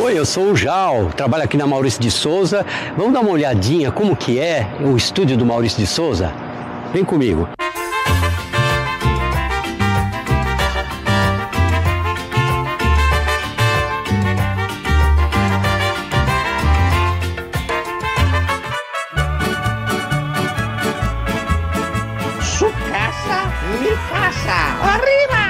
Oi, eu sou o Jal, trabalho aqui na Maurício de Souza. Vamos dar uma olhadinha como que é o estúdio do Maurício de Souza? Vem comigo. Sucaça, me caça, arriba!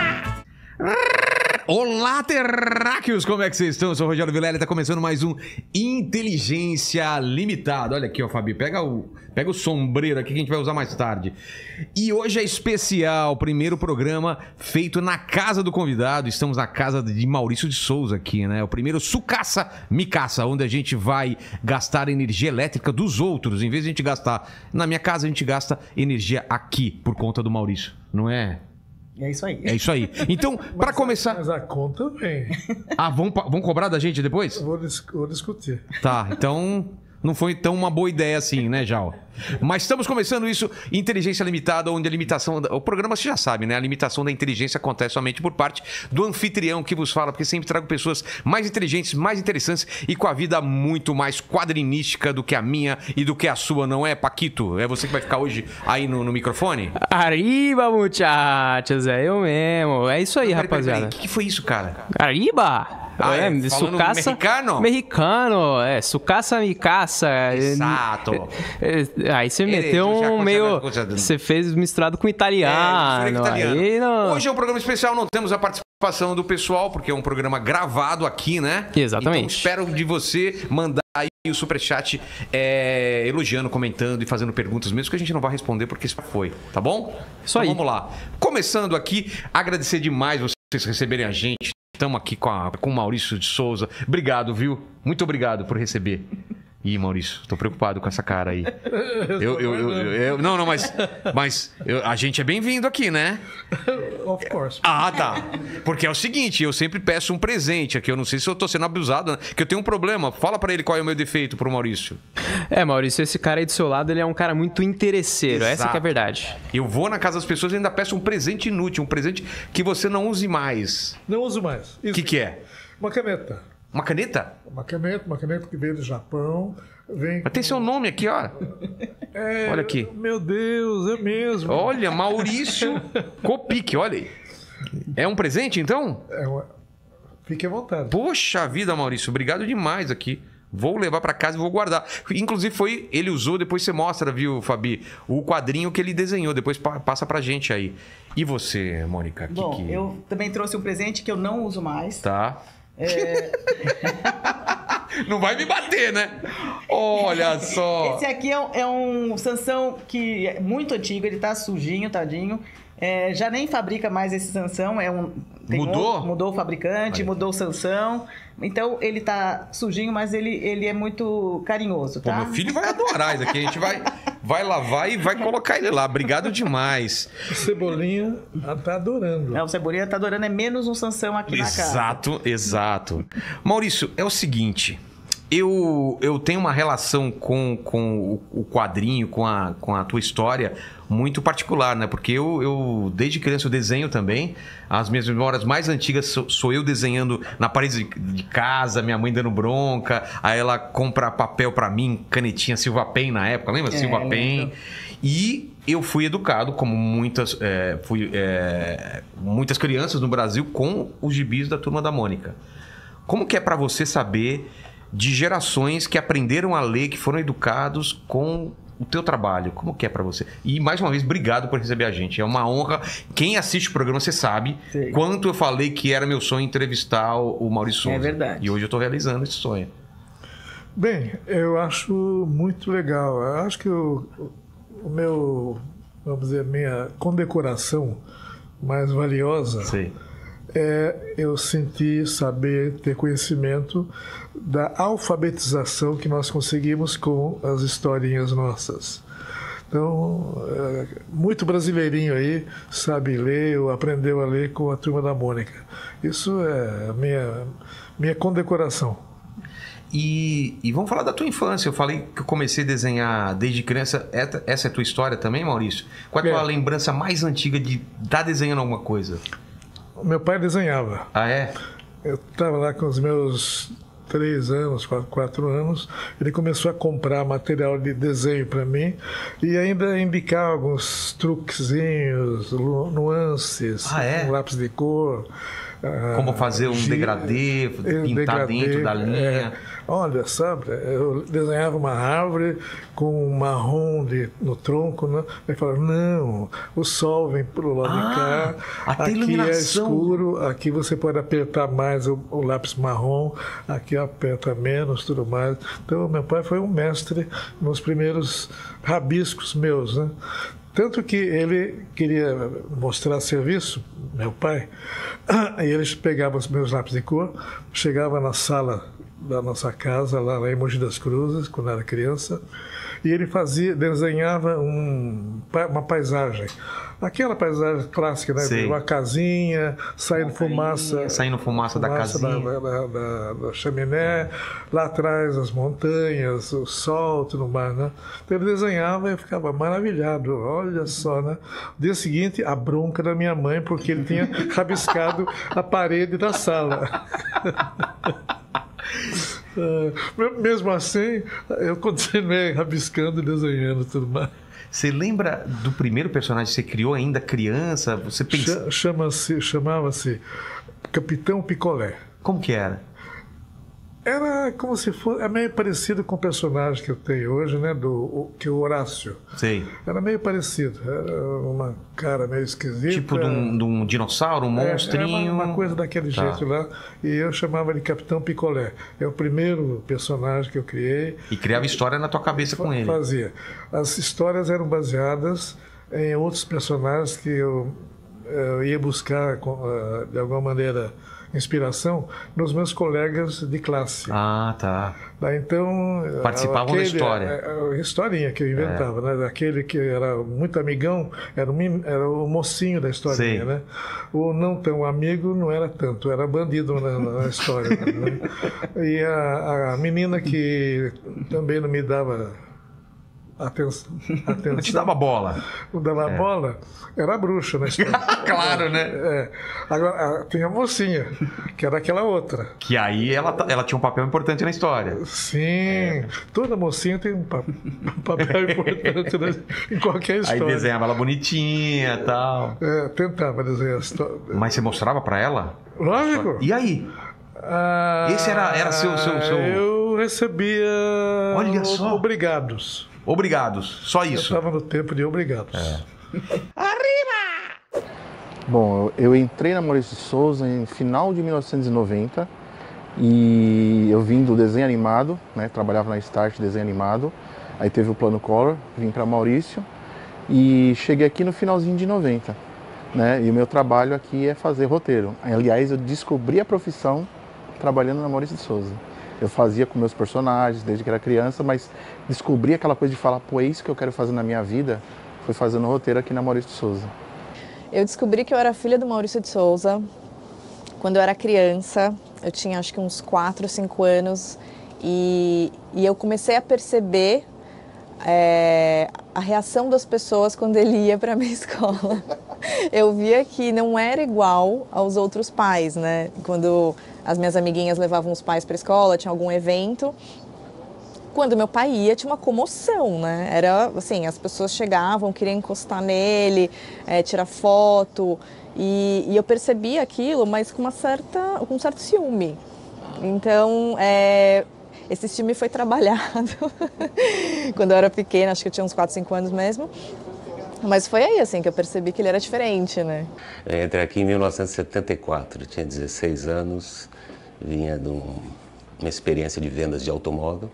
Olá, terráqueos! Como é que vocês estão? Eu sou o Rogério Vilela e está começando mais um Inteligência Limitada. Olha aqui, ó, Fabi, pega o sombreiro aqui que a gente vai usar mais tarde. E hoje é especial, primeiro programa feito na casa do convidado. Estamos na casa de Maurício de Souza aqui, né? O primeiro Sucaça Me Caça, onde a gente vai gastar energia elétrica dos outros. Em vez de a gente gastar na minha casa, a gente gasta energia aqui, por conta do Maurício, não é? É isso aí. É isso aí. Então, para começar... Mas a conta vem. Ah, vão cobrar da gente depois? Vou discutir. Tá, então não foi tão uma boa ideia assim, né, Jal? Mas estamos começando isso, Inteligência Limitada, onde a limitação... O programa você já sabe, né? A limitação da inteligência acontece somente por parte do anfitrião que vos fala, porque sempre trago pessoas mais inteligentes, mais interessantes e com a vida muito mais quadrinística do que a minha e do que a sua, não é, Paquito? É você que vai ficar hoje aí no microfone? Arriba, muchachos, é eu mesmo. É isso aí, Peraí, rapaziada. O que foi isso, cara? Arriba! Falando sucaça mexicano? Mexicano, sucaça me caça. Exato. Aí você meteu um meio... Você fez misturado com italiano. Aí não... Hoje é um programa especial, não temos a participação do pessoal, porque é um programa gravado aqui, né? Exatamente. Então espero de você mandar aí o superchat elogiando, comentando e fazendo perguntas, mesmo que a gente não vá responder, porque isso foi, tá bom? Isso aí. Então vamos lá. Começando aqui, agradecer demais vocês receberem a gente. Estamos aqui com o Maurício de Souza. Obrigado, viu? Muito obrigado por receber. Ih, Maurício, tô preocupado com essa cara aí. Mas a gente é bem-vindo aqui, né? Of course. Ah, tá. Porque é o seguinte, eu sempre peço um presente aqui. Eu não sei se eu tô sendo abusado, né? Que eu tenho um problema. Fala pra ele qual é o meu defeito pro Maurício. Maurício, esse cara aí do seu lado, ele é um cara muito interesseiro. Exato. Essa que é a verdade. Eu vou na casa das pessoas e ainda peço um presente inútil. Um presente que você não use mais. Não uso mais. O que é? Uma caneta. Uma caneta? Uma caneta que veio do Japão. Mas tem seu nome aqui, ó. Olha aqui. Meu Deus, é mesmo. Olha, Maurício Copic, olha aí. É um presente, então? Fique à vontade. Poxa vida, Maurício, obrigado demais aqui. Vou levar pra casa e vou guardar. Inclusive, ele usou, depois você mostra, viu, Fabi? O quadrinho que ele desenhou. Depois passa pra gente aí. E você, Mônica? Bom, eu também trouxe um presente que eu não uso mais. Tá. Não vai me bater, né? Olha só. Esse aqui é um Sansão que é muito antigo, ele tá sujinho, tadinho. Já nem fabrica mais esse Sansão. Mudou? Mudou o fabricante, mudou o Sansão. Então ele tá sujinho, mas ele é muito carinhoso, tá? Pô, meu filho vai adorar isso aqui. A gente vai lavar e vai colocar ele lá. Obrigado demais. O Cebolinha tá adorando. O Cebolinha tá adorando, é menos um Sansão aqui na casa. Exato. Maurício, é o seguinte. Eu tenho uma relação com o quadrinho, com a tua história muito particular, né? Porque eu desde criança eu desenho também. As minhas memórias mais antigas sou eu desenhando na parede de casa, minha mãe dando bronca, aí ela compra papel pra mim, canetinha Silva Pen na época, lembra? Silva Pen. E eu fui educado, como muitas crianças no Brasil, com os gibis da Turma da Mônica. Como que é pra você saber de gerações que aprenderam a ler, que foram educados com o teu trabalho? Como que é pra você? E mais uma vez, obrigado por receber a gente. É uma honra. Quem assiste o programa, você sabe quanto eu falei que era meu sonho entrevistar o Maurício Souza. É verdade. E hoje eu tô realizando esse sonho. Bem, eu acho muito legal. Eu acho que o meu, vamos dizer, minha condecoração mais valiosa eu sentir, saber, ter conhecimento da alfabetização que nós conseguimos com as historinhas nossas. Então, muito brasileirinho aí sabe ler ou aprendeu a ler com a Turma da Mônica. Isso é a minha condecoração. E vamos falar da tua infância. Eu falei que eu comecei a desenhar desde criança. Essa é a tua história também, Maurício? Qual é a tua lembrança mais antiga de estar desenhando alguma coisa? Meu pai desenhava. Ah, é? Eu estava lá com os meus 3 anos, 4 anos, ele começou a comprar material de desenho para mim e ainda indicar alguns truquezinhos, nuances, um lápis de cor. Como fazer um degradê, pintar dentro da linha. Olha, sabe, eu desenhava uma árvore com um marrom no tronco, né? Ele falava, não, o sol vem pelo lado de cá, aqui é escuro, aqui você pode apertar mais o lápis marrom, aqui aperta menos, tudo mais. Então, meu pai foi um mestre nos primeiros rabiscos meus, né? Tanto que ele queria mostrar serviço, meu pai, e ele pegava os meus lápis de cor, chegava na sala da nossa casa, lá em Mogi das Cruzes, quando era criança, e ele desenhava uma paisagem. Aquela paisagem clássica, né? Sim. Uma casinha, saindo fumaça da casinha. Da chaminé, lá atrás as montanhas, o sol, tudo mais, né? Então ele desenhava e eu ficava maravilhado, olha só, né? No dia seguinte, a bronca da minha mãe, porque ele tinha rabiscado a parede da sala. Mesmo assim, eu continuei rabiscando e desenhando tudo mais. Você lembra do primeiro personagem que você criou ainda criança? Você pensa... Chamava-se Capitão Picolé. Como que era? Era como se fosse... É meio parecido com o personagem que eu tenho hoje, né? Que é o Horácio. Sei. Era meio parecido. Era uma cara meio esquisita. Tipo de um dinossauro, um monstrinho. Era uma coisa daquele jeito lá. E eu chamava de Capitão Picolé. É o primeiro personagem que eu criei. E criava história na tua cabeça com ele. Fazia. As histórias eram baseadas em outros personagens que eu ia buscar, de alguma maneira, inspiração nos meus colegas de classe. Ah, tá. Então, participavam da história. Historinha que eu inventava, né? Aquele que era muito amigão era o mocinho da historinha, né? O não tão amigo não era tanto, era bandido na história. Né? E a menina que também não me dava atenção. Não te dava bola. Não dava bola, era a bruxa na história. Claro, né? Agora, tinha a mocinha, que era aquela outra. Que aí ela tinha um papel importante na história. Sim, toda mocinha tem um papel importante em qualquer história. Aí desenhava ela bonitinha e tal. Tentava desenhar a história. Mas você mostrava pra ela? Lógico. E aí? Esse era seu... Eu recebia... Olha só. Obrigados. Obrigados, só isso. Eu estava no tempo de obrigados. Arriba! Bom, eu entrei na Maurício de Souza em final de 1990 e eu vim do desenho animado, né? Trabalhava na Start desenho animado. Aí teve o Plano Collor, vim para Maurício e cheguei aqui no finalzinho de 90, né? E o meu trabalho aqui é fazer roteiro. Aliás, eu descobri a profissão trabalhando na Maurício de Souza. Eu fazia com meus personagens desde que era criança, mas descobri aquela coisa de falar, pô, é isso que eu quero fazer na minha vida, foi fazendo roteiro aqui na Maurício de Souza. Eu descobri que eu era filha do Maurício de Souza quando eu era criança, eu tinha acho que uns 4, 5 anos, e eu comecei a perceber a reação das pessoas quando ele ia para a minha escola. Eu via que não era igual aos outros pais, né? Quando as minhas amiguinhas levavam os pais para a escola, tinha algum evento. Quando meu pai ia, tinha uma comoção, né? Era assim, as pessoas chegavam, queriam encostar nele, tirar foto. E eu percebia aquilo, mas com um certo ciúme. Então, esse ciúme foi trabalhado quando eu era pequena, acho que eu tinha uns 4, 5 anos mesmo. Mas foi aí, assim, que eu percebi que ele era diferente, né? Eu entrei aqui em 1974, eu tinha 16 anos, vinha de uma experiência de vendas de automóvel,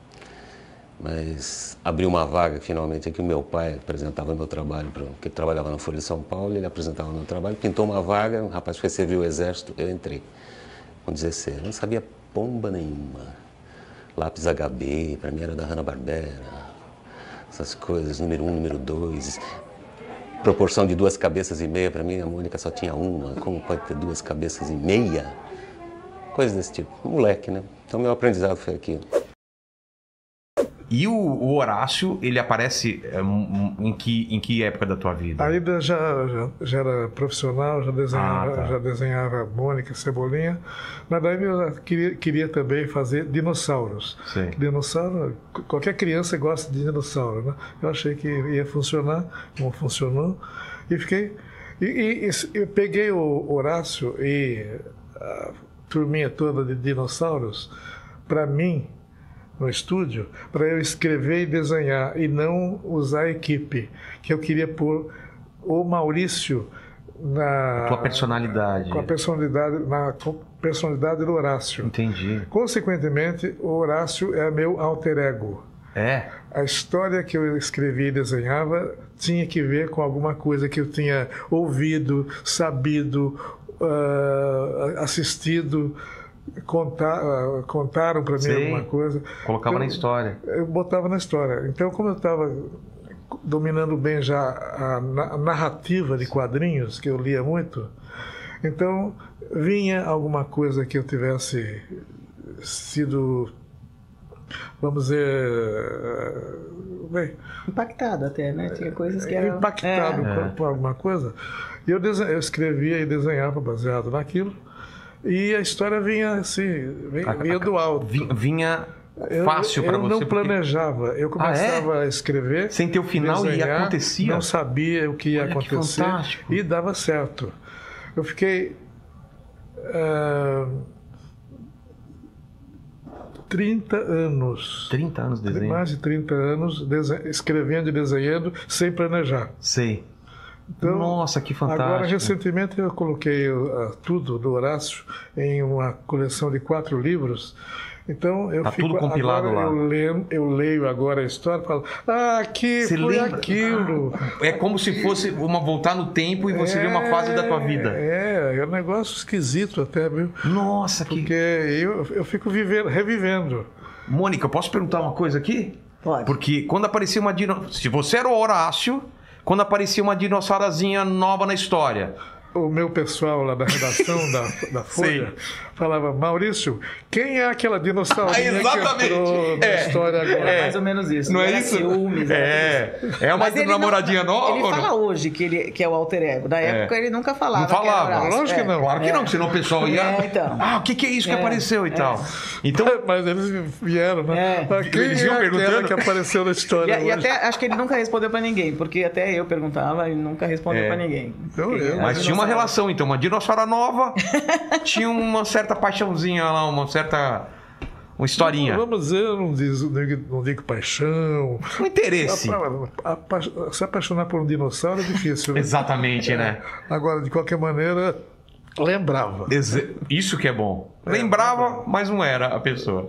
mas abriu uma vaga finalmente aqui, o meu pai apresentava meu trabalho, porque ele trabalhava na Folha de São Paulo, ele apresentava meu trabalho, pintou uma vaga, um rapaz foi servir o exército, eu entrei com 16, não sabia pomba nenhuma, lápis HB, para mim era da Hanna-Barbera, essas coisas, número 1, número 2, proporção de 2,5 cabeças, para mim a Mônica só tinha uma, como pode ter 2,5 cabeças? Coisas desse tipo, moleque, né? Então meu aprendizado foi aquilo. E o Horácio, ele aparece em que época da tua vida? Ainda já era profissional, já desenhava Mônica, Cebolinha. Mas daí eu queria também fazer dinossauros. Sim. Dinossauro, qualquer criança gosta de dinossauro, né? Eu achei que ia funcionar, não funcionou. E fiquei... eu peguei o Horácio e a turminha toda de dinossauros para mim, no estúdio, para eu escrever e desenhar e não usar a equipe, que eu queria pôr o Maurício na tua personalidade. Com a personalidade do Horácio. Entendi. Consequentemente, o Horácio é meu alter ego. É. A história que eu escrevia e desenhava tinha que ver com alguma coisa que eu tinha ouvido, sabido, assistido. Contaram para mim alguma coisa. Colocava na história. Eu botava na história. Então, como eu estava dominando bem já a narrativa de quadrinhos, que eu lia muito, então vinha alguma coisa que eu tivesse sido, vamos dizer, bem, impactado até, né? Tinha coisas que eram... Impactado por alguma coisa. E eu escrevia e desenhava baseado naquilo. E a história vinha assim, vinha do alto. Vinha fácil para você? Eu não planejava. Eu começava a escrever. Sem ter o final desenhar, e acontecia? Não sabia o que ia acontecer. E dava certo. Eu fiquei 30 anos. 30 anos desenhando? Mais de 30 anos escrevendo e desenhando sem planejar. Sei. Então, nossa, que fantástico. Agora, recentemente, eu coloquei tudo do Horácio em uma coleção de 4 livros. Então, eu fico... tudo compilado agora, lá. Eu leio agora a história e falo, foi aquilo. É como se fosse voltar no tempo e você ver uma fase da tua vida. É um negócio esquisito até, viu? Nossa, porque eu fico revivendo. Mônica, eu posso perguntar uma coisa aqui? Pode. Porque quando aparecia uma se você era o Horácio, quando aparecia uma dinossaurazinha nova na história... O meu pessoal lá da redação da Folha falava, Maurício, quem é aquela dinossaurinha que entrou na história agora? É mais ou menos isso. Não é isso? Ciúmes, é uma namoradinha nova? Ele fala hoje que é o alter ego. Na época ele nunca falava. Não falava. Lógico que não. Claro que não, senão o pessoal ia... então. O que é isso que apareceu e tal? Então... Mas eles vieram, né? Quem eles é iam aquela que apareceu na história e até acho que ele nunca respondeu pra ninguém, porque até eu perguntava e nunca respondeu pra ninguém. Então, mas tinha uma relação, então, uma dinossauro nova tinha uma certa paixãozinha lá, uma historinha. Vamos dizer, eu não digo paixão. Um interesse. Se apaixonar por um dinossauro é difícil. Né? Exatamente, né? Agora, de qualquer maneira, lembrava. Isso que é bom. Lembrava, mas não era a pessoa.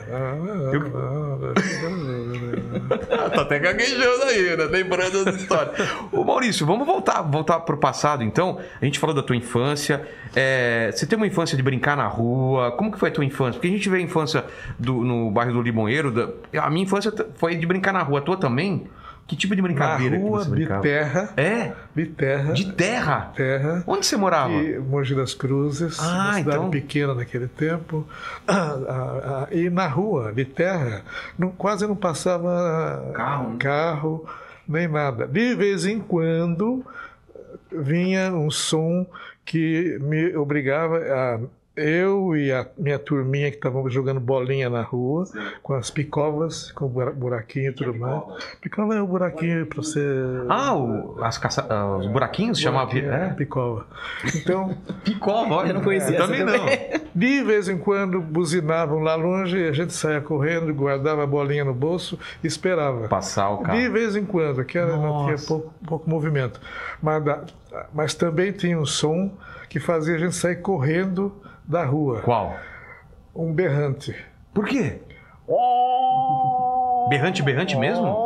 Tá até gaguejando aí, né? Lembrando as histórias. Ô Maurício, vamos voltar pro passado, então. A gente falou da tua infância. Você teve uma infância de brincar na rua. Como que foi a tua infância? Porque a gente vê a infância no bairro do Limoeiro. A minha infância foi de brincar na rua. A tua também? Que tipo de brincadeira na rua, que você brincava? De terra. De terra? De terra. Onde você morava? Mogi das Cruzes, uma cidade pequena naquele tempo. E na rua, de terra, quase não passava carro, nem nada. De vez em quando vinha um som que me obrigava a... Eu e a minha turminha que estávamos jogando bolinha na rua, com as picovas, com o buraquinho e tudo mais. Picova é o buraquinho para você... os buraquinhos chamavam... Picova. Então... Picova, olha. Eu não conhecia também não. De vez em quando buzinavam lá longe, e a gente saía correndo, guardava a bolinha no bolso e esperava. Passar o carro. De vez em quando, que não tinha pouco movimento. Mas também tinha um som que fazia a gente sair correndo da rua. Qual? Um berrante. Por quê? Berrante mesmo?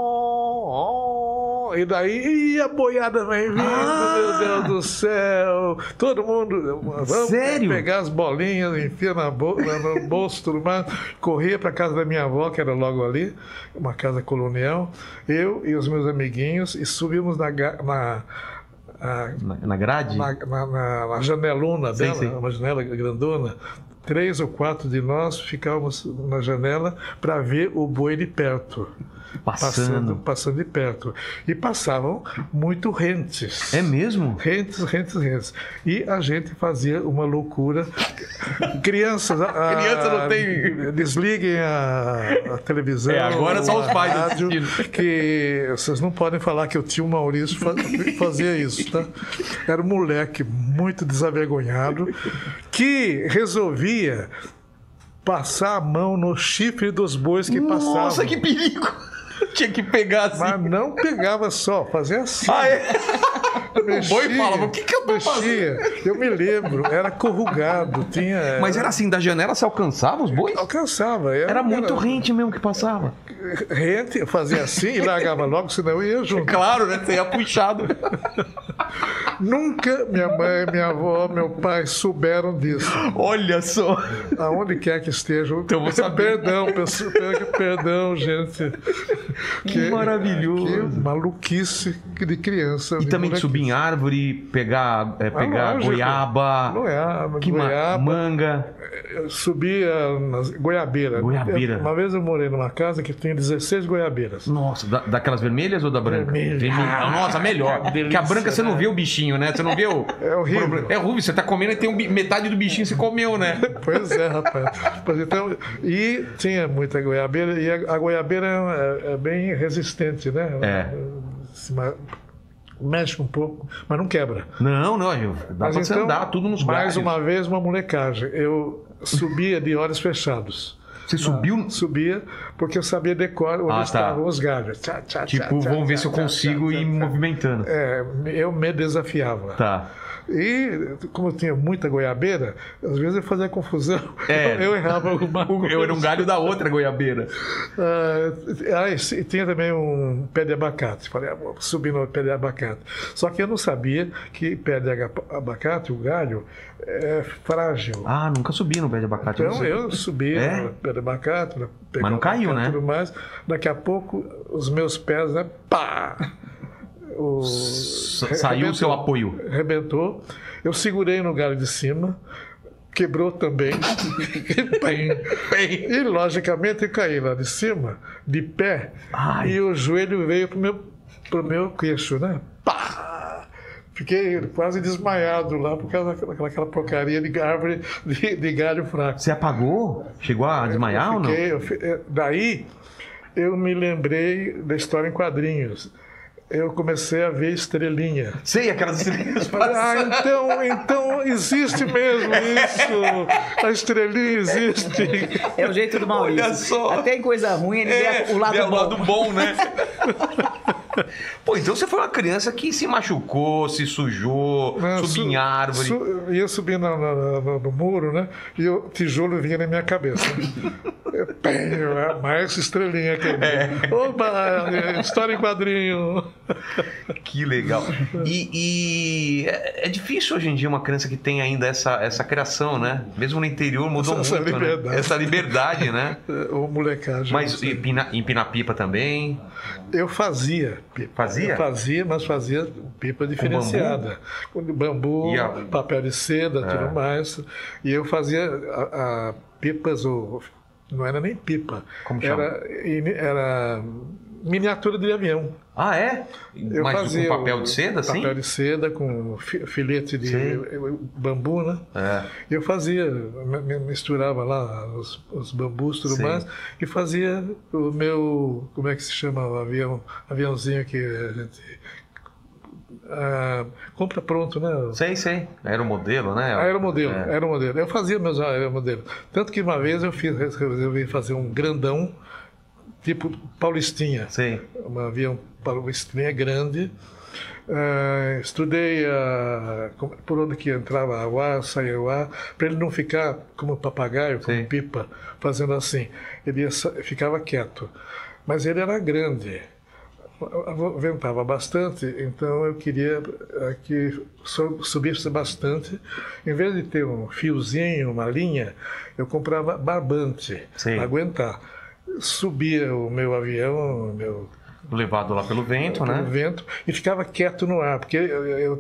E daí a boiada vem vindo, meu Deus do céu. Todo mundo, vamos pegar as bolinhas, enfia no bolso, tudo mais. Corria para casa da minha avó, que era logo ali, uma casa colonial. Eu e os meus amiguinhos, e subimos na grade? Na janelona dela, uma janela grandona, 3 ou 4 de nós ficávamos na janela para ver o boi de perto. Passando de perto. E passavam muito rentes. É mesmo? Rentes. E a gente fazia uma loucura. Crianças, criança não tem... Desliguem a televisão. Agora só os pais rádio, que vocês não podem falar que o tio Maurício fazia isso, tá? Era um moleque muito desavergonhado que resolvia passar a mão no chifre dos bois que passavam. Nossa, que perigo! Tinha que pegar assim. Mas não pegava só, fazia assim. O boi falava, o que eu tô fazendo? Eu me lembro, era corrugado, tinha... Mas era assim, da janela você alcançava os bois? Alcançava. Era muito rente mesmo que passava. Rente, fazia assim e largava logo, senão eu ia junto. Claro, né? Você ia puxado. Nunca minha mãe, minha avó, meu pai souberam disso. Olha só. Aonde quer que estejam. Então vou saber. Perdão, gente. Que maravilhoso. Que maluquice de criança. E também de subir em árvore, pegar goiaba, manga. Eu subia nas goiabeiras. Uma vez eu morei numa casa que tinha 16 goiabeiras. Nossa, daquelas vermelhas ou da branca? Vermelha. Nossa, melhor. Porque a branca você não vê o bichinho, né? Você não vê o... É horrível. É horrível, você tá comendo e tem metade do bichinho você comeu, né? Pois é, rapaz. Então, e tinha muita goiabeira, e a goiabeira é bem resistente, né? Mexe um pouco, mas não quebra. Não, dá pra você andar tudo nos galhos. Mais uma vez, uma molecagem. Eu subia de olhos fechados. Você subiu? Subia, porque eu sabia decorar onde estavam os galhos. Vamos ver se eu consigo ir me movimentando. Eu me desafiava. Tá. E, como eu tinha muita goiabeira, às vezes eu fazia confusão. Eu errava alguma coisa. Eu era um galho da outra goiabeira. Tinha também um pé de abacate. Falei, vou subir no pé de abacate. Só que eu não sabia que pé de abacate, o galho, é frágil. Nunca subi no pé de abacate. Então eu subi no pé de abacate. Mas não caiu, né? Tudo mais. Daqui a pouco, os meus pés, né? Pá! Saiu o seu apoio. Arrebentou. Eu segurei no galho de cima. Quebrou também. E, logicamente, eu caí lá de cima, de pé. E o joelho veio pro meu queixo, né? Pá! Fiquei quase desmaiado lá por causa daquela porcaria de árvore de galho fraco. Você apagou? Chegou a desmaiar ou não? Daí, eu me lembrei da história em quadrinhos. Eu comecei a ver estrelinha. Sei, aquelas estrelinhas. Então existe mesmo isso. A estrelinha existe. É o jeito do Maurício. Olha só. Até em coisa ruim ele vê o lado bom. O lado bom, né? Pô, então você foi uma criança que se machucou, se sujou, subiu em árvore. Ia subir no muro, né? E o tijolo vinha na minha cabeça. Mais estrelinha que eu vi. Opa, história em quadrinho. Que legal. E é difícil hoje em dia uma criança que tem ainda essa criação, né? Mesmo no interior mudou muito, liberdade. Né? Essa liberdade, né? O molecagem. Mas empinar pipa também? Eu fazia pipa. Fazia? Eu fazia, mas fazia pipa diferenciada. Com bambu, papel de seda, tudo mais. E eu fazia pipas, não era nem pipa. Como chama? Era miniatura de avião. Ah, é? Eu fazia com papel de seda, sim? Papel de seda, com filete de bambu, né? Eu fazia, misturava lá os bambus e tudo mais, e fazia o meu, como é que se chama o aviãozinho que a gente compra pronto, né? Sei. Era o modelo, né? Era o modelo. Eu fazia meus aeromodelos. Tanto que uma vez eu resolvi fazer um grandão, tipo Paulistinha. Sim. Um avião Paulistinha grande. Estudei por onde que entrava o ar, saía o ar, para ele não ficar como papagaio, como pipa, fazendo assim. Ele ficava quieto. Mas ele era grande. Ventava bastante, então eu queria que subisse bastante. Em vez de ter um fiozinho, uma linha, eu comprava barbante para aguentar. Subia o meu avião, Levado lá pelo vento, né? Pelo vento, e ficava quieto no ar, porque eu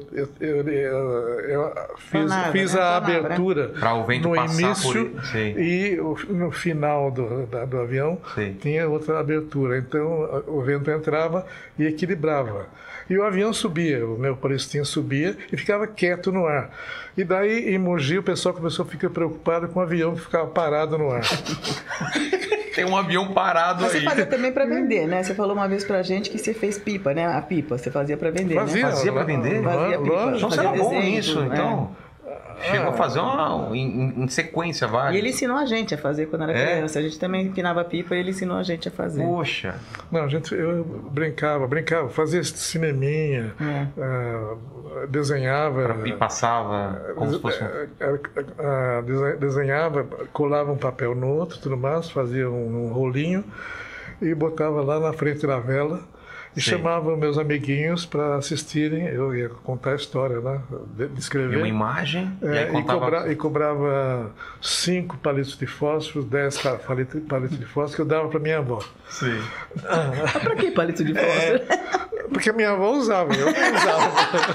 fiz a abertura para o vento no passar início por... e no final do avião tinha outra abertura. Então o vento entrava e equilibrava. E o avião subia, o meu palestino subia e ficava quieto no ar. E daí, em Mogi, o pessoal começou a ficar preocupado com o avião que ficava parado no ar. Tem um avião parado. Mas aí. você fazia também para vender, né? Você falou uma vez pra gente que você fez pipa, né? A pipa, você fazia para vender, né? Fazia para vender? Fazia pipa. Então você era bom nisso, então. Chegou a fazer em sequência várias. E ele ensinou a gente a fazer quando era criança. A gente também empinava pipa e ele ensinou a gente a fazer. Poxa! Não, eu brincava, fazia cineminha, desenhava. E passava como se fosse desenhava, colava um papel no outro, tudo mais, fazia um rolinho e botava lá na frente da vela. E chamava meus amiguinhos para assistirem, eu ia contar a história, né? Descrever. E uma imagem, e aí contava... e cobrava 5 palitos de fósforo, 10 palitos de fósforo que eu dava para minha avó. Sim. Para que palito de fósforo? Porque a minha avó usava, eu não usava.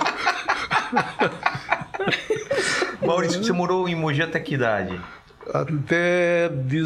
Maurício, você morou em Mogi até que idade? Até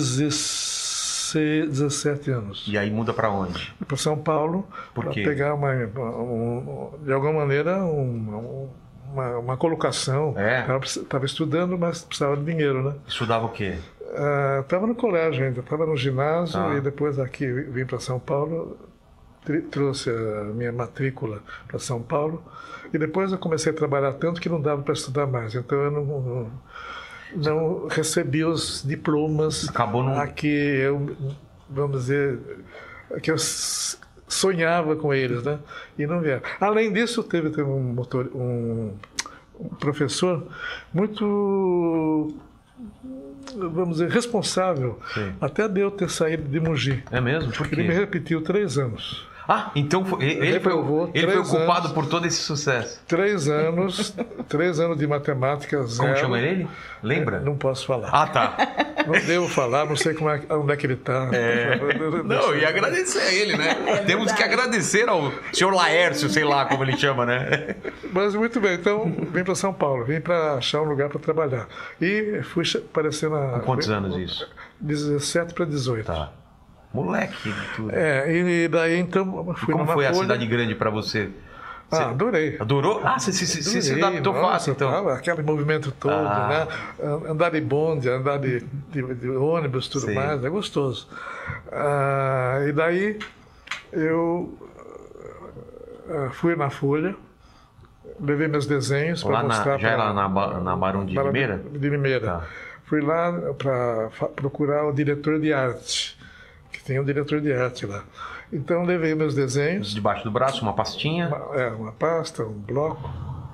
17 anos. E aí muda para onde? Para São Paulo. Por quê? Para pegar de alguma maneira uma colocação. Estava estudando, mas precisava de dinheiro, né? Estudava o quê? Estava no colégio ainda, estava no ginásio e depois aqui vim para São Paulo, trouxe a minha matrícula para São Paulo e depois eu comecei a trabalhar tanto que não dava para estudar mais. Então eu não recebi os diplomas a que eu, vamos dizer, que eu sonhava com eles, né? E não vieram. Além disso, teve um professor muito, vamos dizer, responsável até de eu ter saído de Mogi. É mesmo? Por quê? Ele me repetiu 3 anos. Então ele foi o culpado por todo esse sucesso. 3 anos de matemática, 0. Como chama ele? Lembra? Não posso falar. Tá. Não devo falar, não sei onde é que ele está. Não, e agradecer a ele, né? Temos que agradecer ao senhor Laércio, sei lá como ele chama, né? Mas muito bem, então vim para São Paulo, vim para achar um lugar para trabalhar. E fui aparecer na... Com quantos anos isso? 17 para 18. Tá. Moleque de tudo. E daí então fui como foi a cidade grande para você? Adorei. Adorou? Você se adaptou fácil, então. Aquele movimento todo, né? Andar de bonde, andar de ônibus, tudo mais, é gostoso. E daí eu fui na Folha, levei meus desenhos para mostrar. Já era na Barão de Limeira? De Limeira. Fui lá para procurar o diretor de arte, que tem um diretor de arte lá. Então levei meus desenhos. Debaixo do braço, uma pastinha? Uma pasta, um bloco.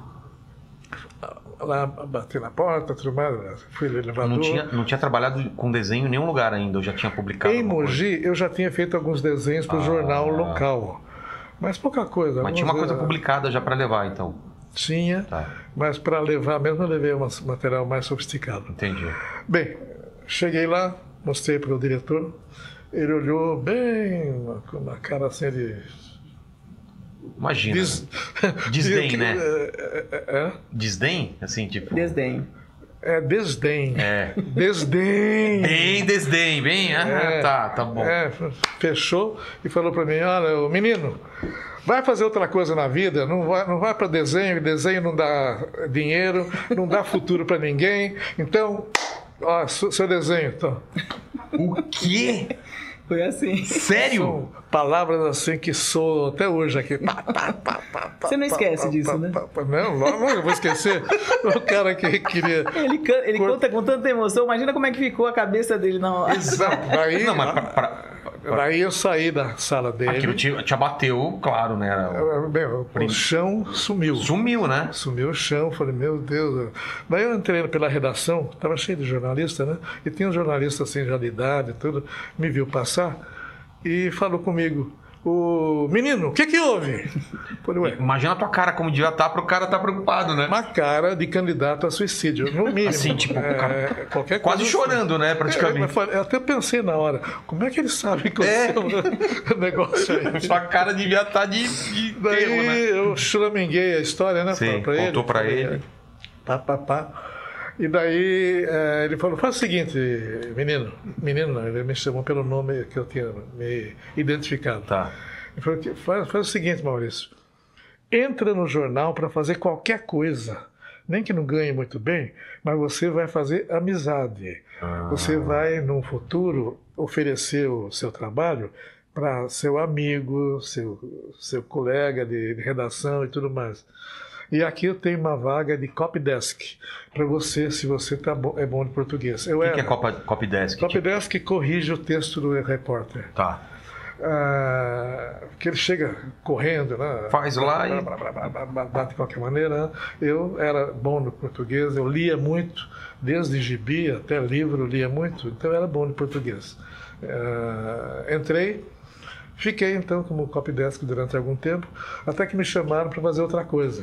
Lá bati na porta, tudo mais, fui no elevador. Não tinha trabalhado com desenho em nenhum lugar ainda, eu já tinha publicado? Em Mogi, eu já tinha feito alguns desenhos para o jornal local. Mas pouca coisa. Mas tinha uma coisa publicada já para levar, então? Tinha, mas para levar mesmo eu levei um material mais sofisticado. Entendi. Bem, cheguei lá, mostrei para o diretor. Ele olhou bem, com uma cara assim de... Imagina. Desdém, né? Desdém? Assim, tipo... Desdém. Desdém. Desdém. Desdém. Bem, tá bom. Fechou e falou para mim, olha, menino, vai fazer outra coisa na vida, não vai para desenho não dá dinheiro, não dá futuro para ninguém, então, seu desenho, então. O quê? Foi assim. Sério? São palavras assim que soam até hoje aqui. Você não esquece disso, né? Não, eu vou esquecer. O cara que queria... Ele conta com tanta emoção. Imagina como é que ficou a cabeça dele na hora. Exato. Daí eu saí da sala dele. Aquilo te abateu, claro, né? O chão sumiu. Sumiu, né? Sumiu o chão. Falei, meu Deus. Daí eu entrei pela redação, estava cheio de jornalista, né? E tinha um jornalista assim, já de idade e tudo, me viu passar e falou comigo. o menino, o que houve? Falei, ué, imagina a tua cara como devia estar pro cara estar preocupado, né? uma cara de candidato a suicídio, no mínimo. Assim, tipo, o cara qualquer quase coisa chorando, assim. né, praticamente. Eu até pensei na hora, como é que ele sabe que o negócio aí? Sua cara devia estar de Daí terror, né? eu churaminguei a história, né? Sim, contou pra ele. E daí ele falou, faz o seguinte, menino não, ele me chamou pelo nome que eu tinha me identificado. Tá. Ele falou, faz o seguinte, Maurício, entra no jornal para fazer qualquer coisa, nem que não ganhe muito bem, mas você vai fazer amizade. Você vai, no futuro, oferecer o seu trabalho para seu amigo, seu colega de redação e tudo mais. E aqui eu tenho uma vaga de copydesk para você, se você é bom de português. O que é copydesk? Copydesk corrige o texto do repórter. Tá. Que ele chega correndo, né? Faz lá e... Bate de qualquer maneira. Eu era bom no português, eu lia muito, desde gibi até livro, lia muito, então eu era bom no português. Entrei, fiquei então como copydesk durante algum tempo, até que me chamaram para fazer outra coisa.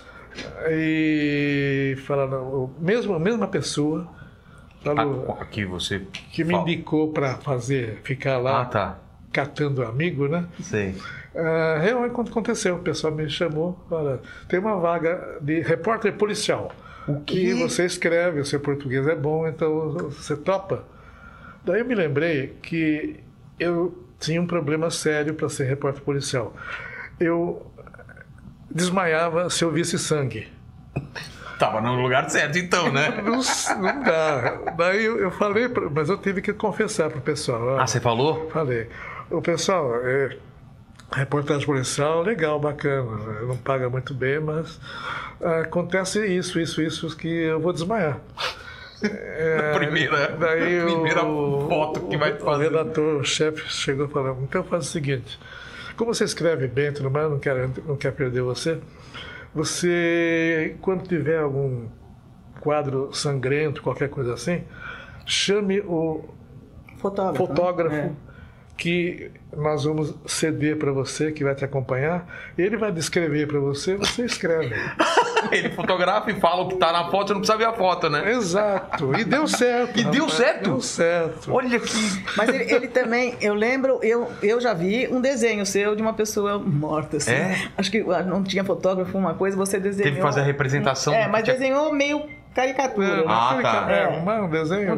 E falaram, a mesma pessoa falou, que me indicou para ficar lá catando amigo, né? Sim. Realmente aconteceu, o pessoal me chamou, fala, tem uma vaga de repórter policial. O que você escreve, o seu português é bom, então você topa? Daí eu me lembrei que eu tinha um problema sério para ser repórter policial. Eu desmaiava se eu visse sangue. Tava no lugar certo então, né? Não dá. Daí eu falei, mas eu tive que confessar pro pessoal. Você falou? Falei. O pessoal, reportagem policial, legal, bacana. Não paga muito bem, mas acontece isso, que eu vou desmaiar. Primeira foto que vai fazer. O redator, o chefe, chegou e falou, então faz o seguinte, como você escreve bem, tudo mais, não quer perder você, quando tiver algum quadro sangrento, qualquer coisa assim, chame o fotógrafo que nós vamos ceder para você, que vai te acompanhar, ele vai descrever para você, você escreve. Ele fotografa e fala o que tá na foto, você não precisa ver a foto, né? Exato. E deu certo. Deu certo? Deu certo. Olha que... Mas ele também, eu lembro, eu já vi um desenho seu de uma pessoa morta, assim. Acho que não tinha fotógrafo, uma coisa, você desenhou... Teve que fazer a representação. Mas desenhou meio caricatura. Um desenho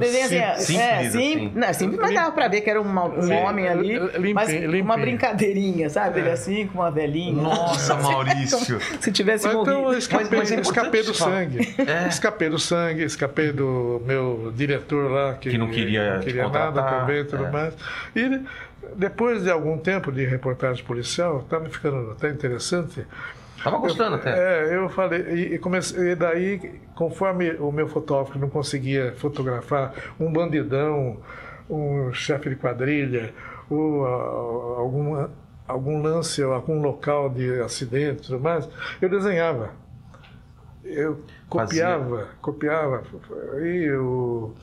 simples, mas dava pra ver que era um homem ali, mas uma brincadeirinha, sabe? Ele assim, com uma velhinha. Nossa, Maurício. Se tivesse morrido. Então, escapei do sangue. Escapei do meu diretor lá, que não queria nada também, tudo mais. E depois de algum tempo de reportagem policial, estava ficando até interessante. Tava gostando até. Eu falei, e daí, conforme o meu fotógrafo não conseguia fotografar um bandidão, um chefe de quadrilha, ou algum lance, algum local de acidente e tudo mais, eu desenhava. Eu copiava. E eu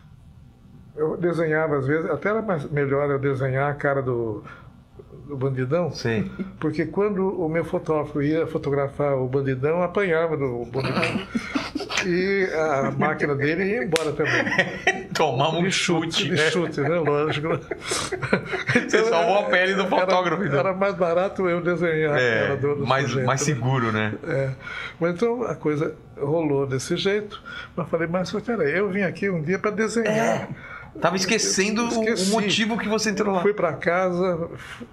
desenhava às vezes, até era melhor eu desenhar a cara do bandidão. Sim. Porque quando o meu fotógrafo ia fotografar o bandidão, apanhava do bandidão. E a máquina dele ia embora também. Tomava um chute. Né? Lógico. Você salvou a pele do fotógrafo. Era mais barato eu desenhar. Mais seguro, né? Mas então a coisa rolou desse jeito. Mas falei, mas peraí, eu vim aqui um dia para desenhar. Tava esquecendo o motivo que você entrou lá. Fui para casa,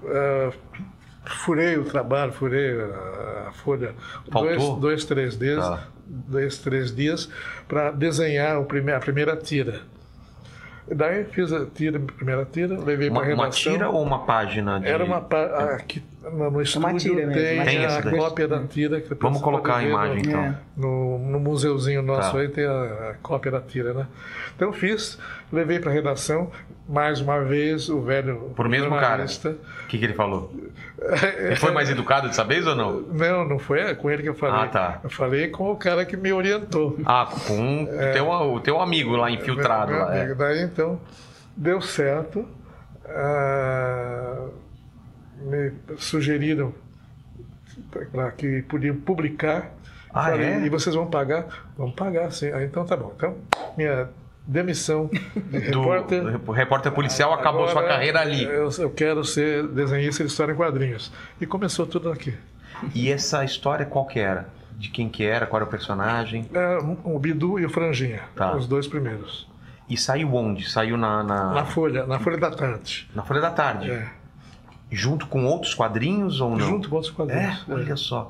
furei o trabalho, furei a folha. Dois, três dias para desenhar a primeira tira. Daí fiz a primeira tira, levei para a redação. Uma tira ou uma página? Era uma página. Aqui no estúdio tem a cópia da tira. Que vamos colocar a imagem, então. No museuzinho nosso aí tem a cópia da tira, né? Então fiz, levei para a redação, mais uma vez o velho por mesmo cara. O que ele falou? Ele foi mais educado dessa vez ou não? Não foi com ele que eu falei. Eu falei com o cara que me orientou. Com o teu amigo lá infiltrado. Meu amigo. Daí então deu certo. me sugeriram para que podiam publicar. Falei, e vocês vão pagar? Vamos pagar, sim. Então tá bom. Então, minha demissão de repórter... repórter policial acabou agora, sua carreira ali. Eu quero ser desenhista de história em quadrinhos. E começou tudo aqui. E essa história qual que era? De quem que era? Qual era o personagem? O Bidu e o Franjinha, os dois primeiros. E saiu onde? Saiu na Folha da Tarde. Na Folha da Tarde? Junto com outros quadrinhos ou não? Junto com outros quadrinhos. Olha só.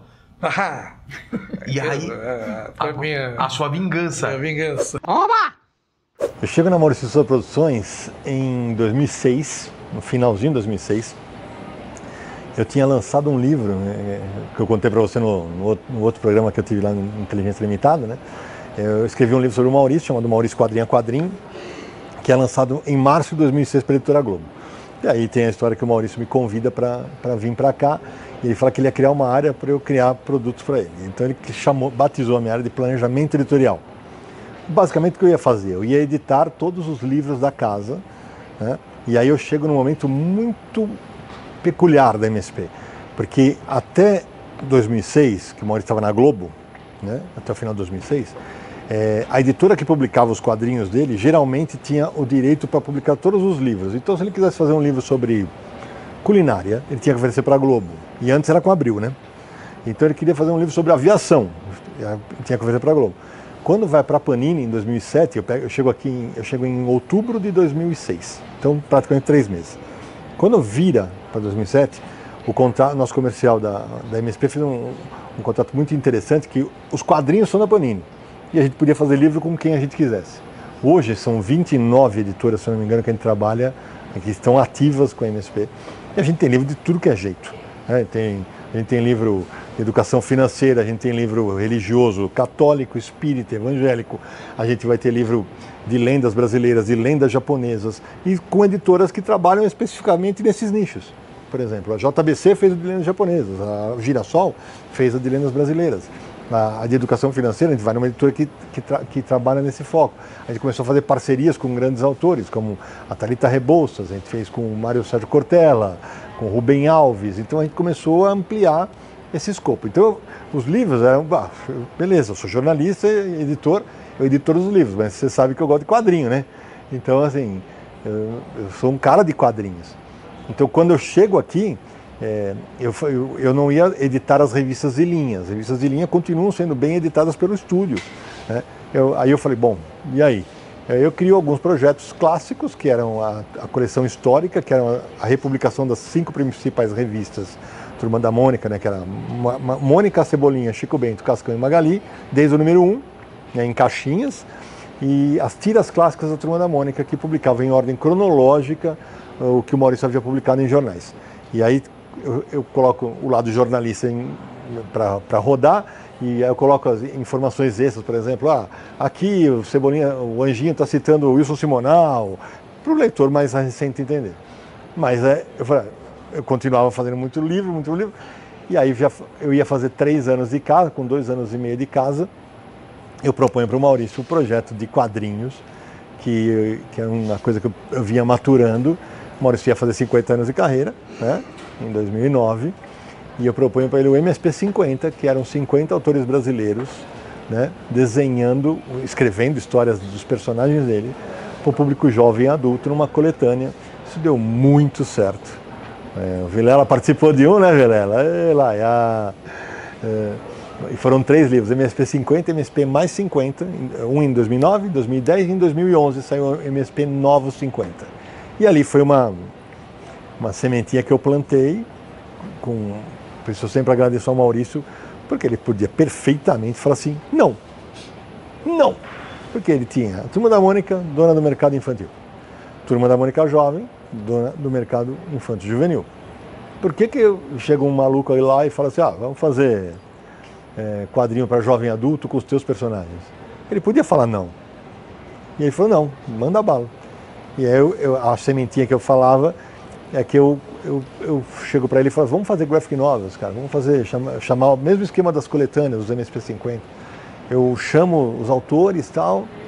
E aí, a sua vingança. A vingança. Oba! Eu chego na Maurício de Souza Produções em 2006, no finalzinho de 2006. Eu tinha lançado um livro, né, que eu contei para você no outro programa que eu tive lá no Inteligência Limitada, né? Eu escrevi um livro sobre o Maurício, chamado Maurício Quadrinho a Quadrinho, que é lançado em março de 2006 pela Editora Globo. E aí tem a história que o Maurício me convida para vir para cá. E ele fala que ele ia criar uma área para eu criar produtos para ele. Então ele batizou a minha área de planejamento editorial. Basicamente o que eu ia fazer? Eu ia editar todos os livros da casa, né? E aí eu chego num momento muito peculiar da MSP. Porque até 2006, que o Maurício estava na Globo, né? Até o final de 2006, a editora que publicava os quadrinhos dele geralmente tinha o direito para publicar todos os livros. Então se ele quisesse fazer um livro sobre culinária, ele tinha que oferecer para a Globo. E antes era com a Abril, né? Então ele queria fazer um livro sobre aviação, tinha que oferecer para a Globo. Quando vai para a Panini, em 2007, eu chego em outubro de 2006, então praticamente 3 meses. Quando vira para 2007, nosso comercial da MSP fez um contrato muito interessante, que os quadrinhos são da Panini, e a gente podia fazer livro com quem a gente quisesse. Hoje são 29 editoras, se não me engano, que a gente trabalha, que estão ativas com a MSP, e a gente tem livro de tudo que é jeito. A gente tem livro de educação financeira, a gente tem livro religioso, católico, espírita, evangélico, a gente vai ter livro de lendas brasileiras, de lendas japonesas, e com editoras que trabalham especificamente nesses nichos. Por exemplo, a JBC fez o de lendas japonesas, a Girassol fez a de lendas brasileiras. A de educação financeira, a gente vai numa editora que trabalha nesse foco. A gente começou a fazer parcerias com grandes autores, como a Thalita Rebouças, a gente fez com o Mário Sérgio Cortella, com o Rubem Alves. Então a gente começou a ampliar esse escopo. Então os livros eram, beleza, eu sou jornalista, editor, eu edito todos os livros, mas você sabe que eu gosto de quadrinho, né? Então assim, eu sou um cara de quadrinhos. Então quando eu chego aqui, eu não ia editar as revistas de linha. As revistas de linha continuam sendo bem editadas pelo estúdio, né? Aí eu falei, bom, e aí? Eu crio alguns projetos clássicos, que eram a coleção histórica, que era a republicação das 5 principais revistas, Turma da Mônica, né, que era Mônica, Cebolinha, Chico Bento, Cascão e Magali, desde o número 1, né, em caixinhas, e as tiras clássicas da Turma da Mônica, que publicavam em ordem cronológica o que o Maurício havia publicado em jornais. E aí eu coloco o lado jornalista para rodar, e aí eu coloco as informações extras, por exemplo, aqui o Cebolinha, o Anjinho está citando o Wilson Simonal, para o leitor mais recente entender. Mas eu continuava fazendo muito livro, e aí eu ia fazer 3 anos de casa, com 2 anos e meio de casa, eu proponho para o Maurício um projeto de quadrinhos, que é uma coisa que eu vinha maturando. O Maurício ia fazer 50 anos de carreira, né, em 2009, e eu proponho para ele o MSP 50, que eram 50 autores brasileiros, né, desenhando, escrevendo histórias dos personagens dele para o público jovem e adulto numa coletânea. Isso deu muito certo. O Vilela participou de um, né, Vilela? E foram 3 livros, MSP 50, MSP mais 50, um em 2009, 2010 e em 2011 saiu o MSP Novos 50. E ali foi uma sementinha que eu plantei, por isso eu sempre agradeço ao Maurício, porque ele podia perfeitamente falar assim, não, porque ele tinha a Turma da Mônica, dona do mercado infantil, Turma da Mônica Jovem, dona do mercado infantil juvenil. Por que chega um maluco aí lá e fala assim, vamos fazer quadrinho para jovem adulto com os teus personagens? Ele podia falar não. E ele falou, não, manda bala. E aí a sementinha que eu falava é que eu chego para ele e falo, vamos fazer graphic novels, cara, vamos fazer, chamar o mesmo esquema das coletâneas, dos MSP 50. Eu chamo os autores e tal,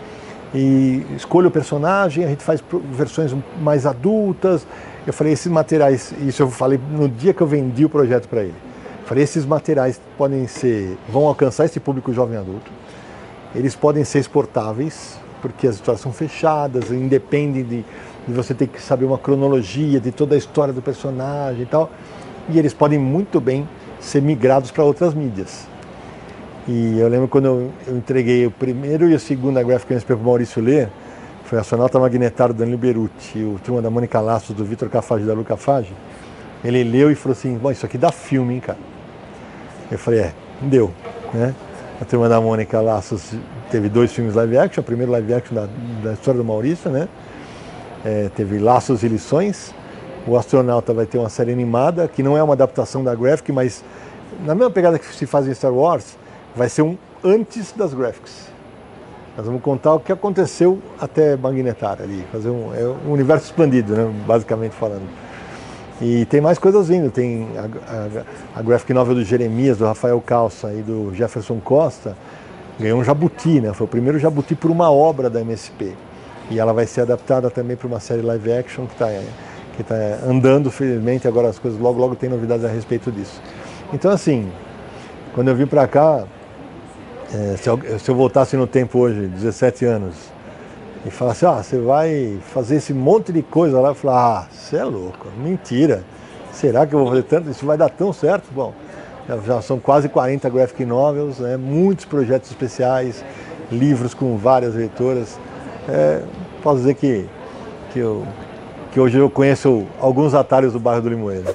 e escolho o personagem, a gente faz versões mais adultas. Eu falei, esses materiais, isso eu falei no dia que eu vendi o projeto para ele. Eu falei, esses materiais vão alcançar esse público jovem adulto. Eles podem ser exportáveis, porque as histórias são fechadas, independem de você ter que saber uma cronologia de toda a história do personagem e tal. E eles podem muito bem ser migrados para outras mídias. E eu lembro quando eu entreguei o primeiro e o segundo Graphic MSP para o Maurício ler, foi a Astronauta Magnetar do Danilo Beruti e o Turma da Mônica Laços do Vitor Cafage e da Luca Fage. Ele leu e falou assim, bom, isso aqui dá filme, hein, cara? Eu falei, deu, né? A Turma da Mônica Laços teve 2 filmes live action, o primeiro live action da história do Maurício, né? Teve Laços e Lições. O Astronauta vai ter uma série animada, que não é uma adaptação da Graphic, mas na mesma pegada que se faz em Star Wars, vai ser um antes das Graphics. Nós vamos contar o que aconteceu até Magnetar ali, fazer um universo expandido, né, basicamente falando. E tem mais coisas vindo, tem a Graphic Novel do Jeremias, do Rafael Calça e do Jefferson Costa, ganhou um jabuti, né, foi o primeiro jabuti por uma obra da MSP. E ela vai ser adaptada também para uma série live action que está andando, felizmente, agora as coisas logo tem novidades a respeito disso. Então assim, quando eu vim para cá, se eu voltasse no tempo hoje, 17 anos, e falasse, você vai fazer esse monte de coisa lá, eu falava, você é louco, mentira, será que eu vou fazer tanto, isso vai dar tão certo? Bom, já são quase 40 graphic novels, né, muitos projetos especiais, livros com várias leitoras, posso dizer que hoje eu conheço alguns atalhos do bairro do Limoeiro.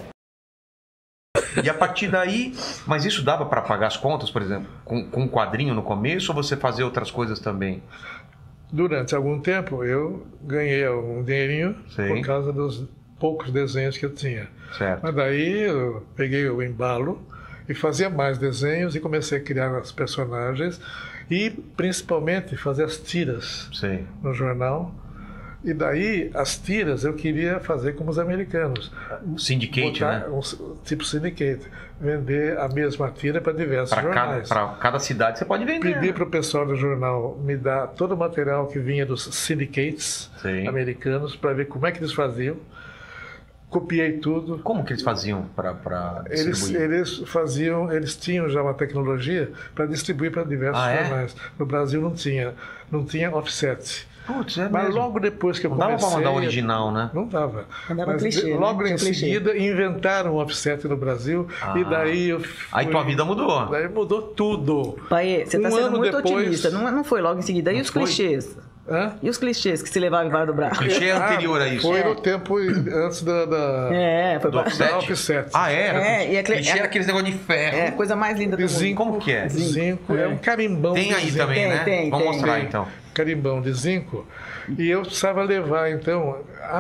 E a partir daí, mas isso dava para pagar as contas, por exemplo, com um quadrinho no começo, ou você fazia outras coisas também? Durante algum tempo eu ganhei um dinheirinho por causa dos poucos desenhos que eu tinha. Certo. Mas daí eu peguei o embalo e fazia mais desenhos e comecei a criar os personagens e principalmente fazer as tiras no jornal. E daí, as tiras eu queria fazer como os americanos. Syndicate, né? Tipo syndicate. Vender a mesma tira para diversos jornais. Para cada cidade você pode vender. Pedi para o pessoal do jornal me dar todo o material que vinha dos syndicates americanos para ver como é que eles faziam. Copiei tudo. Como que eles faziam para distribuir? Eles tinham já uma tecnologia para distribuir para diversos jornais. No Brasil não tinha offset. Putz, mas mesmo. Logo depois que eu comecei... Não dava para mandar original, né? Não dava. Mandava clichê, logo em seguida inventaram o offset no Brasil e daí eu fui... Aí tua vida mudou. Daí mudou tudo. Pai, você está sendo muito otimista. Não foi logo em seguida. E os clichês? E os clichês que se levavam embaixo do braço? Clichê anterior a isso. Foi no tempo antes foi do offset. Clichê era aqueles negócios de ferro. Coisa mais linda do mundo. Zinco. Como que é? Zinco é um carimbão. Tem aí também, né? Vamos mostrar então. Carimbão de zinco. E eu precisava levar, então...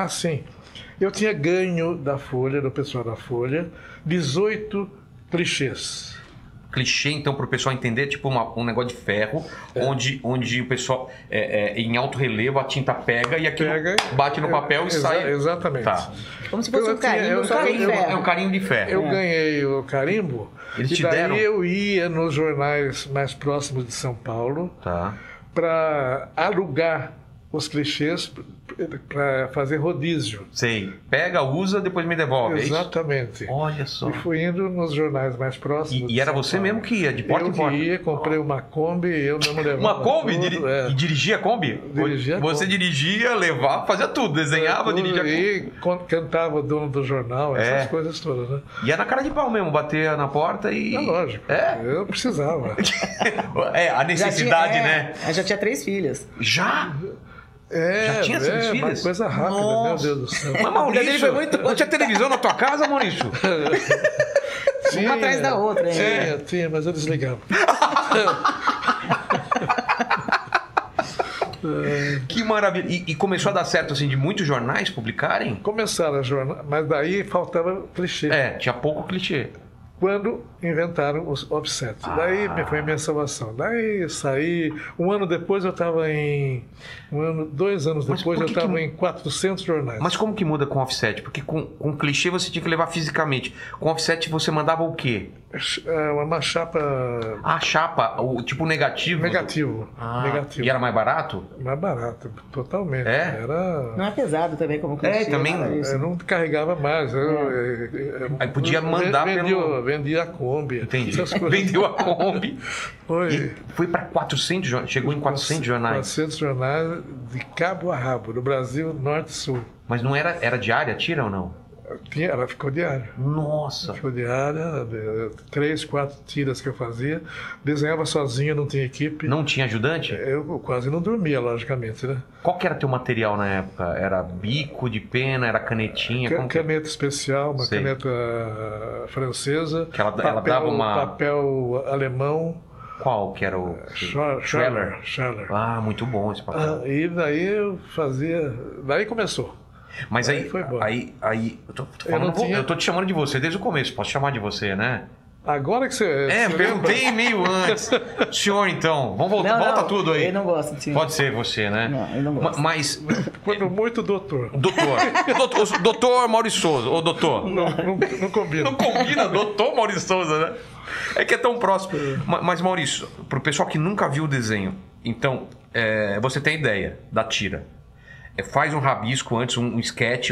Eu tinha ganho da Folha, do pessoal da Folha, 18 clichês. Clichê, então, para o pessoal entender, tipo um negócio de ferro, onde o pessoal, em alto relevo, a tinta pega e aquilo bate no papel e sai. Exatamente. Tá. Como se fosse um carimbo, só que em ferro. É um carimbo de ferro. Eu ganhei o carimbo, Eles e daí eu ia nos jornais mais próximos de São Paulo para alugar os clichês para fazer rodízio. Pega, usa, depois me devolve. Exatamente. Olha só. E fui indo nos jornais mais próximos. E era você mesmo que ia, de porta em porta? Eu ia, comprei uma Kombi, eu mesmo levava. Uma Kombi? E dirigia a Kombi? Dirigia a Kombi. Você dirigia, levava, fazia tudo, desenhava, dirigia a Kombi. E cantava o dono do jornal, essas coisas todas, né? E era na cara de pau mesmo, bater na porta e... É lógico. Eu precisava. A necessidade, né? Já tinha 3 filhas. Já? Já tinha 3 filhas? Uma coisa rápida, meu Deus do céu. Mas Maurício, não tinha televisão na tua casa, Maurício? Uma atrás da outra, hein? Tinha, mas eu desligava. Que maravilha. E começou a dar certo, assim, de muitos jornais publicarem? Começaram a jornal, mas daí faltava clichê. Tinha pouco clichê. Quando inventaram os offsets. Daí foi a minha salvação. Daí saí. Um ano depois eu estava em... 2 anos depois eu estava em 400 jornais. Mas como que muda com offset? Porque com clichê você tinha que levar fisicamente. Com offset você mandava o quê? Uma chapa... Ah, chapa, o tipo negativo? Negativo. E era mais barato? Mais barato, totalmente. É? Era... Não é pesado também, como clichê. Também... Eu não carregava mais. Aí podia mandar vendia a Kombi. Entendi. Vendeu a Kombi. Foi para 400 jornais, chegou em 400 jornais. 400 jornais de cabo a rabo, do Brasil, norte e sul. Mas não era diária, tira ou não? Ela ficou diária. Nossa! Ficou diária, 3, 4 tiras que eu fazia. Desenhava sozinho, não tinha equipe. Não tinha ajudante? Eu quase não dormia, logicamente, né? Qual que era teu material na época? Era bico de pena, era canetinha? Caneta especial, uma caneta francesa. Que ela dava uma... Papel alemão. Qual que era o... Scheller. Ah, muito bom esse papel. E daí eu fazia... Daí começou. Mas aí foi bom. Eu tô te chamando de você desde o começo, posso chamar de você, né? Agora que você... perguntei meio antes. Senhor, então, volta tudo aí. Ele não gosta de senhor. Pode ser você, né? Não, ele não gosta. Mas... Muito doutor. Doutor Maurício Souza, ou doutor? Não combina. Não combina, doutor Maurício Souza, né? É que é tão próximo. Mas, Maurício, pro pessoal que nunca viu o desenho, então, você tem ideia da tira. Faz um rabisco antes, um sketch,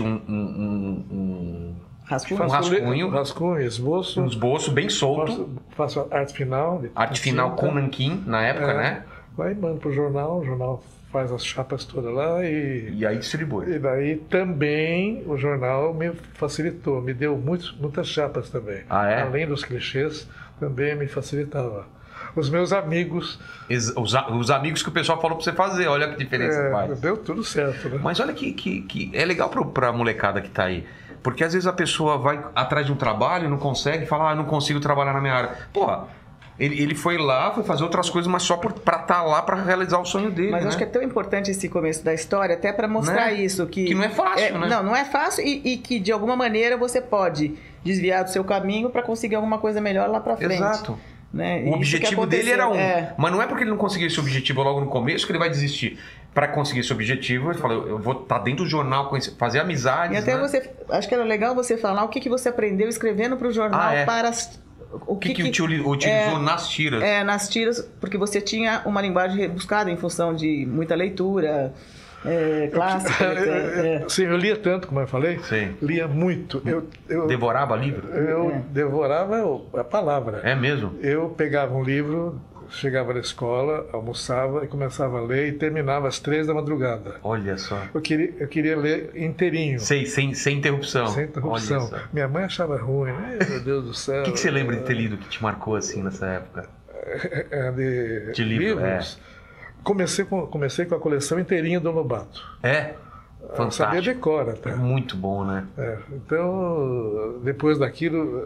um rascunho, esboço. Um esboço bem solto. Faço arte final. Arte final com nanquim, na época, né? Vai, manda pro jornal, o jornal faz as chapas todas lá e aí distribui. E daí também o jornal me facilitou, me deu muitas chapas também. Além dos clichês, também me facilitava. Os meus amigos... Os amigos que o pessoal falou pra você fazer, olha que diferença faz. Deu tudo certo, né? Mas olha que é legal pra molecada que tá aí. Porque às vezes a pessoa vai atrás de um trabalho, não consegue, fala, não consigo trabalhar na minha área. Porra, ele foi lá, foi fazer outras coisas, mas só pra estar lá pra realizar o sonho dele. Mas acho que é tão importante esse começo da história, até pra mostrar isso. Que não é fácil, né? Não é fácil e que de alguma maneira você pode desviar do seu caminho pra conseguir alguma coisa melhor lá pra frente. Exato. Né? O objetivo dele era mas não é porque ele não conseguiu esse objetivo logo no começo que ele vai desistir. Para conseguir esse objetivo, ele falou, eu vou estar dentro do jornal, fazer amizades. E até acho que era legal você falar o que você aprendeu escrevendo para o jornal para o que utilizou nas tiras. Nas tiras, porque você tinha uma linguagem rebuscada em função de muita leitura. Clássica. Sim, eu lia tanto, como eu falei. Sim. Lia muito. Eu devorava livro? Eu devorava a palavra. É mesmo? Eu pegava um livro, chegava na escola, almoçava e começava a ler e terminava às 3 da madrugada. Olha só. Eu queria ler inteirinho. Sem interrupção. Sem interrupção. Minha mãe achava ruim. Meu Deus do céu. O que você lembra de ter lido que te marcou assim nessa época? De livros? Comecei com a coleção inteirinha do Lobato. Fantástico. Eu sabia decor até. Muito bom, né? Então, depois daquilo,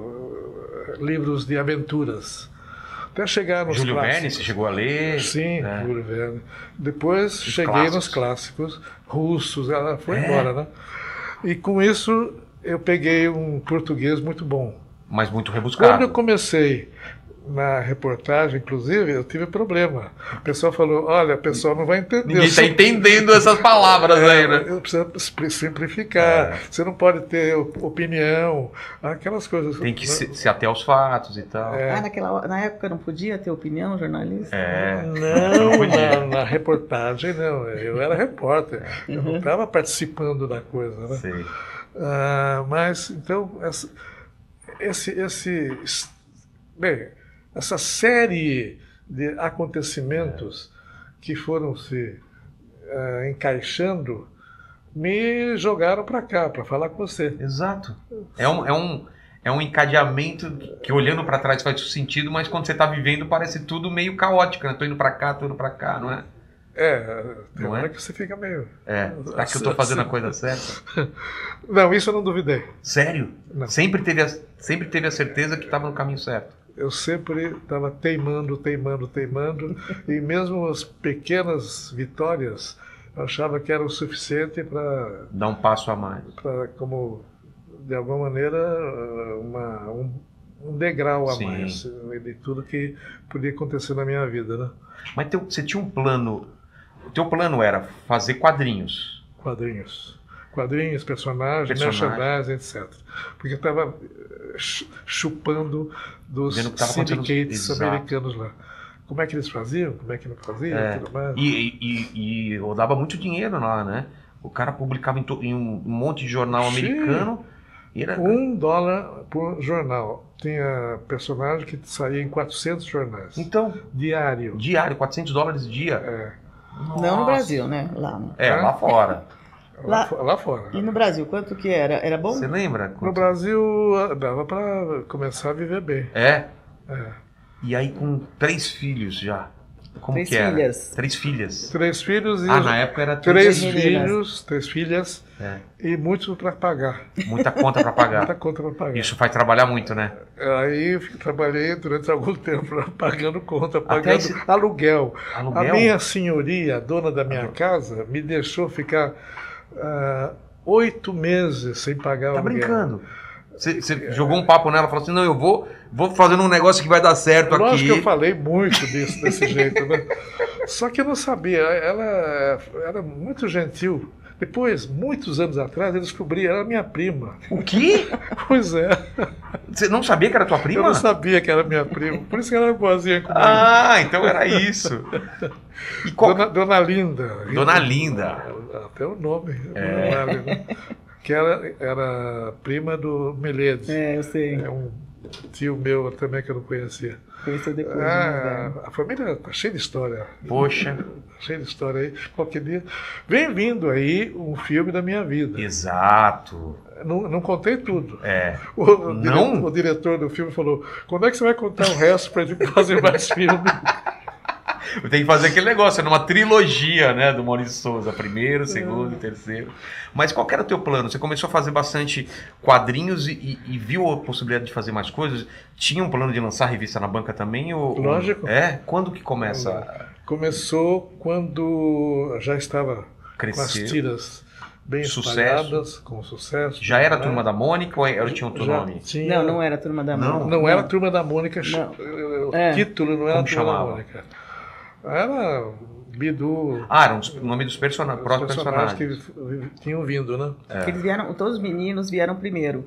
livros de aventuras. Até chegar nos Júlio clássicos. Verne, você chegou a ler? Sim, Júlio Verne. Depois cheguei nos clássicos russos, ela foi embora, né? E com isso, eu peguei um português muito bom. Mas muito rebuscado. Quando eu comecei na reportagem, inclusive, eu tive problema. O pessoal falou, olha, o pessoal não vai entender. Ninguém está entendendo essas palavras aí, né? Eu preciso simplificar. Você não pode ter opinião, aquelas coisas. Tem que se ater aos fatos e tal. Na época não podia ter opinião, jornalista? Não, na reportagem não. Eu era repórter. Eu não estava participando da coisa, né? Sim. Mas, então, essa série de acontecimentos que foram se encaixando me jogaram para cá, para falar com você. Exato. É um encadeamento que olhando para trás faz sentido, mas quando você está vivendo parece tudo meio caótico, né? Tô indo para cá, não é? Tem hora que você fica meio... Será que eu estou fazendo a coisa certa? Não, isso eu não duvidei. Sério? Não. Sempre teve a certeza que estava no caminho certo? Eu sempre estava teimando, e mesmo as pequenas vitórias, eu achava que era o suficiente para... Dar um passo a mais. Para, como, de alguma maneira, um degrau a mais de tudo que podia acontecer na minha vida, né? Mas você tinha um plano... O teu plano era fazer quadrinhos. Quadrinhos. quadrinhos, personagens, merchandising, etc. Porque eu estava chupando dos syndicates americanos lá. Como é que eles faziam, como é que não faziam, tudo mais. E rodava muito dinheiro lá, né? O cara publicava em um monte de jornal americano. E era... $1 por jornal. Tinha personagem que saía em 400 jornais. Então, diário, $400 dia. Não no Brasil, né? Lá, né? Lá fora. Lá fora. E no Brasil, quanto que era? Era bom? Você lembra? No Brasil, dava para começar a viver bem. E aí com 3 filhos já. Como 3 que era? filhas. 3 filhas. 3 filhos e... na época era 3 filhos, 3 filhas e muito para pagar. Muita conta para pagar. Muita conta para pagar. Isso faz trabalhar muito, né? Aí eu trabalhei durante algum tempo pagando conta, pagando aluguel. A minha senhoria, a dona da minha casa, me deixou ficar 8 meses sem pagar aluguel. Tá brincando? Você jogou um papo nela, falou assim, não, eu vou fazendo um negócio que vai dar certo aqui. Lógico que eu falei muito disso, desse jeito, né? Só que eu não sabia, ela era muito gentil. Depois, muitos anos atrás, eu descobri, ela era minha prima. O quê? Pois é. Você não sabia que era tua prima? Eu não sabia que era minha prima, por isso que ela era boazinha comigo. Então era isso. E Dona Linda. Dona Linda. Até o nome. Que era prima do Meledes. Eu sei. É um tio meu também que eu não conhecia. Conheceu depois. A família tá cheia de história. Poxa. Cheia de história aí. Qualquer dia. Vem vindo aí um filme da minha vida. Exato. Não contei tudo. O diretor do filme falou, quando é que você vai contar o resto pra gente fazer mais filme? Tem que fazer aquele negócio, numa trilogia, né, do Maurício Souza, primeiro, segundo, terceiro. Mas qual que era o teu plano? Você começou a fazer bastante quadrinhos e viu a possibilidade de fazer mais coisas? Tinha um plano de lançar a revista na banca também? Lógico. Quando que começa? Começou quando já estava com as tiras bem espalhadas, com sucesso. Já era a Turma da Mônica ou ela tinha outro nome? Não era a Turma da Mônica. Não era a Turma da Mônica, o título não era a Turma da Mônica. Era Bidu. Era o nome dos próprios personagens que tinham vindo, né? Eles vieram, todos os meninos vieram primeiro.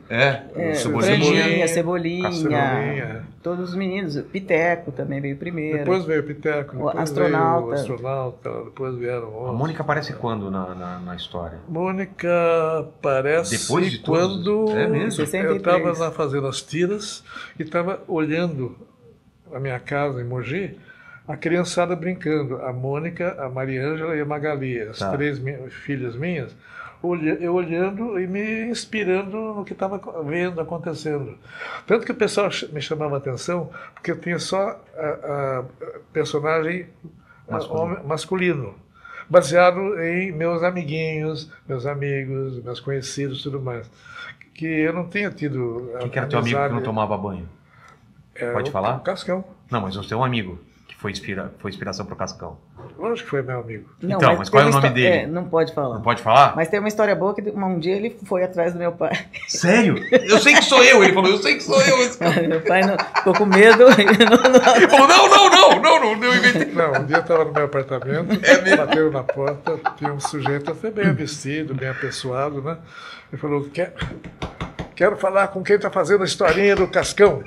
Cebolinha, todos os meninos. Piteco também veio primeiro. Depois veio o Piteco, depois Astronauta. veio o Astronauta, depois vieram outros. A Mônica aparece quando na história? Mônica aparece depois de quando mesmo? Eu estava lá fazendo as tiras e estava olhando a minha casa em Mogi, a criançada brincando, a Mônica, a Mariângela e a Magali, as 3 filhas minhas, eu olhando e me inspirando no que estava vendo, acontecendo. Tanto que o pessoal me chamava a atenção, porque eu tinha só a personagem masculino, baseado em meus amiguinhos, meus amigos, meus conhecidos, tudo mais. Que eu não tinha tido... Quem era teu amigo que não tomava banho? Pode falar? O Cascão. Não, mas o teu amigo. Foi inspiração pro Cascão. Lógico que foi meu amigo. Não, então, mas qual é o nome dele? Não pode falar. Não pode falar? Mas tem uma história boa que um dia ele foi atrás do meu pai. Sério? Eu sei que sou eu. Ele falou, eu sei que sou eu. Meu pai ficou com medo. Ele falou, não, eu inventei. Não, um dia eu estava no meu apartamento, bateu na porta, tinha um sujeito até bem vestido, bem apessoado, né? Ele falou, quero falar com quem está fazendo a historinha do Cascão.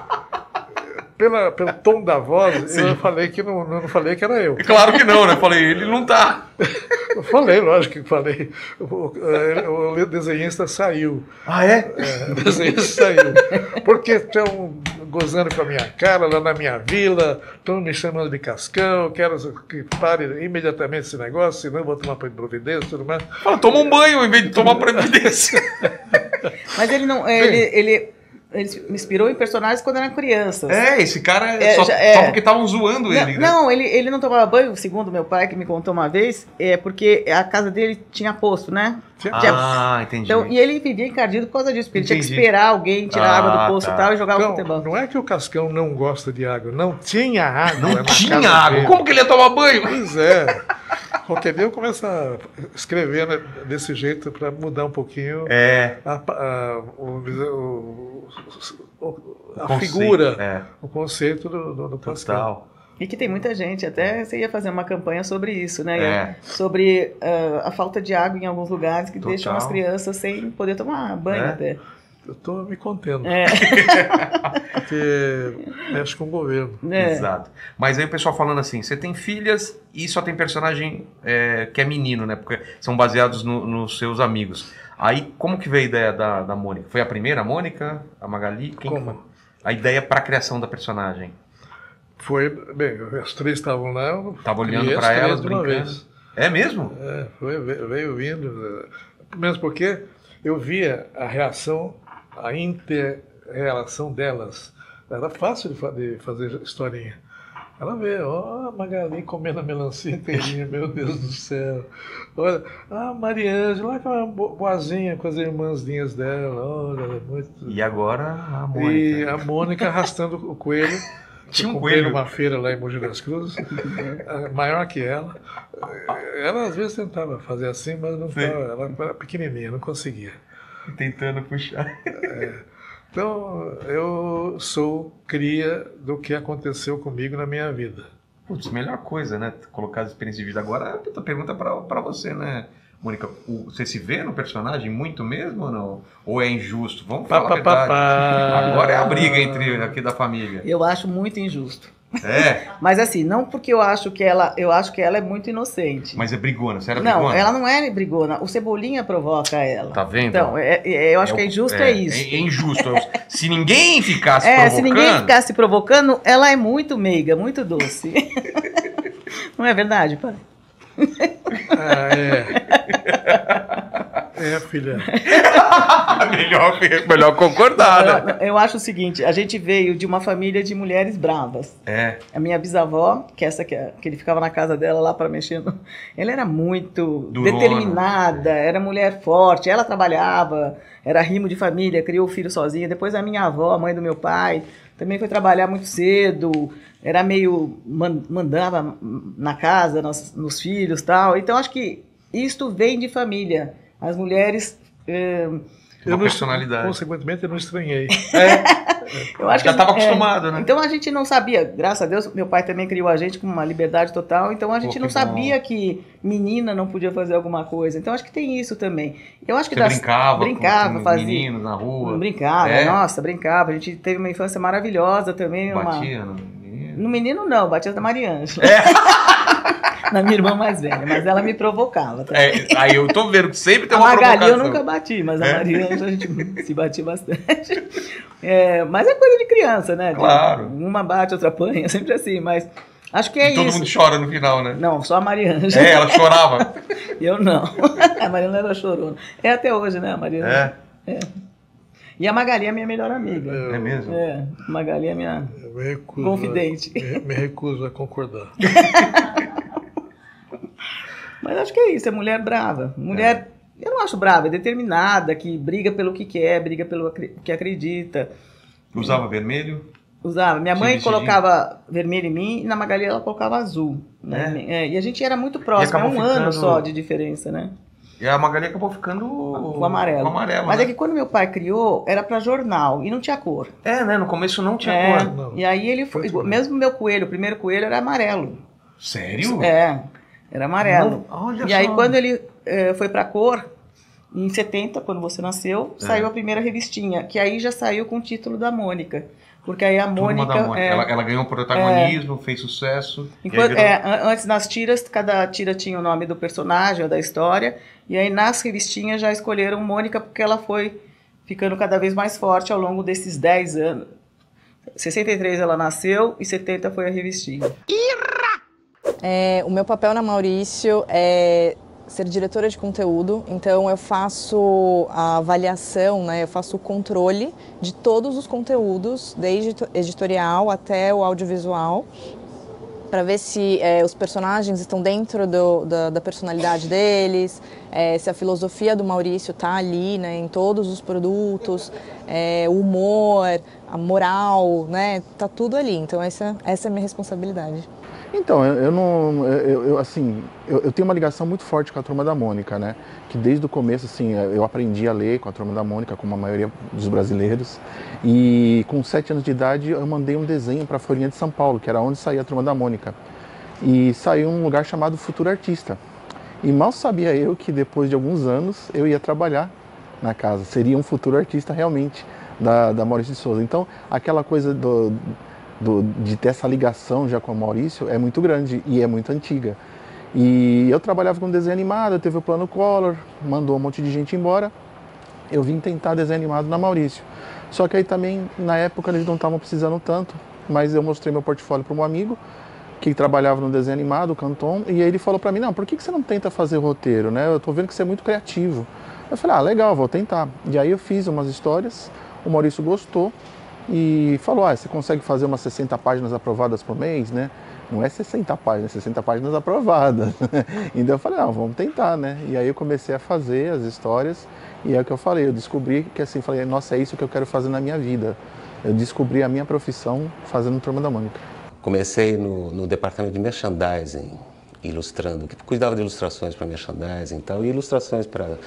Pelo tom da voz, eu falei que não falei que era eu. Claro que não, né? Falei, ele não tá. Eu falei, lógico que falei. O desenhista saiu. O desenhista saiu. Porque estão gozando com a minha cara lá na minha vila, estão me chamando de Cascão, quero que pare imediatamente esse negócio, senão eu vou tomar providência e tudo mais. Fala, toma um banho em vez de tomar providência. Mas ele não... Ele me inspirou em personagens quando era criança. Esse cara só porque estavam zoando ele. Não, ele não tomava banho, segundo meu pai, que me contou uma vez, porque a casa dele tinha poço, né? Entendi. Então, e ele vivia encardido por causa disso, porque ele tinha que esperar alguém tirar a água do poço e tal e jogar o futebol. Não é que o Cascão não gosta de água, não tinha água. Não tinha água? Como que ele ia tomar banho? Pois é. Qualquer dia eu começo a escrever desse jeito para mudar um pouquinho a figura, o conceito do Cascão. E que tem muita gente, até você ia fazer uma campanha sobre isso, né? Sobre a falta de água em alguns lugares que deixam as crianças sem poder tomar banho até. Eu estou me contendo. Porque mexe com o governo. Exato. Mas aí o pessoal falando assim, você tem filhas e só tem personagem que é menino, né? Porque são baseados nos seus amigos. Aí, como que veio a ideia da Mônica? Foi a primeira, a Mônica? A Magali? Como? A ideia para a criação da personagem. Foi, bem, as 3 estavam lá. Estava olhando para elas, brincando. É mesmo? Veio vindo. Mesmo porque eu via a reação, a inter-relação delas. Era fácil de fazer historinha. Ela vê, a Magali comendo a melancia inteirinha, meu Deus do céu. Olha, a Mariângela, aquela boazinha com as irmãzinhas dela, olha, muito... E agora a Mônica. E a Mônica arrastando o coelho. Tinha um coelho numa feira lá em Mogi das Cruzes, maior que ela. Ela às vezes tentava fazer assim, mas não estava, ela era pequenininha, não conseguia. Tentando puxar. Então, eu sou cria do que aconteceu comigo na minha vida. Putz, melhor coisa, né? Colocar as experiências de vida. Agora, a pergunta para você, né, Mônica? Você se vê no personagem muito mesmo ou não? Ou é injusto? Vamos falar a verdade. Agora é a briga aqui da família. Eu acho muito injusto. É? Mas assim, não porque eu acho que ela é muito inocente. Mas é brigona, você era brigona? Não, ela não é brigona, o Cebolinha provoca ela. Tá vendo? Então, eu acho que é injusto, é isso. É injusto. Se ninguém ficasse provocando... Se ninguém ficasse provocando, ela é muito meiga, muito doce. Não é verdade, pai? Filha. melhor concordar, né? Eu acho o seguinte, a gente veio de uma família de mulheres bravas. A minha bisavó, que ele ficava na casa dela lá para mexer, ela era muito determinada, era mulher forte, ela trabalhava, era rimo de família, criou o filho sozinha. Depois a minha avó, a mãe do meu pai, também foi trabalhar muito cedo, era meio... mandava na casa, nos filhos e tal. Então acho que isto vem de família. As mulheres... personalidade. Consequentemente, eu não estranhei. Eu acho já estava acostumado, né? Então a gente não sabia, graças a Deus, meu pai também criou a gente com uma liberdade total, então a gente não sabia que menina não podia fazer alguma coisa. Então acho que tem isso também. Eu acho que você brincava com fazia meninos na rua? Brincava, nossa, brincava. A gente teve uma infância maravilhosa também. Batia no menino? No menino não, batia da Mariângela. Na minha irmã mais velha, mas ela me provocava. Aí eu tô vendo que sempre tem uma provocação. A Magali eu nunca bati, mas a Mariângela a gente se batia bastante. Mas é coisa de criança, né? Claro. Uma bate, outra apanha, sempre assim, mas acho que é isso. Todo mundo chora no final, né? Não, só a Mariângela. Ela chorava. Eu não. A Mariângela era chorona. É até hoje, né, a Mariângela? E a Magali é minha melhor amiga. É mesmo? A Magali é minha confidente. Me recuso a concordar. Mas acho que é isso, é mulher brava. Mulher, eu não acho brava, é determinada, que briga pelo que quer, briga pelo que acredita. Usava vermelho? Usava. Minha mãe colocava vermelho em mim e na Magali ela colocava azul. Né? E a gente era muito próximo, um ano só de diferença, né? E a Magali acabou ficando com amarelo. Mas é que quando meu pai criou, era para jornal e não tinha cor. Né? No começo não tinha cor. Não. E aí ele foi, mesmo meu coelho, o primeiro coelho era amarelo. Sério? Era amarelo. Olha e aí quando ele foi para cor, em 70, quando você nasceu, saiu a primeira revistinha, que aí já saiu com o título da Mônica. Porque aí a Mônica... Ela ganhou protagonismo, fez sucesso. Antes nas tiras, cada tira tinha o nome do personagem ou da história. E aí nas revistinhas já escolheram Mônica porque ela foi ficando cada vez mais forte ao longo desses 10 anos. 63 ela nasceu e 70 foi a revistinha. O meu papel na Maurício é ser diretora de conteúdo, então eu faço a avaliação, né, eu faço o controle de todos os conteúdos, desde editorial até o audiovisual, para ver se os personagens estão dentro da personalidade deles, se a filosofia do Maurício está ali, né, em todos os produtos, o humor, a moral, né? Tá tudo ali. Então essa é a minha responsabilidade. Então, eu tenho uma ligação muito forte com a Turma da Mônica, né? Que desde o começo, assim, eu aprendi a ler com a Turma da Mônica, como a maioria dos brasileiros. E com 7 anos de idade, eu mandei um desenho para a Folhinha de São Paulo, que era onde saía a Turma da Mônica. E saiu um lugar chamado Futuro Artista. E mal sabia eu que depois de alguns anos eu ia trabalhar na casa. Seria um futuro artista realmente da Maurício de Souza. Então, aquela coisa de ter essa ligação já com o Maurício é muito grande e é muito antiga. E eu trabalhava com desenho animado, teve o plano Collor, mandou um monte de gente embora. Eu vim tentar desenho animado na Maurício. Só que aí também, na época, eles não estavam precisando tanto, mas eu mostrei meu portfólio para um amigo que trabalhava no desenho animado, o Canton, e aí ele falou para mim, não, por que você não tenta fazer roteiro, né? Eu tô vendo que você é muito criativo. Eu falei, legal, vou tentar. E aí eu fiz umas histórias, o Maurício gostou, e falou, você consegue fazer umas 60 páginas aprovadas por mês, né? Não é 60 páginas, 60 páginas aprovadas. Então eu falei, vamos tentar, né? E aí eu comecei a fazer as histórias e é o que eu falei, eu descobri que assim, falei, nossa, é isso que eu quero fazer na minha vida. Eu descobri a minha profissão fazendo Turma da Mônica. Comecei no departamento de merchandising, ilustrando, que cuidava de ilustrações para merchandising e tal, e ilustrações para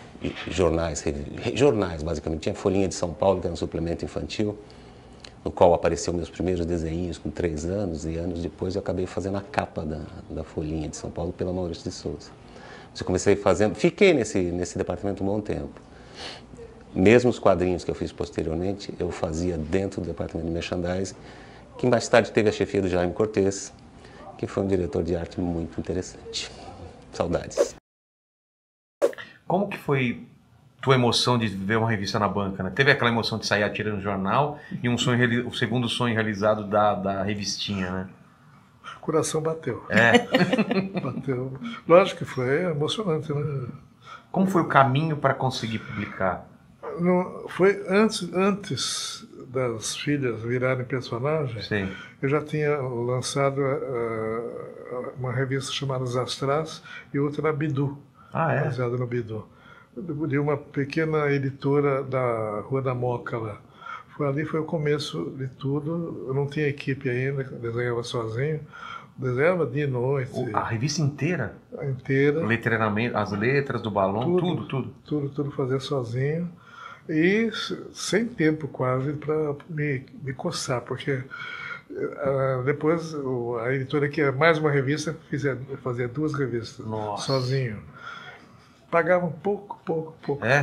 jornais basicamente. Tinha Folhinha de São Paulo, que era um suplemento infantil, no qual apareceram meus primeiros desenhos com 3 anos, e anos depois eu acabei fazendo a capa da Folhinha de São Paulo pela Maurício de Souza. Eu comecei fazendo, fiquei nesse departamento um bom tempo. Mesmo os quadrinhos que eu fiz posteriormente, eu fazia dentro do departamento de merchandising, que mais tarde teve a chefia do Jaime Cortez, que foi um diretor de arte muito interessante. Saudades. Como que foi tua emoção de ver uma revista na banca, né? Teve aquela emoção de sair a tira no jornal e o segundo sonho realizado da revistinha, né? O coração bateu. Bateu. Lógico que foi emocionante, né? Como foi o caminho para conseguir publicar? Foi antes das filhas virarem personagens. Sim. Eu já tinha lançado uma revista chamada Zastras e outra Bidu. Baseada no Bidu. De uma pequena editora da Rua da Moca lá. Ali foi o começo de tudo. Eu não tinha equipe ainda, desenhava sozinho. Desenhava dia e noite. A revista inteira? Inteira. Letramento, as letras do balão, tudo? Tudo fazia sozinho. E sem tempo quase para me coçar, porque depois a editora queria mais uma revista, fazia 2 revistas. Nossa. Sozinho. Pagavam pouco.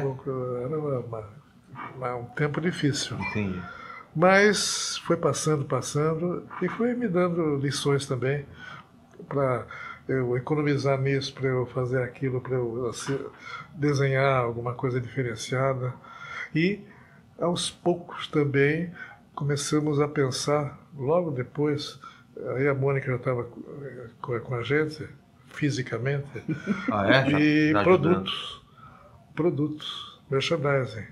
Era um tempo difícil. Entendi. Mas foi passando e foi me dando lições também para eu economizar nisso, para eu fazer aquilo, para eu desenhar alguma coisa diferenciada. E aos poucos também começamos a pensar, logo depois, aí a Mônica já estava com a gente, fisicamente, e produtos, merchandising.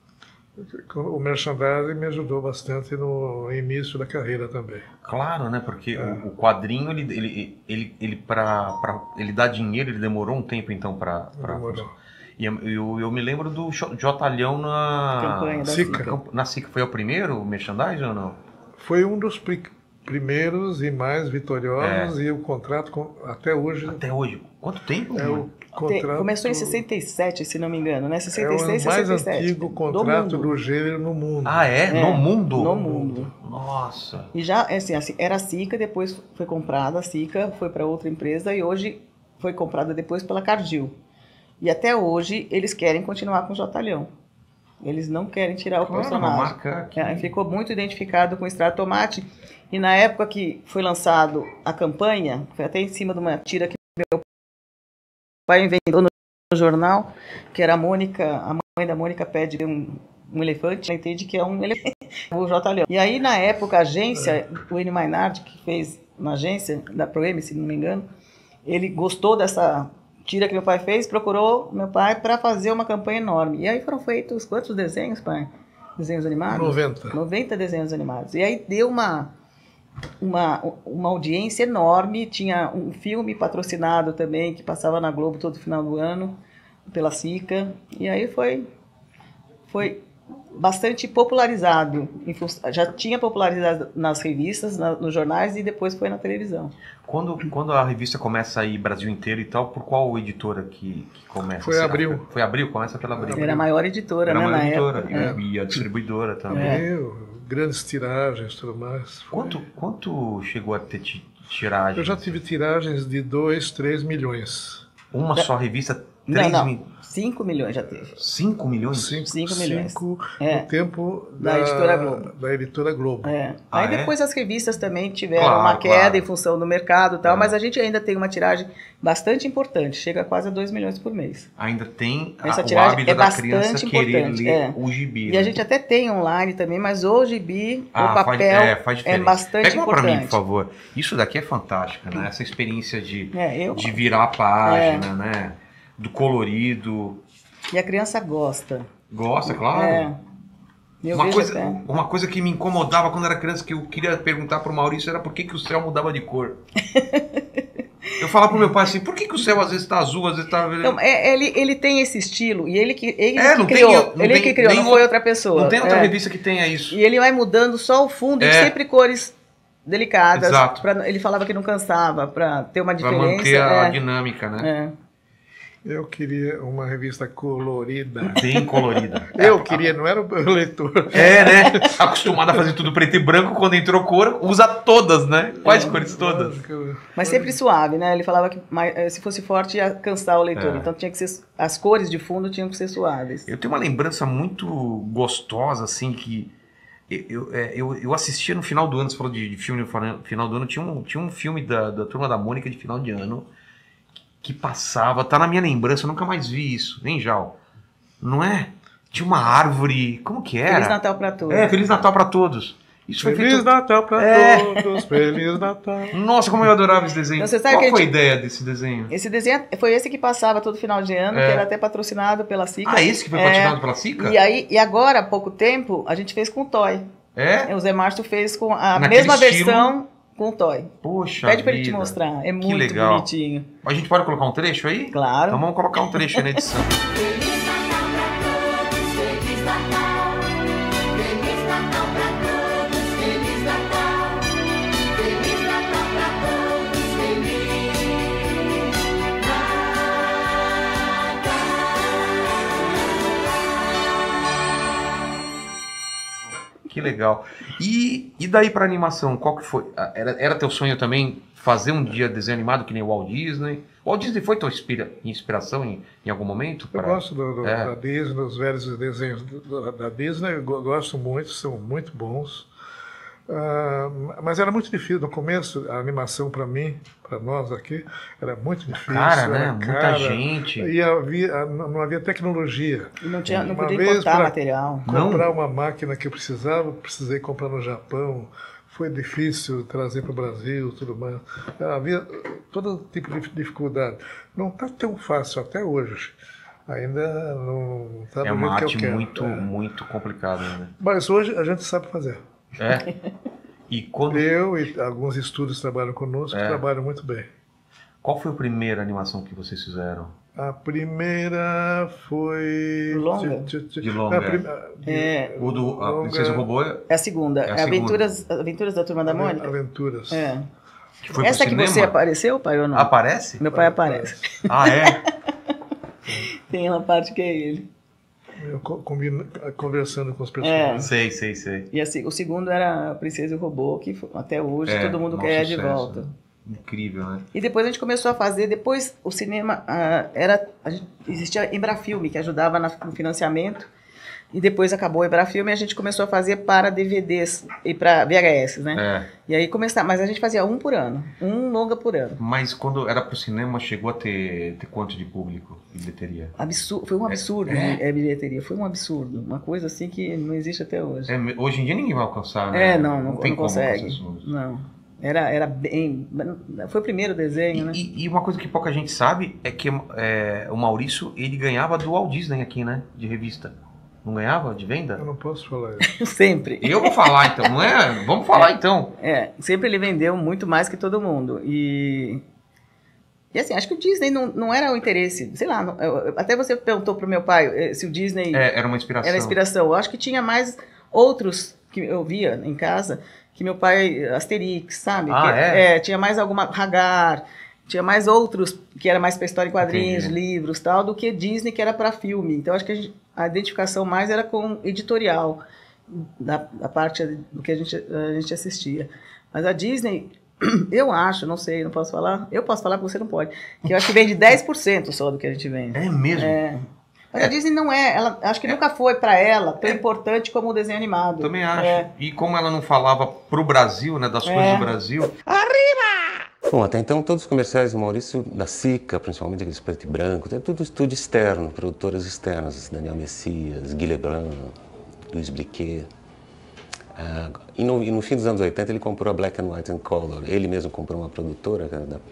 O merchandising me ajudou bastante no início da carreira também. Claro, né? Porque o quadrinho, ele dar dinheiro, ele demorou um tempo então para... E eu me lembro do Jotalhão na Campanha na Sica. Foi o primeiro merchandising ou não? Foi um dos primeiros e mais vitoriosos, e o contrato até hoje... Até hoje? Quanto tempo? Começou em 67, se não me engano, né? 66, é o mais 67. antigo contrato do gênero no mundo. No mundo? No mundo. Nossa. E já, assim, era a Sica, depois foi comprada, a Sica foi para outra empresa e hoje foi comprada depois pela Cargill. E até hoje eles querem continuar com o Jotalhão. Eles não querem tirar o personagem. Marca que... Ficou muito identificado com o Extrato Tomate. E na época que foi lançado a campanha, foi até em cima de uma tira que meu pai inventou no jornal, que era a Mônica, a mãe da Mônica pede um elefante, ela entende que é um elefante, o Jotalhão. E aí, na época, a agência, o Enio Mainardi, que fez na agência da Proeme, se não me engano, ele gostou dessa tira que meu pai fez, procurou meu pai para fazer uma campanha enorme. E aí foram feitos quantos desenhos, pai? Desenhos animados? 90 desenhos animados. E aí deu uma audiência enorme, tinha um filme patrocinado também, que passava na Globo todo final do ano, pela Sica. E aí foi bastante popularizado. Já tinha popularizado nas revistas, nos jornais e depois foi na televisão. Quando a revista começa a ir Brasil inteiro e tal, por qual editora que começa? Foi Abril. Foi Abril? Começa pela Abril. Era a maior editora, Era né, a maior na editora. época. E a distribuidora também. Grandes tiragens e tudo mais. Quanto chegou a ter tiragens? Eu já tive tiragens de 2, 3 milhões. Uma só revista? 5 milhões já teve. 5 milhões? 5 milhões. 5 no tempo da Editora Globo. Da Editora Globo. Aí depois as revistas também tiveram uma queda em função do mercado e tal, mas a gente ainda tem uma tiragem bastante importante, chega quase a 2 milhões por mês. Ainda tem essa o hábito da criança querer ler o gibi. E a gente até tem online também, mas o gibi, o papel, faz é bastante Pega uma importante. pra mim, por favor. Isso daqui é fantástico, né? Essa experiência de virar a página, né? Do colorido. E a criança gosta. Gosta, claro. Uma coisa que me incomodava quando era criança, que eu queria perguntar pro Maurício, era por que o céu mudava de cor. Eu falava pro meu pai assim, por que o céu às vezes tá azul, às vezes tá... Então, ele tem esse estilo, e ele que criou, não foi outra pessoa. Não tem outra revista que tenha isso. E ele vai mudando só o fundo, e sempre cores delicadas. Exato. Ele falava que não cansava, para ter uma diferença. Pra manter a dinâmica, né? Eu queria uma revista colorida. Bem colorida. Eu queria, não era o leitor. Né? Acostumado a fazer tudo preto e branco, quando entrou cor, usa todas, né? Quais cores todas? Mas sempre suave, né? Ele falava que se fosse forte ia cansar o leitor. Então tinha que ser, as cores de fundo tinham que ser suaves. Eu tenho uma lembrança muito gostosa, assim, que eu assistia no final do ano, você falou de filme no final do ano, tinha um filme da Turma da Mônica de final de ano, que passava, tá na minha lembrança, eu nunca mais vi isso, nem Jal. Não é? Tinha uma árvore, como que era? Feliz Natal pra todos. Feliz Natal pra todos. Isso foi Feliz Natal pra todos, Feliz Natal. Nossa, como eu adorava esse desenho. Então, você sabe Qual foi a ideia desse desenho? Esse desenho foi esse que passava todo final de ano, que era até patrocinado pela Sica. Ah, esse que foi patrocinado pela Sica? E agora, há pouco tempo, a gente fez com o Toy. O Zé Márcio fez com a mesma versão... Com o Toy. Poxa, pede pra ele te mostrar. É muito legal. Bonitinho. A gente pode colocar um trecho aí? Claro. Então vamos colocar um trecho aí na edição. Feliz Natal pra todos, Feliz Natal. Feliz Natal pra todos, Feliz Natal. Feliz Natal pra todos, Feliz Natal. Que legal. E daí pra animação, qual que foi? Era teu sonho também fazer um dia desenho animado que nem o Walt Disney? O Walt Disney foi tua inspiração em algum momento? Eu gosto da Disney, dos velhos desenhos da Disney, eu gosto muito, são muito bons. Mas era muito difícil no começo, a animação para mim, para nós aqui, era muito difícil. Né? Muita gente. E não havia tecnologia. Não podia importar material. Comprar uma máquina que eu precisei comprar no Japão. Foi difícil trazer para o Brasil, tudo mais. Havia todo tipo de dificuldade. Não está tão fácil até hoje. Ainda não está do jeito que eu quero. Muito complicado, né? Mas hoje a gente sabe fazer. Eu e alguns estúdios que trabalham conosco trabalham muito bem. Qual foi a primeira animação que vocês fizeram? A primeira foi... Longa? De longa. O do Princesa Robô é a segunda. Aventuras da Turma da Mônica? Aventuras. Essa que você apareceu, pai, ou não? Aparece? Meu pai aparece. Ah, é? Tem uma parte que é ele. Eu conversando com os personagens. Sei. E assim, o segundo era a Princesa e o Robô, que até hoje todo mundo quer de volta. Incrível, né? E depois a gente começou a fazer, depois o cinema existia a Embrafilme, que ajudava no financiamento, e depois acabou o Embrafilme e a gente começou a fazer para DVDs e para VHS, né? E aí mas a gente fazia um por ano, um longa por ano. Mas quando era pro cinema, chegou a ter quanto de público e bilheteria? Foi um absurdo a bilheteria, foi um absurdo, uma coisa assim que não existe até hoje. Hoje em dia ninguém vai alcançar, né? Não consegue. Não. Era bem... Foi o primeiro desenho, né? E uma coisa que pouca gente sabe é que o Maurício, ele ganhava do Walt Disney aqui, né? De revista. Não ganhava de venda? Eu não posso falar isso. Sempre. Eu vou falar então, não é? Vamos falar então. Sempre ele vendeu muito mais que todo mundo. E E assim, acho que o Disney não era o interesse, sei lá, até você perguntou pro meu pai se o Disney... Era uma inspiração. Era inspiração. Eu acho que tinha mais outros que eu via em casa, que meu pai, Asterix, sabe? Tinha mais alguma, Hagar, tinha mais outros, que era mais pra história em quadrinhos, livros e tal, do que Disney, que era para filme. Então acho que a identificação mais era com editorial, da parte do que a gente assistia. Mas a Disney... Eu acho, não sei, não posso falar. Eu posso falar, porque você não pode. Que eu acho que vende 10% só do que a gente vende. É mesmo? Mas a Disney não acho que nunca foi para ela tão importante como o desenho animado. Também acho. E como ela não falava pro Brasil, né, das coisas do Brasil... Arriba! Bom, até então todos os comerciais do Maurício, da Sica, principalmente aqueles preto e branco, tem tudo estúdio externo, produtoras externas, Daniel Messias, Guy Lebrun, Luiz Bliquet. E no fim dos anos 80 ele comprou a Black and White and Color. Ele mesmo comprou uma produtora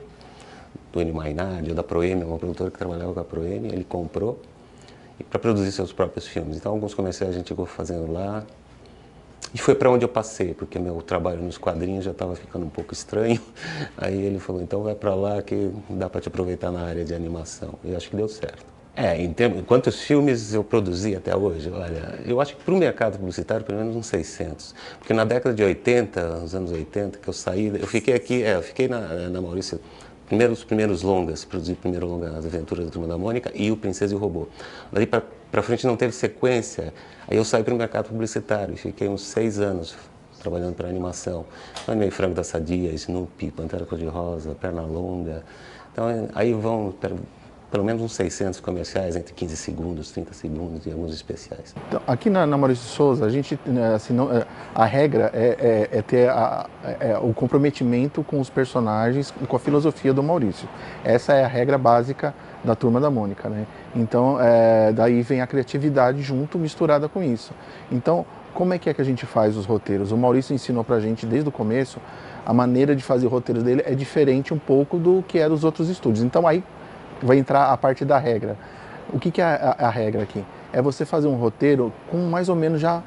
do Ennio Mainardi, ou da Proeme, uma produtora que trabalhava com a Proeme, ele comprou para produzir seus próprios filmes. Então alguns comerciais a gente ficou fazendo lá. E foi para onde eu passei, porque meu trabalho nos quadrinhos já estava ficando um pouco estranho. Aí ele falou, então vai para lá que dá para te aproveitar na área de animação. E acho que deu certo. Quantos filmes eu produzi até hoje? Olha, eu acho que para o mercado publicitário, pelo menos uns 600. Porque na década de 80, nos anos 80, que eu saí, eu fiquei aqui, eu fiquei na Maurício, os primeiros longas, produzi o primeiro longa, As Aventuras da Turma da Mônica e o Princesa e o Robô. Daí para frente não teve sequência, aí eu saí para o mercado publicitário e fiquei uns 6 anos trabalhando para animação. Eu animei Frango da Sadia, Snoopy, Pantera Cor-de-Rosa, Pernalonga. Então aí vão... Pelo menos uns 600 comerciais, entre 15 segundos, 30 segundos e alguns especiais. Então, aqui na Maurício de Souza, a gente, assim, a regra é ter o comprometimento com os personagens e com a filosofia do Maurício. Essa é a regra básica da Turma da Mônica, né? Então, daí vem a criatividade junto, misturada com isso. Então, como é que a gente faz os roteiros? O Maurício ensinou pra gente desde o começo, a maneira de fazer roteiros dele é diferente um pouco do que é dos outros estúdios. Então, aí vai entrar a parte da regra. O que é a regra aqui? É você fazer um roteiro com mais ou menos já...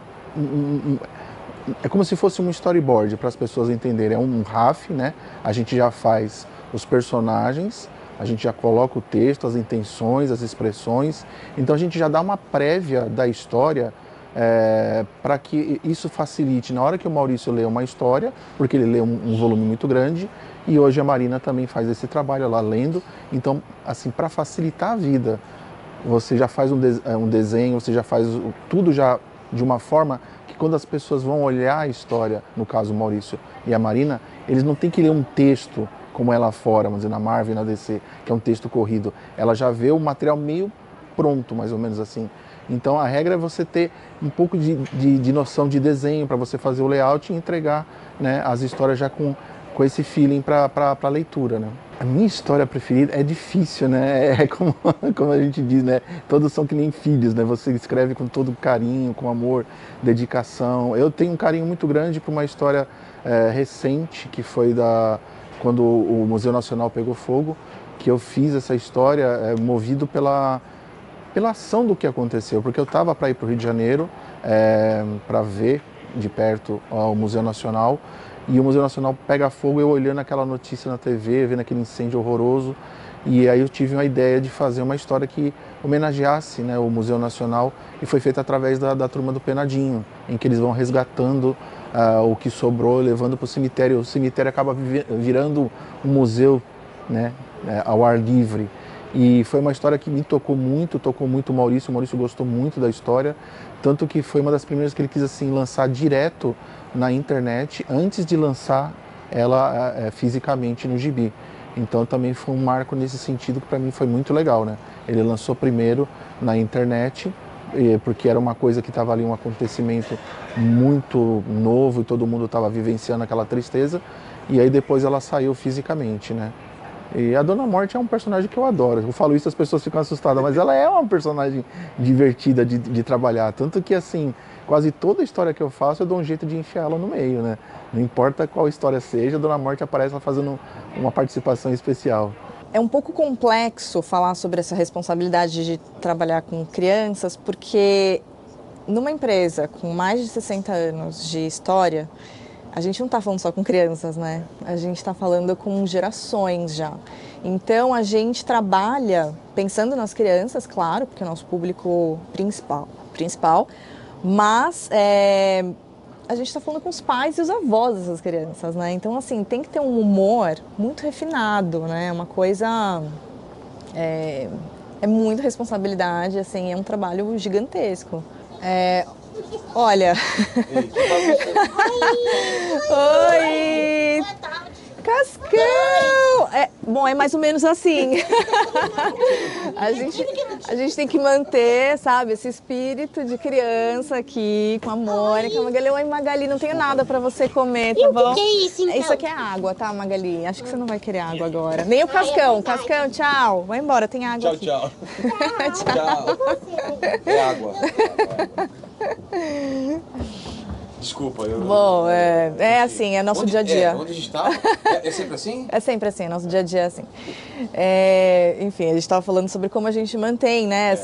é como se fosse um storyboard, para as pessoas entenderem. É um RAF, né? A gente já faz os personagens, a gente já coloca o texto, as intenções, as expressões. Então a gente já dá uma prévia da história para que isso facilite. Na hora que o Maurício lê uma história, porque ele lê um volume muito grande, e hoje a Marina também faz esse trabalho lá lendo. Então, assim, para facilitar a vida, você já faz um desenho, você já faz tudo já de uma forma que quando as pessoas vão olhar a história, no caso o Maurício e a Marina, eles não têm que ler um texto como é lá fora, vamos dizer, na Marvel e na DC, que é um texto corrido. Ela já vê o material meio pronto, mais ou menos assim. Então a regra é você ter um pouco de noção de desenho para você fazer o layout e entregar, né, as histórias já com esse feeling para a leitura, né? A minha história preferida é difícil, né? É como a gente diz, né? Todos são que nem filhos, né? Você escreve com todo carinho, com amor, dedicação. Eu tenho um carinho muito grande por uma história recente, que foi quando o Museu Nacional pegou fogo, que eu fiz essa história movido pela ação do que aconteceu, porque eu estava para ir para o Rio de Janeiro para ver de perto o Museu Nacional, e o Museu Nacional pega fogo, eu olhando aquela notícia na TV, vendo aquele incêndio horroroso, e aí eu tive uma ideia de fazer uma história que homenageasse, né, o Museu Nacional, e foi feita através da Turma do Penadinho, em que eles vão resgatando o que sobrou, levando para o cemitério. O cemitério acaba virando um museu, né, ao ar livre. E foi uma história que me tocou muito o Maurício. O Maurício gostou muito da história, tanto que foi uma das primeiras que ele quis assim lançar direto na internet, antes de lançar ela fisicamente no gibi. Então também foi um marco nesse sentido que para mim foi muito legal, né? Ele lançou primeiro na internet, porque era uma coisa que estava ali, um acontecimento muito novo e todo mundo estava vivenciando aquela tristeza, e aí depois ela saiu fisicamente, né? E a Dona Morte é um personagem que eu adoro. Eu falo isso, as pessoas ficam assustadas, mas ela é uma personagem divertida de trabalhar. Tanto que, assim, quase toda história que eu faço, eu dou um jeito de enfiar ela no meio, né? Não importa qual história seja, a Dona Morte aparece fazendo uma participação especial. É um pouco complexo falar sobre essa responsabilidade de trabalhar com crianças, porque numa empresa com mais de 60 anos de história, a gente não está falando só com crianças, né? A gente está falando com gerações já. Então, a gente trabalha pensando nas crianças, claro, porque é o nosso público principal, mas a gente está falando com os pais e os avós dessas crianças, né? Então, assim, tem que ter um humor muito refinado, né? Uma coisa... É muita responsabilidade, assim, é um trabalho gigantesco. Olha... Oi! Cascão! Bom, é mais ou menos assim. A gente tem que manter, sabe, esse espírito de criança aqui com a Mônica. Magali, oi Magali, não tenho nada pra você comer, tá bom? O que é isso, então? Isso aqui é água, tá, Magali? Acho que você não vai querer água agora. Nem o Cascão. Cascão, tchau. Vai embora, tem água aqui. Tchau. Tchau. É água. Desculpa, eu... Bom, assim, é nosso dia a dia. Onde a gente tá? É sempre assim? É sempre assim, nosso dia a dia é assim. Enfim, a gente estava falando sobre como a gente mantém, né,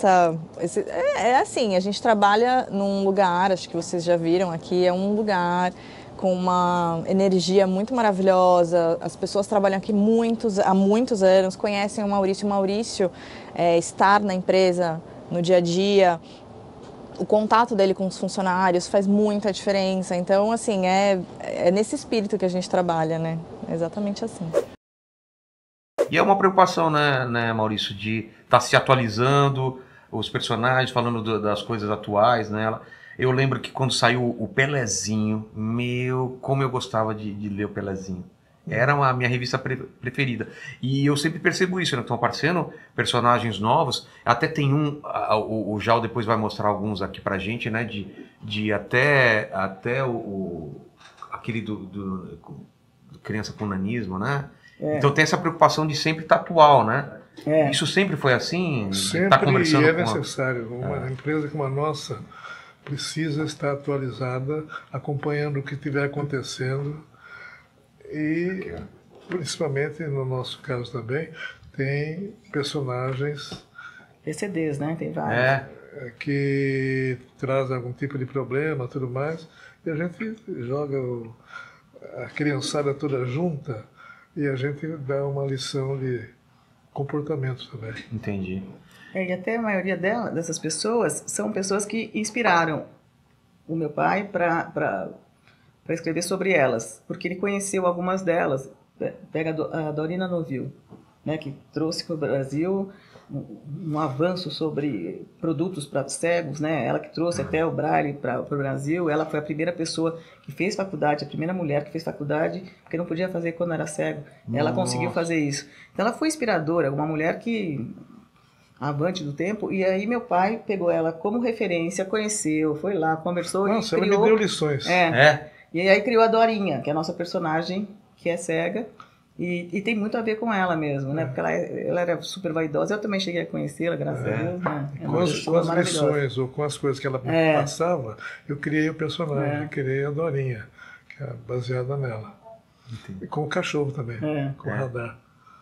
assim, a gente trabalha num lugar, acho que vocês já viram aqui, é um lugar com uma energia muito maravilhosa, as pessoas trabalham aqui há muitos anos, conhecem o Maurício, estar na empresa no dia a dia, o contato dele com os funcionários faz muita diferença. Então, assim, é nesse espírito que a gente trabalha, né? É exatamente assim. E é uma preocupação, né, Maurício, de estar se atualizando, os personagens falando das coisas atuais, né? Eu lembro que quando saiu o Pelezinho, como eu gostava de ler o Pelezinho. Era a minha revista preferida. E eu sempre percebo isso, né? Estão aparecendo personagens novos. Até tem o Jal depois vai mostrar alguns aqui pra gente, né? De até aquele do Criança com Nanismo, né? Então tem essa preocupação de sempre estar atual, né? Isso sempre foi assim? Sempre tá conversando é necessário. Uma empresa como a nossa precisa estar atualizada, acompanhando o que estiver acontecendo. E, principalmente no nosso caso também, tem personagens... PCDs, né? Tem vários. Que trazem algum tipo de problema e tudo mais. E a gente joga a criançada toda junta e a gente dá uma lição de comportamento também. Entendi. E até a maioria dessas pessoas são pessoas que inspiraram o meu pai para escrever sobre elas, porque ele conheceu algumas delas. Pega a Dorina Novil, né, que trouxe para o Brasil um avanço sobre produtos para cegos, né? Ela que trouxe até o Braille para o Brasil. Ela foi a primeira pessoa que fez faculdade, a primeira mulher que fez faculdade, porque não podia fazer quando era cego. Ela conseguiu fazer isso. Então ela foi inspiradora, uma mulher que... avante do tempo, e aí meu pai pegou ela como referência, conheceu, foi lá, conversou e criou... ela me deu lições. E aí criou a Dorinha, que é a nossa personagem, que é cega, e tem muito a ver com ela mesmo, né? Porque ela era super vaidosa, eu também cheguei a conhecê-la, graças a Deus, né? Com as lições ou com as coisas que ela passava, eu criei o personagem, criei a Dorinha, que é baseada nela. Entendi. E com o cachorro também, com o Radar.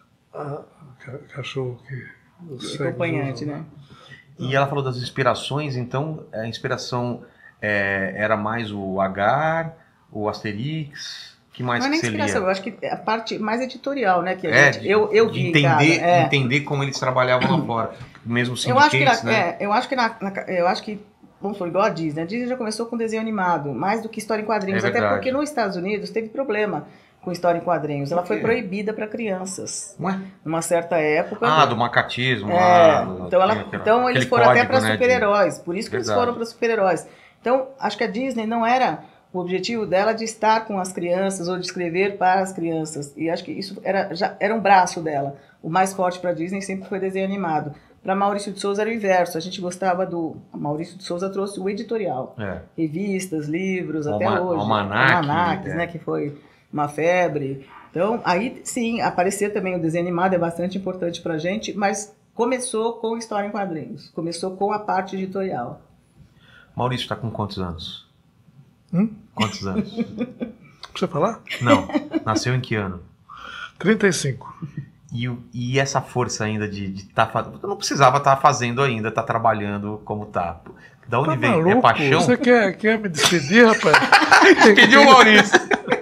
Cachorro que... acompanhante, né? E ela falou das inspirações, então a inspiração era mais o Agar, o Asterix, que mais que você lia? Eu acho que a parte mais editorial, né? Que a gente, eu vi entender como eles trabalhavam lá fora, mesmo syndicates, né? Eu acho que, vamos falar, igual a Disney. A Disney já começou com desenho animado, mais do que história em quadrinhos, até porque nos Estados Unidos teve problema com história em quadrinhos. Ela foi proibida para crianças. Numa certa época. Do macatismo. Então eles foram até para super-heróis. Por isso que eles foram para super-heróis. Então, acho que a Disney não era o objetivo dela de estar com as crianças ou de escrever para as crianças. E acho que isso já era um braço dela. O mais forte para a Disney sempre foi desenho animado. Para Maurício de Souza era o inverso. A gente gostava do... Maurício de Souza trouxe o editorial. Revistas, livros, até hoje. Almanacs, né? Que foi uma febre. Então, aí sim, aparecer também o desenho animado é bastante importante pra gente, mas começou com história em quadrinhos. Começou com a parte editorial. Maurício está com quantos anos? Quantos anos? Precisa falar? Não. Nasceu em que ano? 35. E essa força ainda de estar fazendo... Não precisava estar fazendo ainda, estar trabalhando como está. Da onde vem? Maluco? É paixão? Você quer me despedir, rapaz? Despediu o Maurício.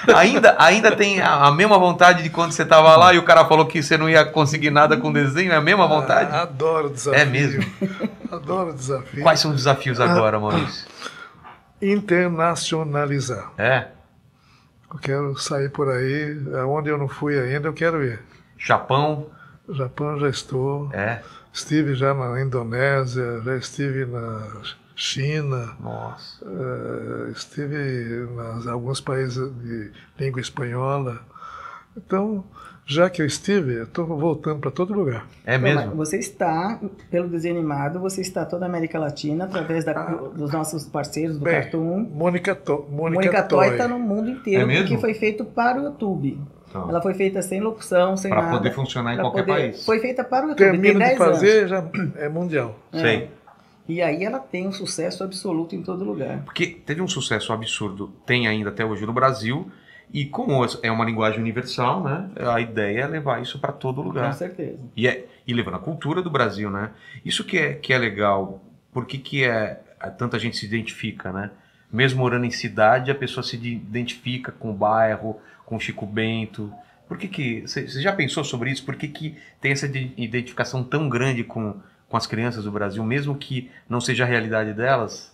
Ainda tem a mesma vontade de quando você estava lá e o cara falou que você não ia conseguir nada com desenho? É a mesma vontade? Adoro desafio. É mesmo? Adoro desafio. Quais são os desafios agora, Maurício? Internacionalizar. É? Eu quero sair por aí, aonde eu não fui ainda, eu quero ir. Japão? Japão já estou. É? Estive já na Indonésia, já estive na China. Nossa. Estive em alguns países de língua espanhola. Então, já que eu estive, eu estou voltando para todo lugar. É mesmo? Você está, pelo desenho animado, você está toda a América Latina, através dos nossos parceiros do Cartoon. Mônica Toy está no mundo inteiro, porque foi feito para o YouTube. Ela foi feita sem locução, sem nada. Para poder funcionar em qualquer país. Foi feita para o YouTube. Termino de fazer, já é mundial. Sei. E aí ela tem um sucesso absoluto em todo lugar. Porque teve um sucesso absurdo, tem ainda até hoje no Brasil, e como é uma linguagem universal, né? A ideia é levar isso para todo lugar. Com certeza. E levando a cultura do Brasil, né? Isso que é legal. Por que tanta gente se identifica, né? Mesmo morando em cidade, a pessoa se identifica com o bairro, com Chico Bento. Por que você já pensou sobre isso? Por que tem essa identificação tão grande com as crianças do Brasil, mesmo que não seja a realidade delas?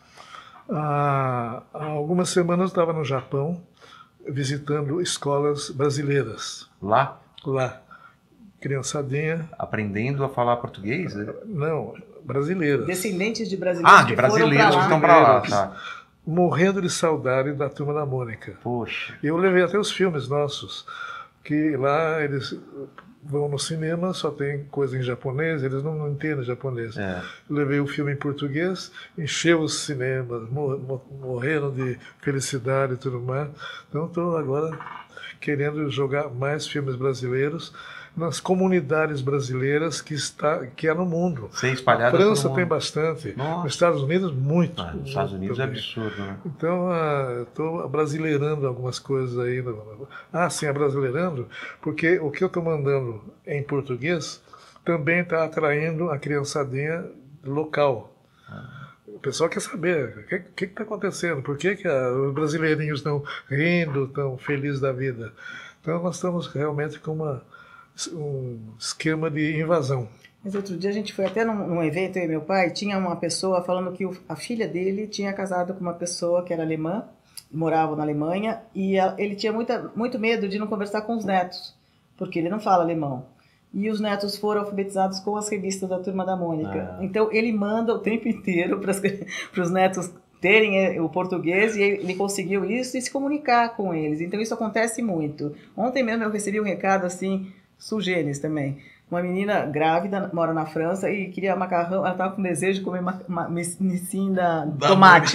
Há algumas semanas eu estava no Japão, visitando escolas brasileiras. Lá? Lá. Criançadinha. Aprendendo a falar português? Não, brasileiras. Descendentes de brasileiros. De brasileiros que estão para lá. Tá. Morrendo de saudade da Turma da Mônica. Poxa. Eu levei até os filmes nossos, que lá eles vão no cinema, só tem coisa em japonês, eles não entendem japonês. Eu levei o filme em português, encheu os cinemas, morreram de felicidade e tudo mais. Então estou agora querendo jogar mais filmes brasileiros nas comunidades brasileiras que é no mundo. A França tem bastante. Nossa. Nos Estados Unidos, muito. Nos Estados Unidos também. É absurdo, né? Então, eu estou abrasileirando algumas coisas aí. Sim, abrasileirando, porque o que eu estou mandando em português também está atraindo a criançadinha local. O pessoal quer saber o que está acontecendo, por que os brasileirinhos estão rindo, estão felizes da vida. Então, nós estamos realmente com um esquema de invasão. Mas outro dia a gente foi até num evento, eu e meu pai, tinha uma pessoa falando que a filha dele tinha casado com uma pessoa que era alemã, morava na Alemanha, e ele tinha muito medo de não conversar com os netos, porque ele não fala alemão. E os netos foram alfabetizados com as revistas da Turma da Mônica. Então ele manda o tempo inteiro para os netos terem o português, e ele conseguiu isso e se comunicar com eles. Então isso acontece muito. Ontem mesmo eu recebi um recado assim, sugênis também. Uma menina grávida, mora na França e queria macarrão, ela estava com desejo de comer missinda de tomate.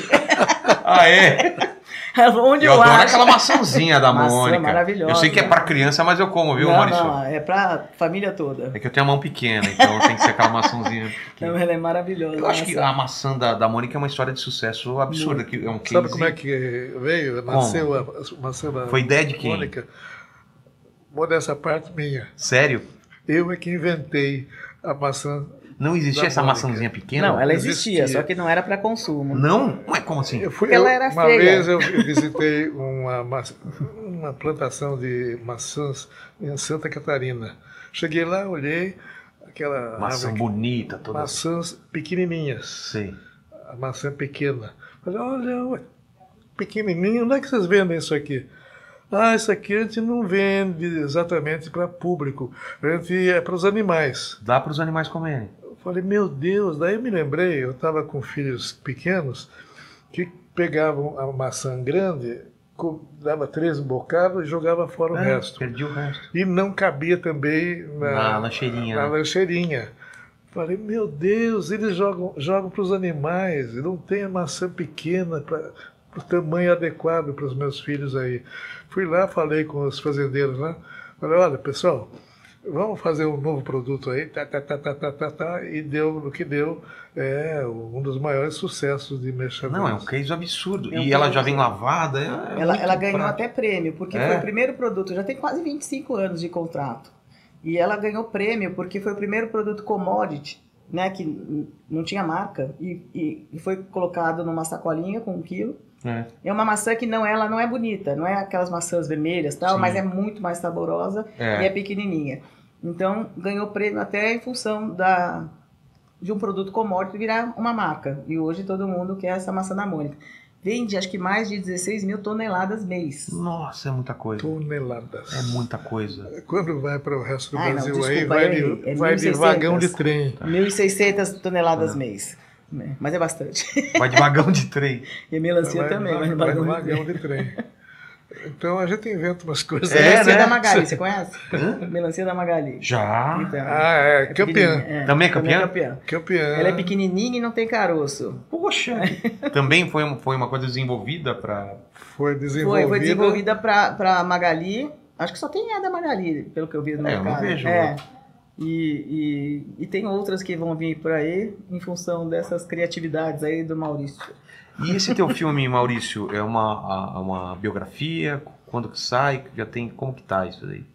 É? Onde eu adoro aquela maçãzinha da Mônica. Maravilhosa. Eu sei que é para criança, mas eu como, viu, Maurício? Não, é para família toda. É que eu tenho a mão pequena, então tem que ser aquela maçãzinha pequena. Não, ela é maravilhosa. Eu acho que a maçã da Mônica é uma história de sucesso absurda. Que é um case. Sabe como é que veio? Nasceu a maçã da Foi ideia de quem? Mônica. Modéstia parte minha. Sério? Eu é que inventei a maçã. Não existia essa maçãzinha pequena? Não, ela existia, só que não era para consumo. Não? Ué, como assim? Ela era uma feia. vez eu visitei uma plantação de maçãs em Santa Catarina. Cheguei lá, olhei aquela maçã bonita, toda maçãs pequenininhas. Sim. A maçã pequena. Falei, olha, pequenininho, onde é que vocês vendem isso aqui? Isso aqui a gente não vende exatamente para público, a gente é para os animais. Dá para os animais comerem. Eu falei, meu Deus, daí eu me lembrei, eu estava com filhos pequenos que pegavam a maçã grande, dava 3 bocados e jogava fora o resto. Perdi o resto. E não cabia também na lancheirinha. Na lancheirinha. Falei, meu Deus, eles jogam para os animais, não tem a maçã pequena para o tamanho adequado para os meus filhos aí. Fui lá, falei com os fazendeiros lá, falei, olha, pessoal, vamos fazer um novo produto aí, e deu no que deu, um dos maiores sucessos de merchandising. Não, é um case absurdo. E ela já vem lavada. Ela ganhou até prêmio, porque foi o primeiro produto, já tem quase 25 anos de contrato. E ela ganhou prêmio porque foi o primeiro produto commodity, né, que não tinha marca, e foi colocado numa sacolinha com 1 quilo. É uma maçã que ela não é bonita, não é aquelas maçãs vermelhas, tal, mas é muito mais saborosa e é pequenininha. Então, ganhou prêmio até em função de um produto commodity virar uma marca. E hoje todo mundo quer essa maçã da Mônica. Vende, acho que mais de 16 mil toneladas mês. Nossa, é muita coisa. Toneladas. É muita coisa. Quando vai para o resto do Ai, Brasil não, aí, desculpa, vai de vagão de trem. 1.600 toneladas mês. Mas é bastante. Vai de vagão de trem. E a melancia também, vai de vagão de trem. Então a gente inventa umas coisas. Melancia da Magali, você conhece? Melancia da Magali. Já? Então, é campeã. Também é campeã? Campeã. Ela é pequenininha e não tem caroço. Poxa! Também foi uma coisa desenvolvida para... Foi desenvolvida para Magali. Acho que só tem a da Magali, pelo que eu vi no mercado. Eu não vejo. E tem outras que vão vir por aí em função dessas criatividades aí do Maurício. E esse teu filme, Maurício, é uma biografia? Quando que sai? Já tem, como que tá isso aí?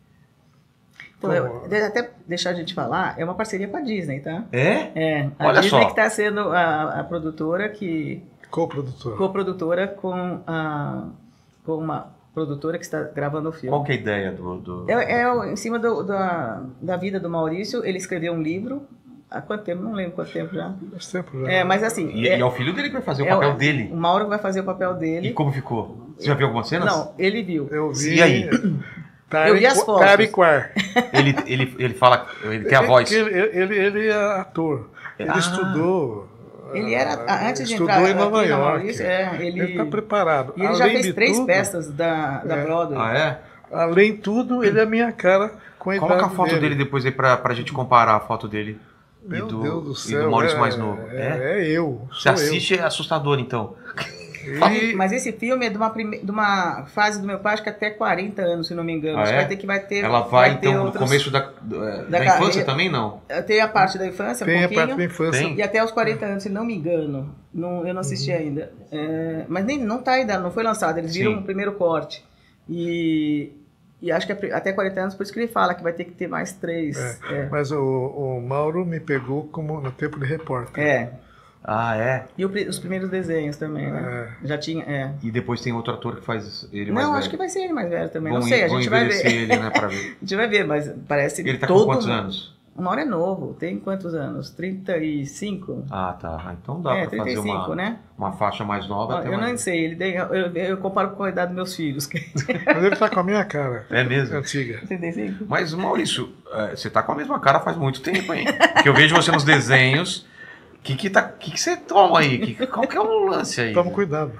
Até deixar a gente falar, é uma parceria com a Disney, tá? É? A Olha Disney só. que está sendo a produtora que... Co-produtora com uma produtora que está gravando o filme. Qual que é a ideia do... Em cima da vida do Maurício. Ele escreveu um livro. Há quanto tempo? Não lembro quanto tempo já. Faz tempo já. Mas assim... E é o filho dele que vai fazer o papel dele? O Mauro vai fazer o papel dele. E como ficou? Você já viu algumas cenas? Não, ele viu. Eu vi. E aí? Eu vi as fotos. Ele fala... Ele tem a voz. Ele é ator. Ele estudou... Ele era, antes de estudou entrar em Nova York. Maurício, ele está preparado. E ele já fez 3 peças da Broadway. Ah, é? Além de tudo, ele é a minha cara com a idade Coloca a foto dele dele depois aí pra gente comparar a foto dele. Meu Deus do céu. E do Maurício mais novo. É eu. Você assiste, é assustador, então. Mas esse filme é de uma fase do meu pai, acho que até 40 anos, se não me engano. Vai ter. Ela vai então, no começo da infância também, não? Tem a parte da infância, tem um pouquinho. A parte da infância. E até os 40 anos, se não me engano. Eu não assisti ainda. Mas não tá ainda, não foi lançado. Eles viram o primeiro corte. E acho que até 40 anos, por isso que ele fala que vai ter que ter mais 3. Mas o Mauro me pegou como no tempo de repórter. Ah, é? E os primeiros desenhos também, né? Já tinha, E depois tem outro ator que faz ele mais velho. Não, acho que vai ser ele mais velho também. Não sei, a gente vai ver. Ele, né, pra ver. A gente vai ver, mas parece Ele tá com quantos anos? O Mauro é novo. Tem quantos anos? 35? Ah, tá. Então dá pra 35, fazer uma faixa mais nova. Eu não sei. Eu comparo com a idade dos meus filhos. Mas ele tá com a minha cara. É mesmo? Antiga. 35? Mas, Maurício, você tá com a mesma cara faz muito tempo, hein? Porque eu vejo você nos desenhos... O que você toma aí? Qual que é o lance aí? Toma cuidado.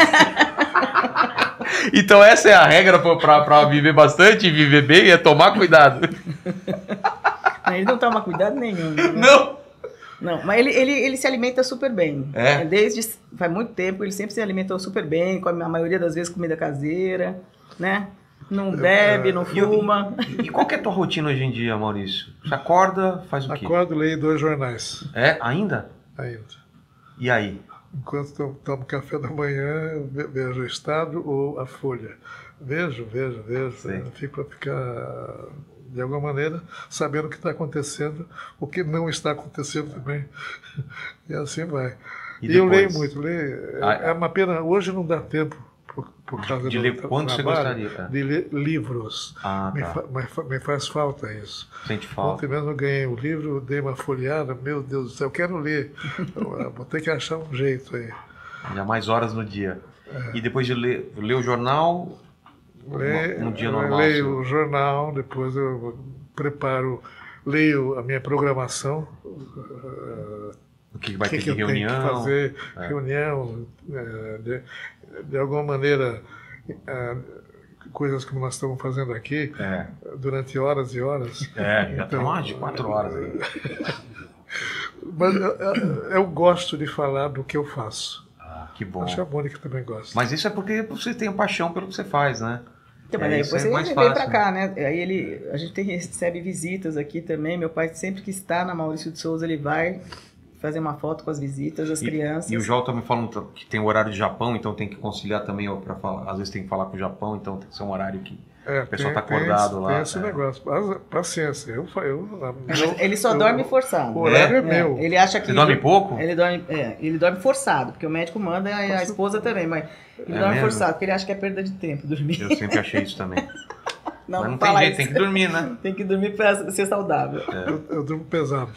Então essa é a regra pra viver bastante e viver bem, é tomar cuidado. Ele não toma cuidado nenhum. Né? Não, mas ele se alimenta super bem. Faz muito tempo, ele sempre se alimentou super bem, come a maioria das vezes comida caseira, né? Não bebe, não fuma. E qual que é a tua rotina hoje em dia, Maurício? Você acorda, faz o quê? Acordo, leio 2 jornais. Ainda? Ainda. E aí? Enquanto tomo café da manhã, vejo o Estado ou a Folha. Vejo. Fico para ficar, de alguma maneira, sabendo o que está acontecendo, o que não está acontecendo também. E assim vai. E eu leio muito. É uma pena, hoje não dá tempo. Por causa de ler quanto você gostaria? De ler livros. Tá. Me faz falta isso. Sente falta. Ontem mesmo eu ganhei um livro, dei uma folheada, meu Deus do céu, eu quero ler. Vou ter que achar um jeito aí. Já mais horas no dia. E depois de ler o jornal, um dia normal? Leio o jornal, depois eu leio a minha programação. O que vai ter de reunião? Tenho que fazer reunião, de alguma maneira, coisas como nós estamos fazendo aqui, durante horas e horas. Já estão mais de 4 horas aí. Mas eu gosto de falar do que eu faço. Que bom. Acho que a Mônica também gosta. Mas isso é porque você tem paixão pelo que você faz, né? Então, mas aí depois ele veio pra cá, né? Aí a gente recebe visitas aqui também. Meu pai sempre que está na Maurício de Souza, ele vai fazer uma foto com as visitas das crianças. E o João também falando que tem o horário de Japão, então tem que conciliar também para falar. Às vezes tem que falar com o Japão, então tem que ser um horário que O pessoal tá acordado lá. Tem esse negócio. Paciência. Ele só dorme forçado. O horário é meu. Ele acha que... Você dorme pouco? Ele dorme forçado, porque o médico manda e a esposa também, mas ele dorme mesmo? forçado, porque ele acha que é perda de tempo dormir. Eu sempre achei isso também. Não, mas não tem jeito, tem que dormir, né? Tem que dormir pra ser saudável. Eu durmo pesado.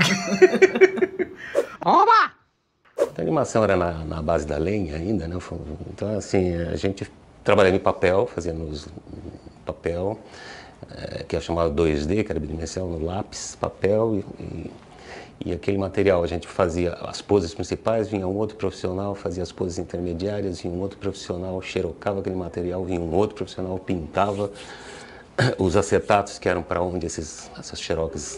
Oba! A animação era na base da lenha ainda, né? Então, assim, a gente trabalhava em papel, fazíamos papel, que é chamado 2D, que era bidimensional, no lápis, papel e aquele material. A gente fazia as poses principais, vinha um outro profissional, fazia as poses intermediárias, vinha um outro profissional, xerocava aquele material, vinha um outro profissional, pintava os acetatos, que eram para onde essas xerox,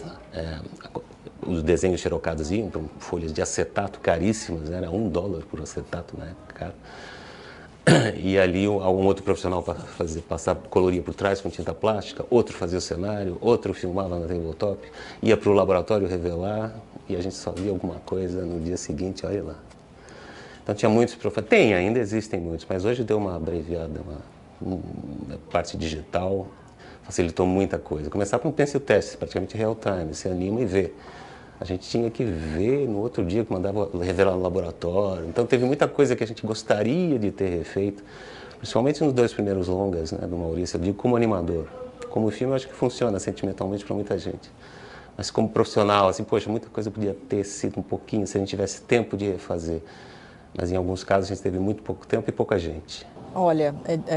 os desenhos xerocados iam, para folhas de acetato caríssimas, era $1 por acetato na época, cara. E ali algum outro profissional coloria por trás com tinta plástica, outro fazia o cenário, outro filmava na tabletop, ia para o laboratório revelar e a gente só via alguma coisa no dia seguinte, olha lá. Então tinha muitos profissionais, ainda existem muitos, mas hoje deu uma abreviada, uma parte digital, facilitou muita coisa. Começar por um pencil test, praticamente real time, você anima e vê. A gente tinha que ver no outro dia, que mandava revelar no laboratório. Então teve muita coisa que a gente gostaria de ter refeito, principalmente nos 2 primeiros longas, né, do Maurício. Eu digo como animador. Como filme eu acho que funciona sentimentalmente para muita gente. Mas como profissional, assim, poxa, muita coisa podia ter sido um pouquinho se a gente tivesse tempo de refazer. Mas em alguns casos a gente teve muito pouco tempo e pouca gente. Olha,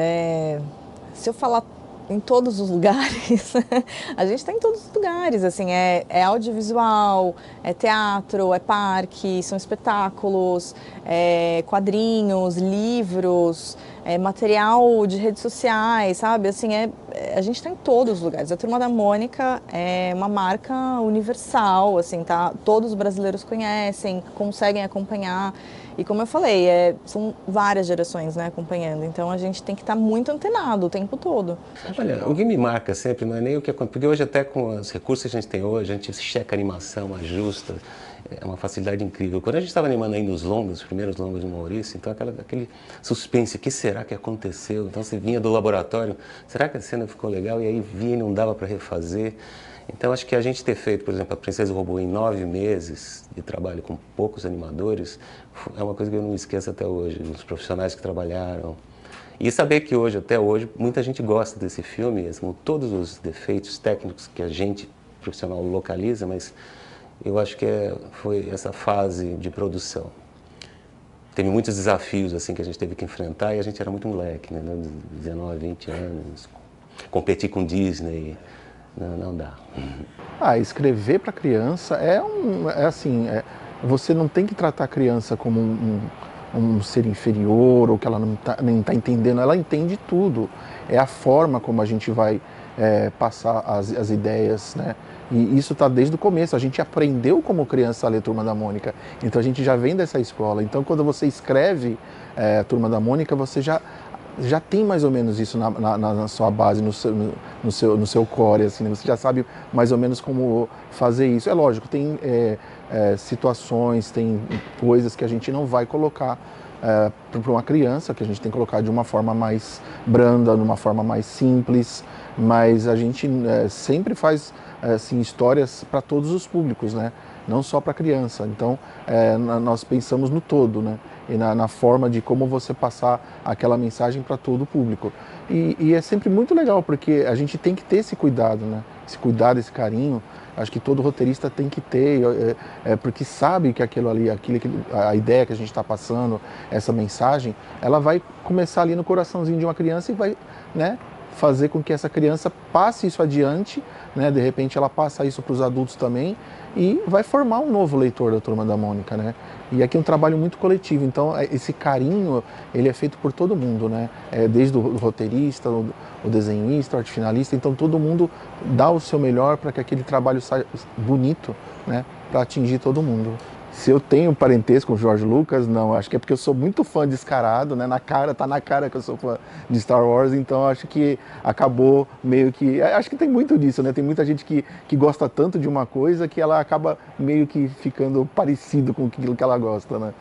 se eu falar em todos os lugares, a gente está em todos os lugares, assim, é audiovisual, é teatro, é parque, são espetáculos, quadrinhos, livros, material de redes sociais, sabe, assim, a gente está em todos os lugares. A Turma da Mônica é uma marca universal, assim, tá? Todos os brasileiros conhecem, conseguem acompanhar. E como eu falei, são várias gerações, né, acompanhando, então a gente tem que estar muito antenado o tempo todo. Olha, o que me marca sempre não é nem o que acontece, porque hoje até com os recursos que a gente tem hoje, a gente checa a animação, ajusta, é uma facilidade incrível. Quando a gente estava animando ainda os primeiros longos do Maurício, então aquele suspense, o que será que aconteceu? Então você vinha do laboratório, será que a cena ficou legal? E aí via e não dava para refazer. Então acho que a gente ter feito, por exemplo, a Princesa Robô em 9 meses de trabalho com poucos animadores, é uma coisa que eu não esqueço até hoje, os profissionais que trabalharam. E saber que hoje, até hoje, muita gente gosta desse filme, com todos os defeitos técnicos que a gente, profissional, localiza, mas eu acho que foi essa fase de produção. Teve muitos desafios assim que a gente teve que enfrentar e a gente era muito moleque, né? 19, 20 anos, competir com Disney. Não dá. Escrever para criança você não tem que tratar a criança como um ser inferior ou que ela nem está entendendo, ela entende tudo. É a forma como a gente vai passar as ideias, né? E isso está desde o começo, a gente aprendeu como criança a ler Turma da Mônica, então a gente já vem dessa escola. Então quando você escreve Turma da Mônica, você já tem mais ou menos isso na sua base, no seu core, assim, você já sabe mais ou menos como fazer isso. É lógico, tem situações, tem coisas que a gente não vai colocar para uma criança, que a gente tem que colocar de uma forma mais branda, de uma forma mais simples, mas a gente sempre faz assim, histórias para todos os públicos, né? Não só para criança. Então, nós pensamos no todo, né? E na forma de como você passar aquela mensagem para todo o público. E é sempre muito legal, porque a gente tem que ter esse cuidado, né? Esse cuidado, esse carinho. Acho que todo roteirista tem que ter, porque sabe que a ideia que a gente está passando, essa mensagem, ela vai começar ali no coraçãozinho de uma criança e vai, né, fazer com que essa criança passe isso adiante, né? De repente ela passa isso para os adultos também e vai formar um novo leitor da Turma da Mônica, né? E aqui é um trabalho muito coletivo, então esse carinho, ele é feito por todo mundo, né? Desde o roteirista, o desenhista, o arte finalista, então todo mundo dá o seu melhor para que aquele trabalho saia bonito, né? Para atingir todo mundo. Se eu tenho parentesco com o George Lucas, não. Acho que é porque eu sou muito fã descarado, né? Tá na cara que eu sou fã de Star Wars, então acho que acabou meio que... Acho que tem muito disso, né? Tem muita gente que gosta tanto de uma coisa que ela acaba meio que ficando parecido com aquilo que ela gosta, né?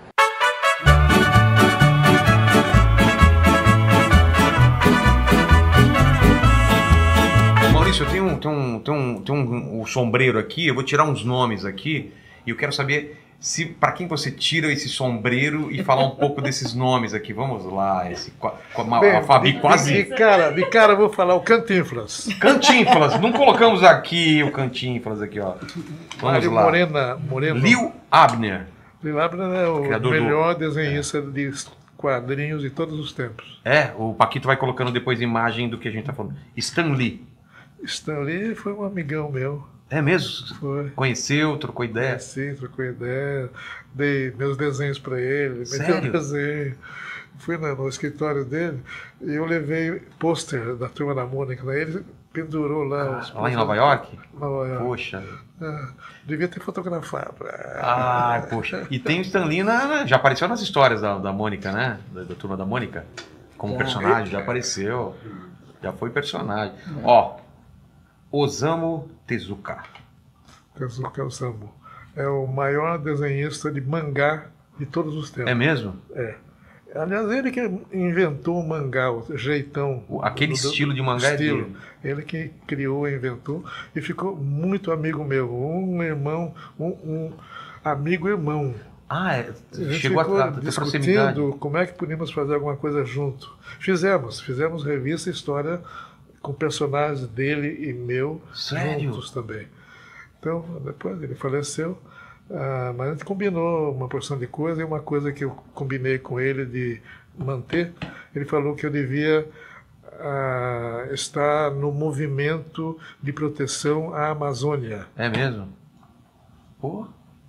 Maurício, tem um sombreiro aqui, eu vou tirar uns nomes aqui e eu quero saber para quem você tira esse sombreiro e falar um pouco desses nomes aqui. Vamos lá, a Fabi quase... De cara eu vou falar o Cantinflas. Cantinflas, não colocamos aqui o Cantinflas aqui, ó. Vamos lá. Morena. Lil Abner. Lil Abner é o melhor desenhista de quadrinhos de todos os tempos. O Paquito vai colocando depois imagem do que a gente tá falando. Stan Lee. Stan Lee foi um amigão meu. É mesmo? Foi. Conheceu, trocou ideia? Sim, trocou ideia. Dei meus desenhos para ele. Sério? Meteu desenho. Fui no escritório dele e eu levei pôster da Turma da Mônica. Daí ele pendurou lá. Lá em Nova York? Nova York. Poxa. Devia ter fotografado. Poxa. E tem o Stan Lee, já apareceu nas histórias da Mônica, né? Da Turma da Mônica. Como personagem, já apareceu. Já foi personagem. Ó, Osamu Tezuka. Tezuka Osamu. É o maior desenhista de mangá de todos os tempos. É mesmo? É. Aliás, ele que inventou o mangá, o jeitão. Aquele estilo de mangá é dele. Ele que criou, inventou e ficou muito amigo meu. Um irmão, um amigo irmão. Chegou a ter proximidade. Como é que podíamos fazer alguma coisa junto. Fizemos revista História com personagens dele e meu. Sério? Juntos também. Então, depois ele faleceu. Mas a gente combinou uma porção de coisa, e uma coisa que eu combinei com ele de manter, ele falou que eu devia estar no movimento de proteção à Amazônia. É mesmo? Pô.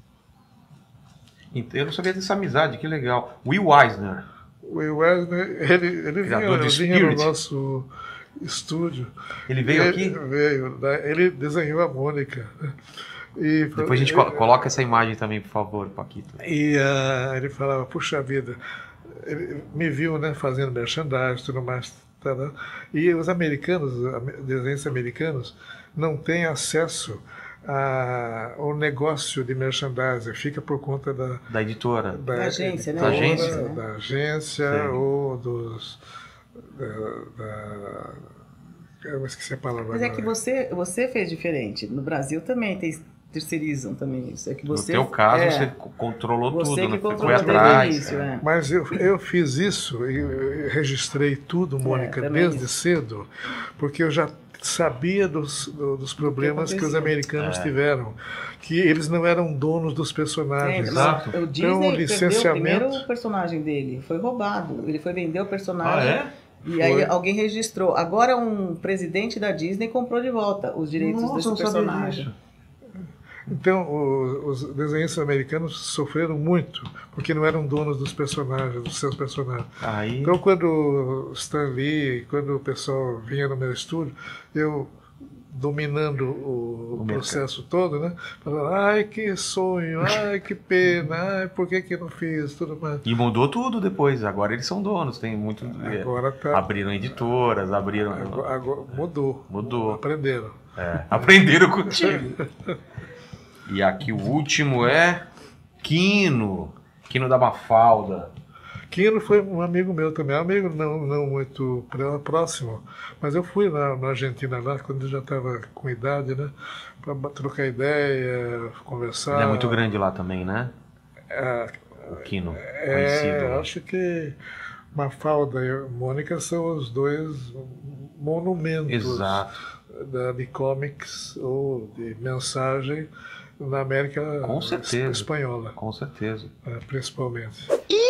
Eu não sabia dessa amizade, que legal. Will Eisner. Will Eisner, ele vinha no nosso estúdio. Ele veio aqui? Veio. Ele desenhou a Mônica. E depois a gente coloca essa imagem também, por favor, Paquito. E ele falava, puxa vida, ele me viu, né, fazendo merchandising e tudo mais. E os americanos, desenhistas americanos, não têm acesso ao negócio de merchandising, fica por conta da editora. Da agência, né? Da agência ou dos... eu esqueci a palavra. Mas é que você fez diferente. No Brasil também terceirizam também isso. É que você, no teu caso, você controlou você tudo, que controlou foi atrás. Início, Mas eu fiz isso e registrei tudo, Mônica, desde cedo, porque eu já sabia dos problemas que os americanos tiveram, que eles não eram donos dos personagens. Exato. O Disney perdeu o primeiro personagem dele, foi roubado. Ele foi vender o personagem. E aí alguém registrou. Agora um presidente da Disney comprou de volta os direitos desse personagem. Então, os desenhistas americanos sofreram muito, porque não eram donos dos personagens, dos seus personagens. Então, quando Stan Lee, quando o pessoal vinha no meu estúdio, eu, dominando o processo todo, né? Falando, ai, que sonho, ai, que pena, ai, por que eu não fiz, tudo mais. E mudou tudo depois, agora eles são donos, tem muito... Abriram editoras, abriram... Agora mudou. Aprenderam. Aprenderam contigo. E aqui o último é Quino da Mafalda. Quino foi um amigo meu também, amigo não muito próximo, mas eu fui lá na Argentina, lá quando eu já estava com idade, né, para trocar ideia, conversar. Ele é muito grande lá também, né? O Quino, conhecido. Acho que Mafalda e Mônica são os dois monumentos de comics ou de mensagem na América espanhola. Com certeza. Principalmente.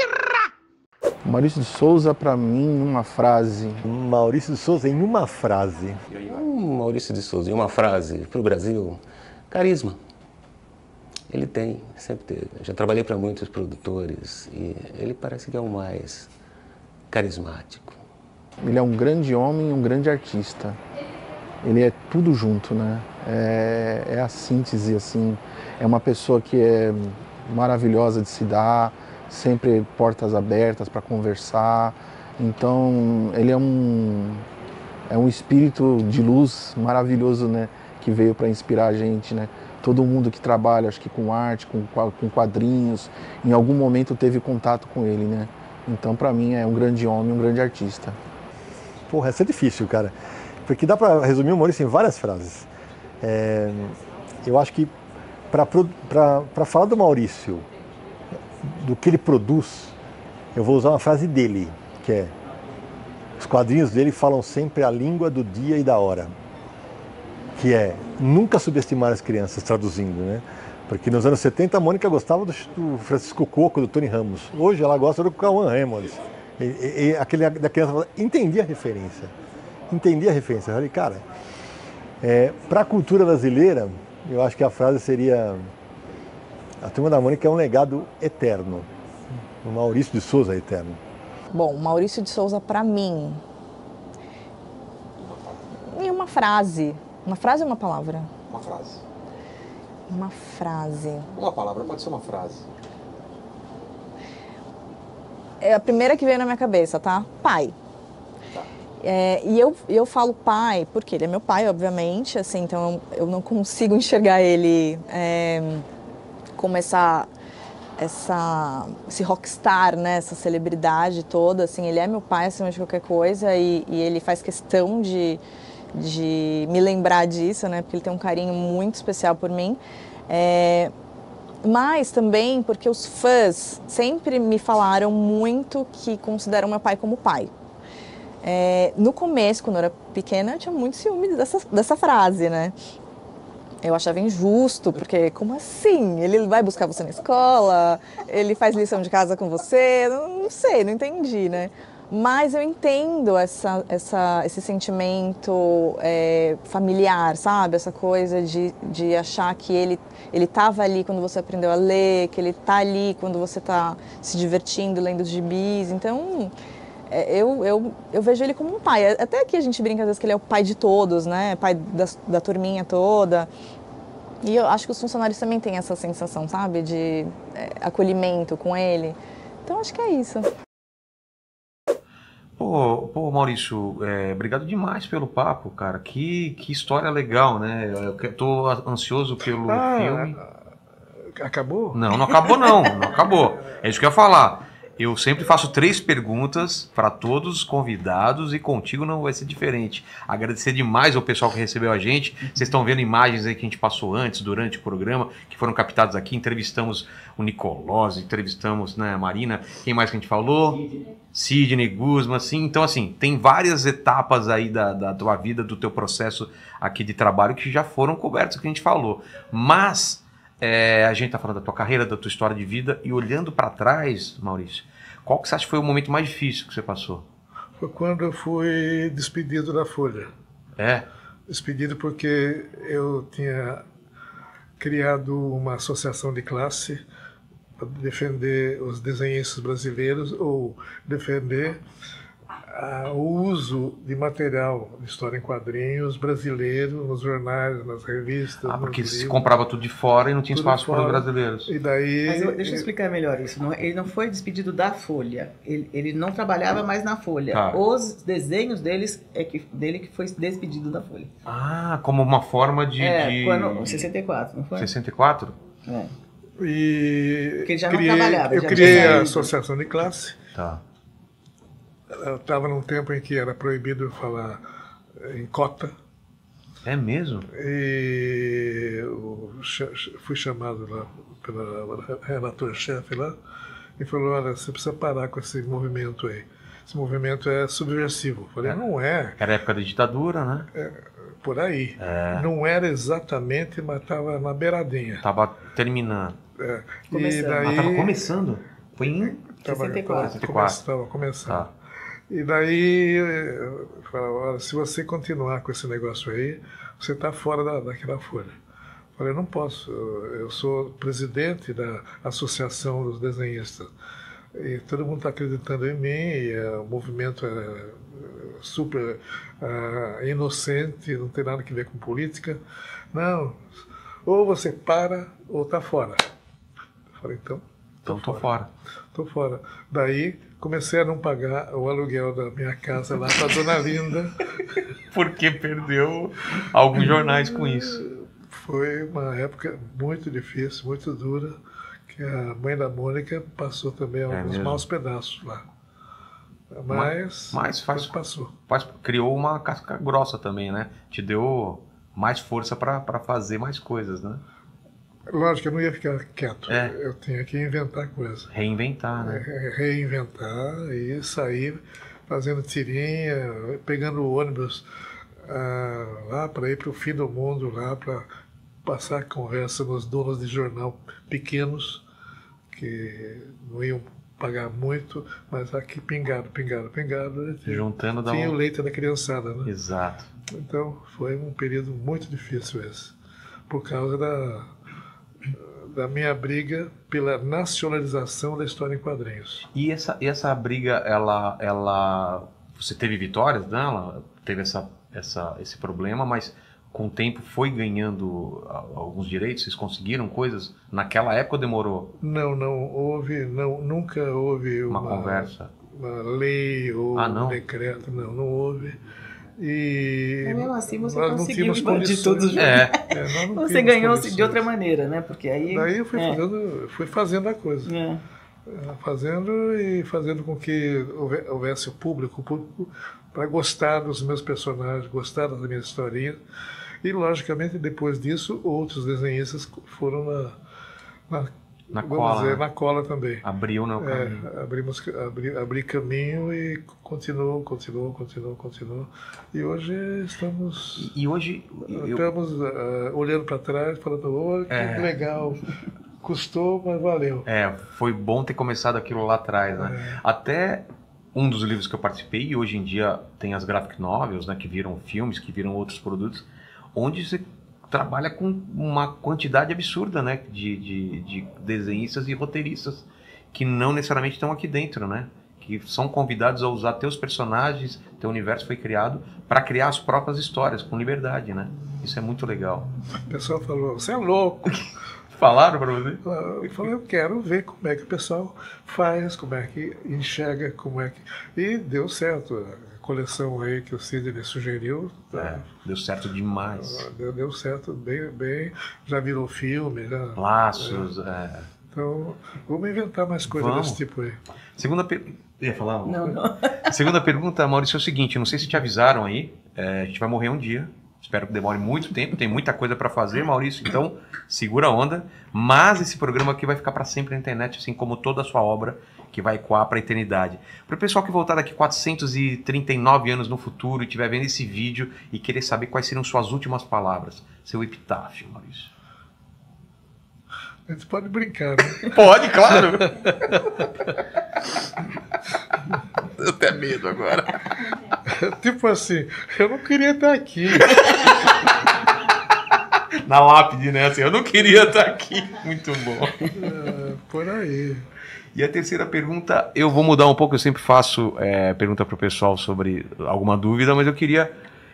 Maurício de Souza, para mim, uma frase. Maurício de Souza, em uma frase. Maurício de Souza, em uma frase, para o Brasil, carisma. Ele tem, sempre teve. Já trabalhei para muitos produtores e ele parece que é o mais carismático. Ele é um grande homem e um grande artista. Ele é tudo junto, né? É a síntese, assim. É uma pessoa que é maravilhosa de se dar, sempre portas abertas para conversar. Então, ele é um espírito de luz maravilhoso, né? Que veio para inspirar a gente, né? Todo mundo que trabalha, acho que com arte, com quadrinhos, em algum momento teve contato com ele, né? Então, para mim, é um grande homem, um grande artista. Porra, essa é difícil, cara. Porque dá para resumir o Maurício em várias frases. Eu acho que para falar do Maurício, do que ele produz, eu vou usar uma frase dele, que é: os quadrinhos dele falam sempre a língua do dia e da hora. Que é nunca subestimar as crianças, traduzindo, né? Porque nos anos 70 a Mônica gostava do Francisco Coco, do Tony Ramos. Hoje ela gosta do Cauã Raymond. E aquele da criança entendia a referência. Eu falei, cara, para a cultura brasileira, eu acho que a frase seria: a Turma da Mônica é um legado eterno. O Maurício de Souza é eterno. Bom, Maurício de Souza, para mim, em uma frase. Uma frase ou uma palavra? Uma frase. Uma frase. Uma palavra, pode ser uma frase. É a primeira que veio na minha cabeça, tá? Pai. Tá. E eu falo pai porque ele é meu pai, obviamente, assim, então eu não consigo enxergar ele como esse rockstar, né? Essa celebridade toda, assim, ele é meu pai acima de qualquer coisa e ele faz questão de me lembrar disso, né? Porque ele tem um carinho muito especial por mim. Mas também porque os fãs sempre me falaram muito que consideram meu pai como pai. No começo, quando eu era pequena, eu tinha muito ciúme dessa frase, né? Eu achava injusto, porque como assim? Ele vai buscar você na escola, ele faz lição de casa com você, não sei, não entendi, né? Mas eu entendo esse sentimento familiar, sabe? Essa coisa de achar que ele estava ali quando você aprendeu a ler, que ele está ali quando você está se divertindo, lendo os gibis. Então, eu vejo ele como um pai. Até aqui a gente brinca às vezes que ele é o pai de todos, né? Pai da turminha toda. E eu acho que os funcionários também têm essa sensação, sabe? De acolhimento com ele. Então, acho que é isso. Pô, Maurício, obrigado demais pelo papo, cara. Que história legal, né? Eu tô ansioso pelo filme. Acabou? Não acabou não acabou. É isso que eu ia falar. Eu sempre faço 3 perguntas para todos os convidados e contigo não vai ser diferente. Agradecer demais ao pessoal que recebeu a gente. Vocês estão vendo imagens aí que a gente passou antes, durante o programa, que foram captadas aqui. Entrevistamos o Nicolós, entrevistamos, né, a Marina. Quem mais que a gente falou? Sidney Guzman, assim. Então, assim, tem várias etapas aí da tua vida, do teu processo aqui de trabalho que já foram cobertas, que a gente falou. Mas a gente tá falando da tua carreira, da tua história de vida, e olhando para trás, Maurício, qual que você acha que foi o momento mais difícil que você passou? Foi quando eu fui despedido da Folha. Despedido porque eu tinha criado uma associação de classe para defender os desenhistas brasileiros ou defender o uso de material de história em quadrinhos brasileiro nos jornais, nas revistas. Porque se comprava tudo de fora e não tinha espaço para os brasileiros. E daí... Mas deixa eu explicar melhor isso. Ele não foi despedido da Folha. Ele não trabalhava mais na Folha. Tá. Os desenhos dele que foi despedido da Folha. Como uma forma de... Quando 64, não foi? 64? E porque ele já não trabalhava. Eu criei a associação de classe. Tá. Eu estava num tempo em que era proibido falar em cota. É mesmo? E eu fui chamado lá pelo relator-chefe lá e falou: olha, você precisa parar com esse movimento aí. Esse movimento é subversivo. Eu falei, não é. Era época da ditadura, né? Por aí. Não era exatamente, mas estava na beiradinha. Estava terminando. E daí... estava começando? Foi em 64. Estava começando. Tá. E daí, eu falei, olha, se você continuar com esse negócio aí, você está fora daquela Folha. Eu falei, não posso, eu sou presidente da Associação dos Desenhistas. E todo mundo está acreditando em mim, e o movimento é super inocente, não tem nada a ver com política. Não, ou você para ou está fora. Eu falei, então tô fora. Tô fora. Daí comecei a não pagar o aluguel da minha casa lá para Dona Linda. Porque perdeu alguns jornais com isso. Foi uma época muito difícil, muito dura, que a mãe da Mônica passou também alguns maus pedaços lá. Mas passou. Criou uma casca grossa também, né? Te deu mais força para fazer mais coisas, né? Lógico, eu não ia ficar quieto. Eu tinha que inventar coisas. Reinventar, né? Reinventar e sair fazendo tirinha, pegando o ônibus lá para ir para o fim do mundo, lá para passar conversa nos donos de jornal pequenos, que não iam pagar muito, mas aqui pingado. Juntando tinha o leite da criançada, né? Exato. Então foi um período muito difícil esse, por causa da minha briga pela nacionalização da história em quadrinhos. E essa briga, você teve vitórias dela? Teve esse problema, mas com o tempo foi ganhando alguns direitos? Vocês conseguiram coisas? Naquela época demorou? Nunca houve uma conversa, uma lei ou um decreto, não houve. E mesmo assim você nós conseguiu invadir todos os Você ganhou de outra maneira, né? Porque aí... Daí eu fui fazendo a coisa. Fazendo com que houvesse o público para gostar dos meus personagens, gostar das minhas historinhas. E, logicamente, depois disso, outros desenhistas foram na cola também. Abriu, né, o caminho. Abri caminho e continuou. E hoje estamos... Estamos olhando para trás, falando, que legal, custou, mas valeu. Foi bom ter começado aquilo lá atrás, né? Até um dos livros que eu participei, e hoje em dia tem as graphic novels, né, que viram filmes, que viram outros produtos, onde você trabalha com uma quantidade absurda, né, de desenhistas e roteiristas que não necessariamente estão aqui dentro, né, que são convidados a usar teus personagens, teu universo foi criado para criar as próprias histórias com liberdade, né? Isso é muito legal. O pessoal falou, você é louco. Falaram para você? Eu falei, eu quero ver como é que o pessoal faz, como é que enxerga, como é que... E deu certo. A coleção aí que o Sidney sugeriu... deu certo demais. Deu certo bem. Já virou filme. Laços, Então, vamos inventar mais coisas desse tipo aí. Segunda pergunta... Ia falar? Não. Segunda pergunta, Maurício, é o seguinte, não sei se te avisaram aí, a gente vai morrer um dia. Espero que demore muito tempo, tem muita coisa para fazer, Maurício, então segura a onda. Mas esse programa aqui vai ficar para sempre na internet, assim como toda a sua obra, que vai ecoar para a eternidade. Para o pessoal que voltar daqui 439 anos no futuro e estiver vendo esse vídeo e querer saber quais seriam suas últimas palavras, seu epitáfio, Maurício. A gente pode brincar, né? Pode, claro! Eu tenho medo agora. Tipo assim, eu não queria estar aqui. Na lápide, né? Assim, eu não queria estar aqui. Muito bom. Por aí. E a terceira pergunta, eu vou mudar um pouco, eu sempre faço pergunta para o pessoal sobre alguma dúvida, mas eu queria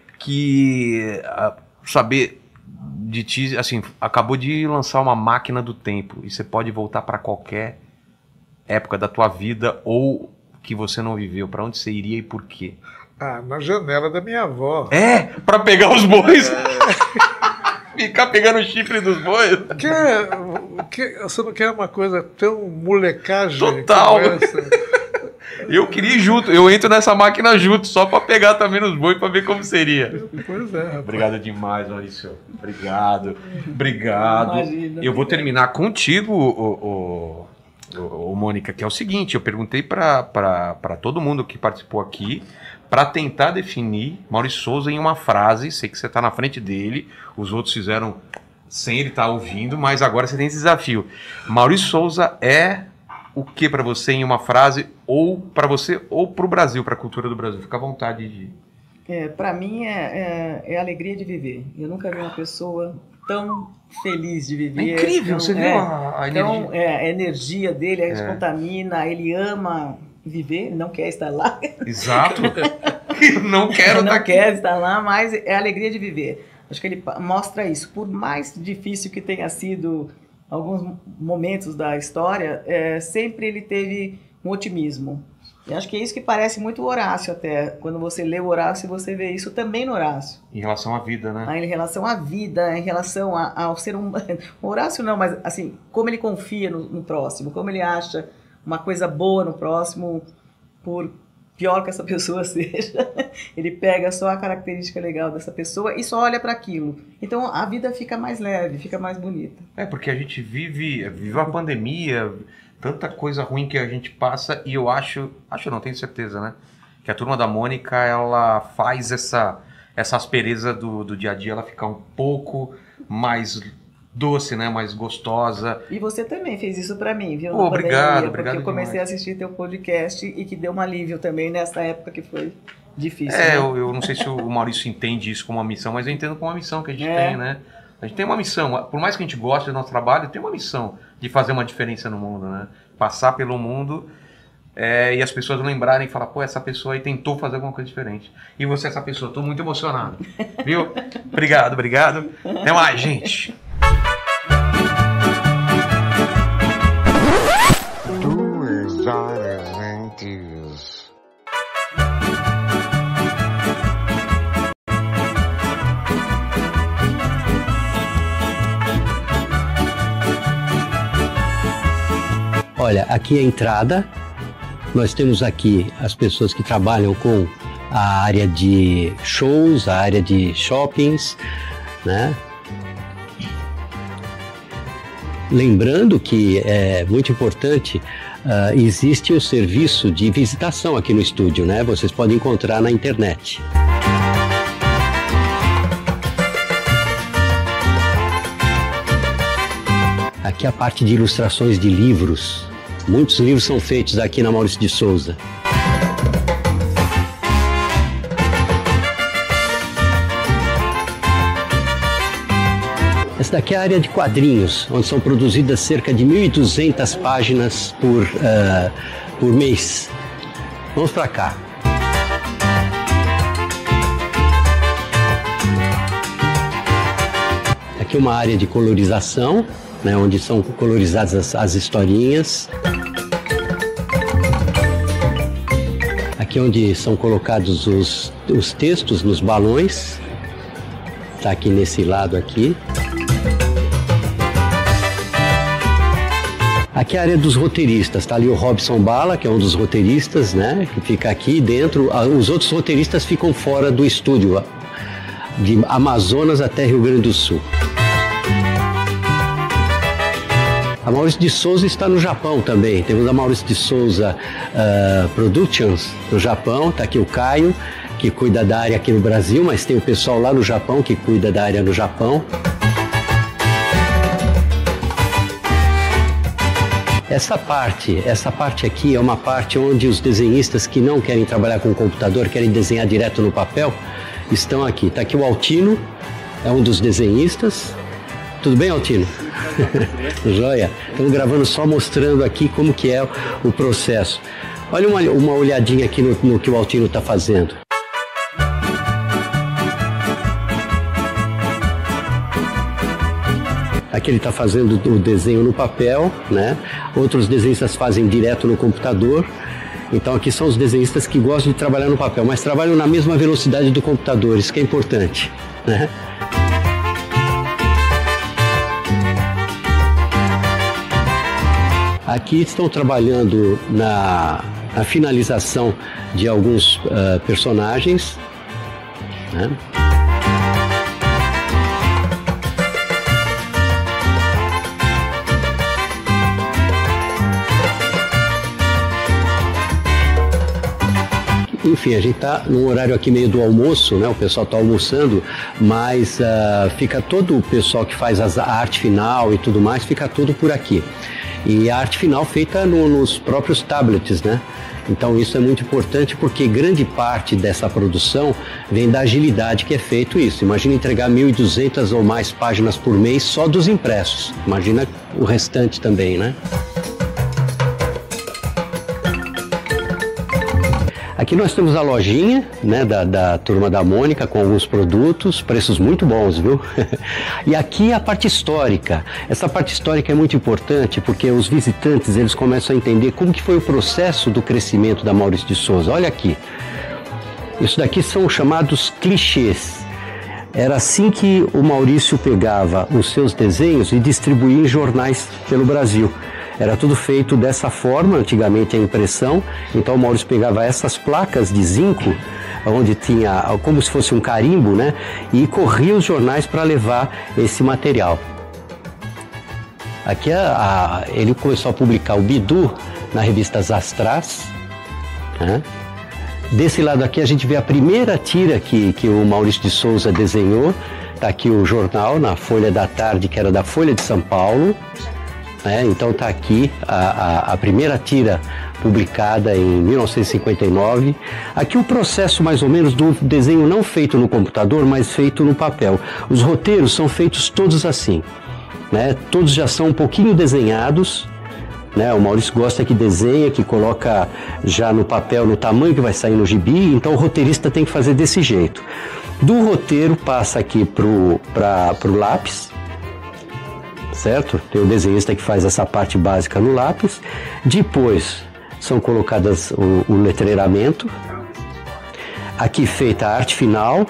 saber de ti, assim, acabou de lançar uma máquina do tempo e você pode voltar para qualquer época da tua vida ou que você não viveu, para onde você iria e por quê? Na janela da minha avó. Para pegar os bois? Ficar pegando o chifre dos bois? Você não quer uma coisa tão molecagem? Total! Eu queria ir junto, eu entro nessa máquina junto, só para pegar também nos bois, para ver como seria. Pois é, rapaz. Obrigado demais, Maurício. Obrigado. Imagina. Eu vou terminar contigo, Mônica, que é o seguinte, eu perguntei para todo mundo que participou aqui, para tentar definir Maurício Souza em uma frase. Sei que você está na frente dele, os outros fizeram sem ele estar ouvindo, mas agora você tem esse desafio. Maurício Souza é o que para você em uma frase, ou para você, ou para o Brasil, para a cultura do Brasil? Fica à vontade de... Para mim é a alegria de viver. Eu nunca vi uma pessoa tão feliz de viver. É incrível, você viu a energia? Então, a energia dele contamina, ele ama viver, não quer estar lá. Exato. Não quer estar lá, mas é a alegria de viver. Acho que ele mostra isso. Por mais difícil que tenha sido alguns momentos da história, sempre ele teve um otimismo. E acho que é isso que parece muito o Horácio até. Quando você lê o Horácio, você vê isso também no Horácio. Em relação à vida, né? Em relação à vida, em relação ao ser humano. O Horácio não, mas assim, como ele confia no próximo, como ele acha uma coisa boa no próximo, por pior que essa pessoa seja, ele pega só a característica legal dessa pessoa e só olha para aquilo. Então a vida fica mais leve, fica mais bonita. Porque a gente vive a pandemia, tanta coisa ruim que a gente passa, e eu acho não, tenho certeza, né? Que a Turma da Mônica, ela faz essa aspereza do dia a dia, ela ficar um pouco mais doce, né? Mais gostosa. E você também fez isso pra mim, viu? Obrigado, porque eu comecei a assistir teu podcast e que deu um alívio também nessa época que foi difícil. Né? Eu não sei se o Maurício entende isso como uma missão, mas eu entendo como uma missão que a gente tem, né? A gente tem uma missão, por mais que a gente goste do nosso trabalho, tem uma missão de fazer uma diferença no mundo, né? Passar pelo mundo e as pessoas lembrarem e falar, pô, essa pessoa aí tentou fazer alguma coisa diferente. E você é essa pessoa, tô muito emocionado. Viu? Obrigado. Até mais, gente. Olha, aqui é a entrada. Nós temos aqui as pessoas que trabalham com a área de shows, a área de shoppings, né? Lembrando que é muito importante, existe o serviço de visitação aqui no estúdio, né? Vocês podem encontrar na internet. Aqui a parte de ilustrações de livros. Muitos livros são feitos aqui na Maurício de Souza. Essa daqui é a área de quadrinhos, onde são produzidas cerca de 1.200 páginas por mês. Vamos para cá. Aqui uma área de colorização, né, onde são colorizadas as historinhas. Aqui onde são colocados os textos nos balões. Está aqui nesse lado aqui. Aqui é a área dos roteiristas, está ali o Robson Bala, que é um dos roteiristas, né, que fica aqui dentro. Os outros roteiristas ficam fora do estúdio, de Amazonas até Rio Grande do Sul. A Maurício de Souza está no Japão também. Temos a Maurício de Souza Productions no Japão. Está aqui o Caio, que cuida da área aqui no Brasil, mas tem o pessoal lá no Japão que cuida da área no Japão. Essa parte aqui é uma parte onde os desenhistas que não querem trabalhar com o computador, querem desenhar direto no papel, estão aqui. Está aqui o Altino, é um dos desenhistas. Tudo bem, Altino? Joia. Estamos gravando só mostrando aqui como que é o processo. Olha uma olhadinha aqui no que o Altino está fazendo. Aqui ele está fazendo o desenho no papel, né? Outros desenhistas fazem direto no computador. Então aqui são os desenhistas que gostam de trabalhar no papel, mas trabalham na mesma velocidade do computador, isso que é importante, né? Aqui estão trabalhando na finalização de alguns personagens, né? Enfim, a gente está num horário aqui meio do almoço, né? O pessoal está almoçando, mas fica todo o pessoal que faz a arte final e tudo mais, fica tudo por aqui. E a arte final feita nos próprios tablets, né? Então isso é muito importante porque grande parte dessa produção vem da agilidade que é feito isso. Imagina entregar 1.200 ou mais páginas por mês só dos impressos. Imagina o restante também, né? Aqui nós temos a lojinha, né, da Turma da Mônica com alguns produtos, preços muito bons, viu? E aqui a parte histórica. Essa parte histórica é muito importante porque os visitantes eles começam a entender como que foi o processo do crescimento da Maurício de Souza. Olha aqui, isso daqui são chamados clichês. Era assim que o Maurício pegava os seus desenhos e distribuía em jornais pelo Brasil. Era tudo feito dessa forma, antigamente a impressão. Então o Maurício pegava essas placas de zinco, onde tinha como se fosse um carimbo, né? E corria os jornais para levar esse material. Aqui ele começou a publicar o Bidu na revista Astrás, né? Desse lado aqui a gente vê a primeira tira que o Maurício de Souza desenhou. Está aqui o jornal na Folha da Tarde, que era da Folha de São Paulo, né? Então está aqui a primeira tira publicada em 1959. Aqui o processo mais ou menos do desenho não feito no computador, mas feito no papel. Os roteiros são feitos todos assim, né? Todos já são um pouquinho desenhados, né? O Maurício gosta que desenha, que coloca já no papel, no tamanho que vai sair no gibi, então o roteirista tem que fazer desse jeito. Do roteiro passa aqui pro lápis, certo? Tem o desenhista que faz essa parte básica no lápis. Depois são colocadas o letreiramento. Aqui feita a arte final.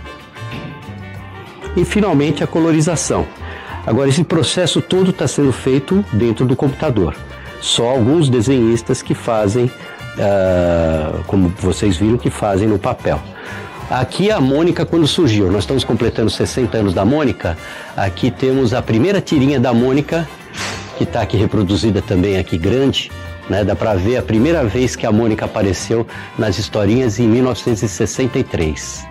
E finalmente a colorização. Agora esse processo todo está sendo feito dentro do computador. Só alguns desenhistas que fazem, como vocês viram, que fazem no papel. Aqui a Mônica quando surgiu, nós estamos completando 60 anos da Mônica. Aqui temos a primeira tirinha da Mônica, que está aqui reproduzida também aqui grande, né? Dá para ver a primeira vez que a Mônica apareceu nas historinhas em 1963.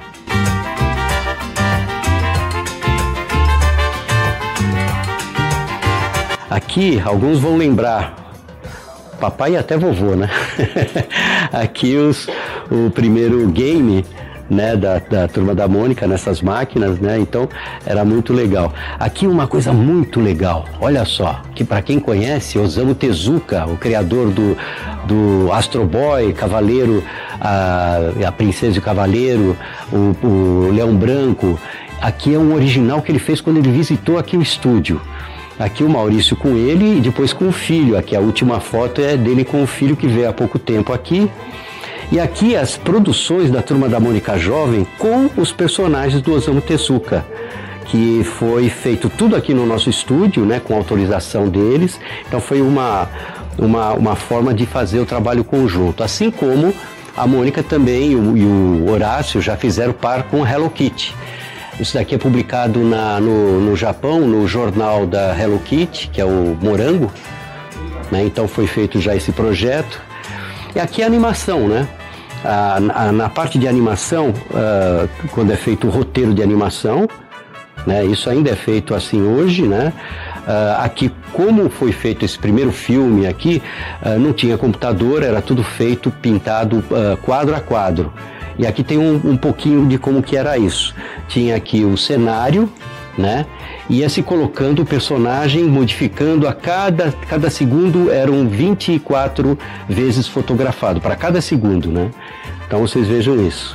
Aqui alguns vão lembrar, papai e até vovô, né? Aqui o primeiro game, né, da Turma da Mônica nessas máquinas, né? Então era muito legal. Aqui uma coisa muito legal, olha só, que para quem conhece, Osamu Tezuka, o criador do Astro Boy, Cavaleiro, a Princesa e o Cavaleiro, o Leão Branco, aqui é um original que ele fez quando ele visitou aqui o estúdio. Aqui o Maurício com ele e depois com o filho. Aqui a última foto é dele com o filho que veio há pouco tempo aqui. E aqui as produções da Turma da Mônica Jovem com os personagens do Osamu Tezuka, que foi feito tudo aqui no nosso estúdio, né, com autorização deles. Então foi uma forma de fazer o trabalho conjunto. Assim como a Mônica também e o Horácio já fizeram par com Hello Kitty. Isso daqui é publicado no Japão, no jornal da Hello Kitty, que é o Morango, né? Então foi feito já esse projeto. E aqui a animação, né? Na parte de animação, quando é feito o roteiro de animação, né? Isso ainda é feito assim hoje, né? Aqui, como foi feito esse primeiro filme aqui, não tinha computador, era tudo feito, pintado quadro a quadro. E aqui tem um pouquinho de como que era isso. Tinha aqui o cenário, né? Ia se colocando o personagem, modificando a cada segundo, eram 24 vezes fotografado, para cada segundo, né? Então vocês vejam isso.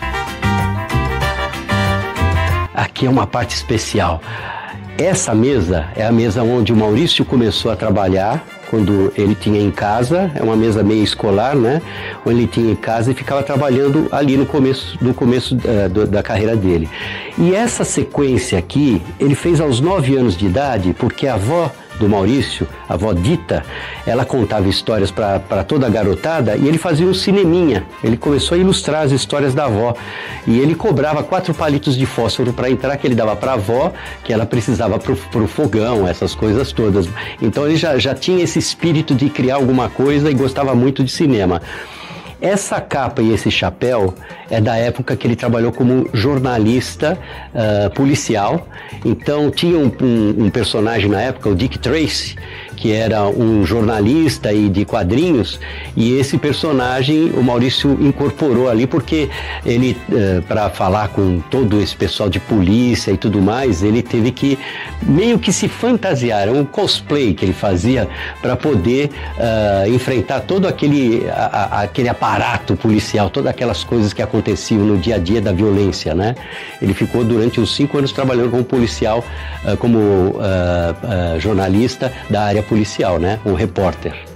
Aqui é uma parte especial. Essa mesa é a mesa onde o Maurício começou a trabalhar, quando ele tinha em casa, é uma mesa meio escolar, né? Onde ele tinha em casa e ficava trabalhando ali no começo da carreira dele. E essa sequência aqui, ele fez aos 9 anos de idade, porque a avó do Maurício, a avó Dita, ela contava histórias para toda a garotada e ele fazia um cineminha. Ele começou a ilustrar as histórias da avó e ele cobrava 4 palitos de fósforo para entrar, que ele dava para a avó, que ela precisava pro fogão, essas coisas todas. Então ele já tinha esse espírito de criar alguma coisa e gostava muito de cinema. Essa capa e esse chapéu é da época que ele trabalhou como jornalista policial. Então tinha um personagem na época, o Dick Tracy, que era um jornalista e de quadrinhos, e esse personagem o Maurício incorporou ali porque ele, para falar com todo esse pessoal de polícia e tudo mais, ele teve que meio que se fantasiar, era um cosplay que ele fazia para poder enfrentar todo aquele aparato policial, todas aquelas coisas que aconteciam no dia a dia da violência, né? Ele ficou durante uns 5 anos trabalhando como policial, como jornalista da área policial, né? Um repórter.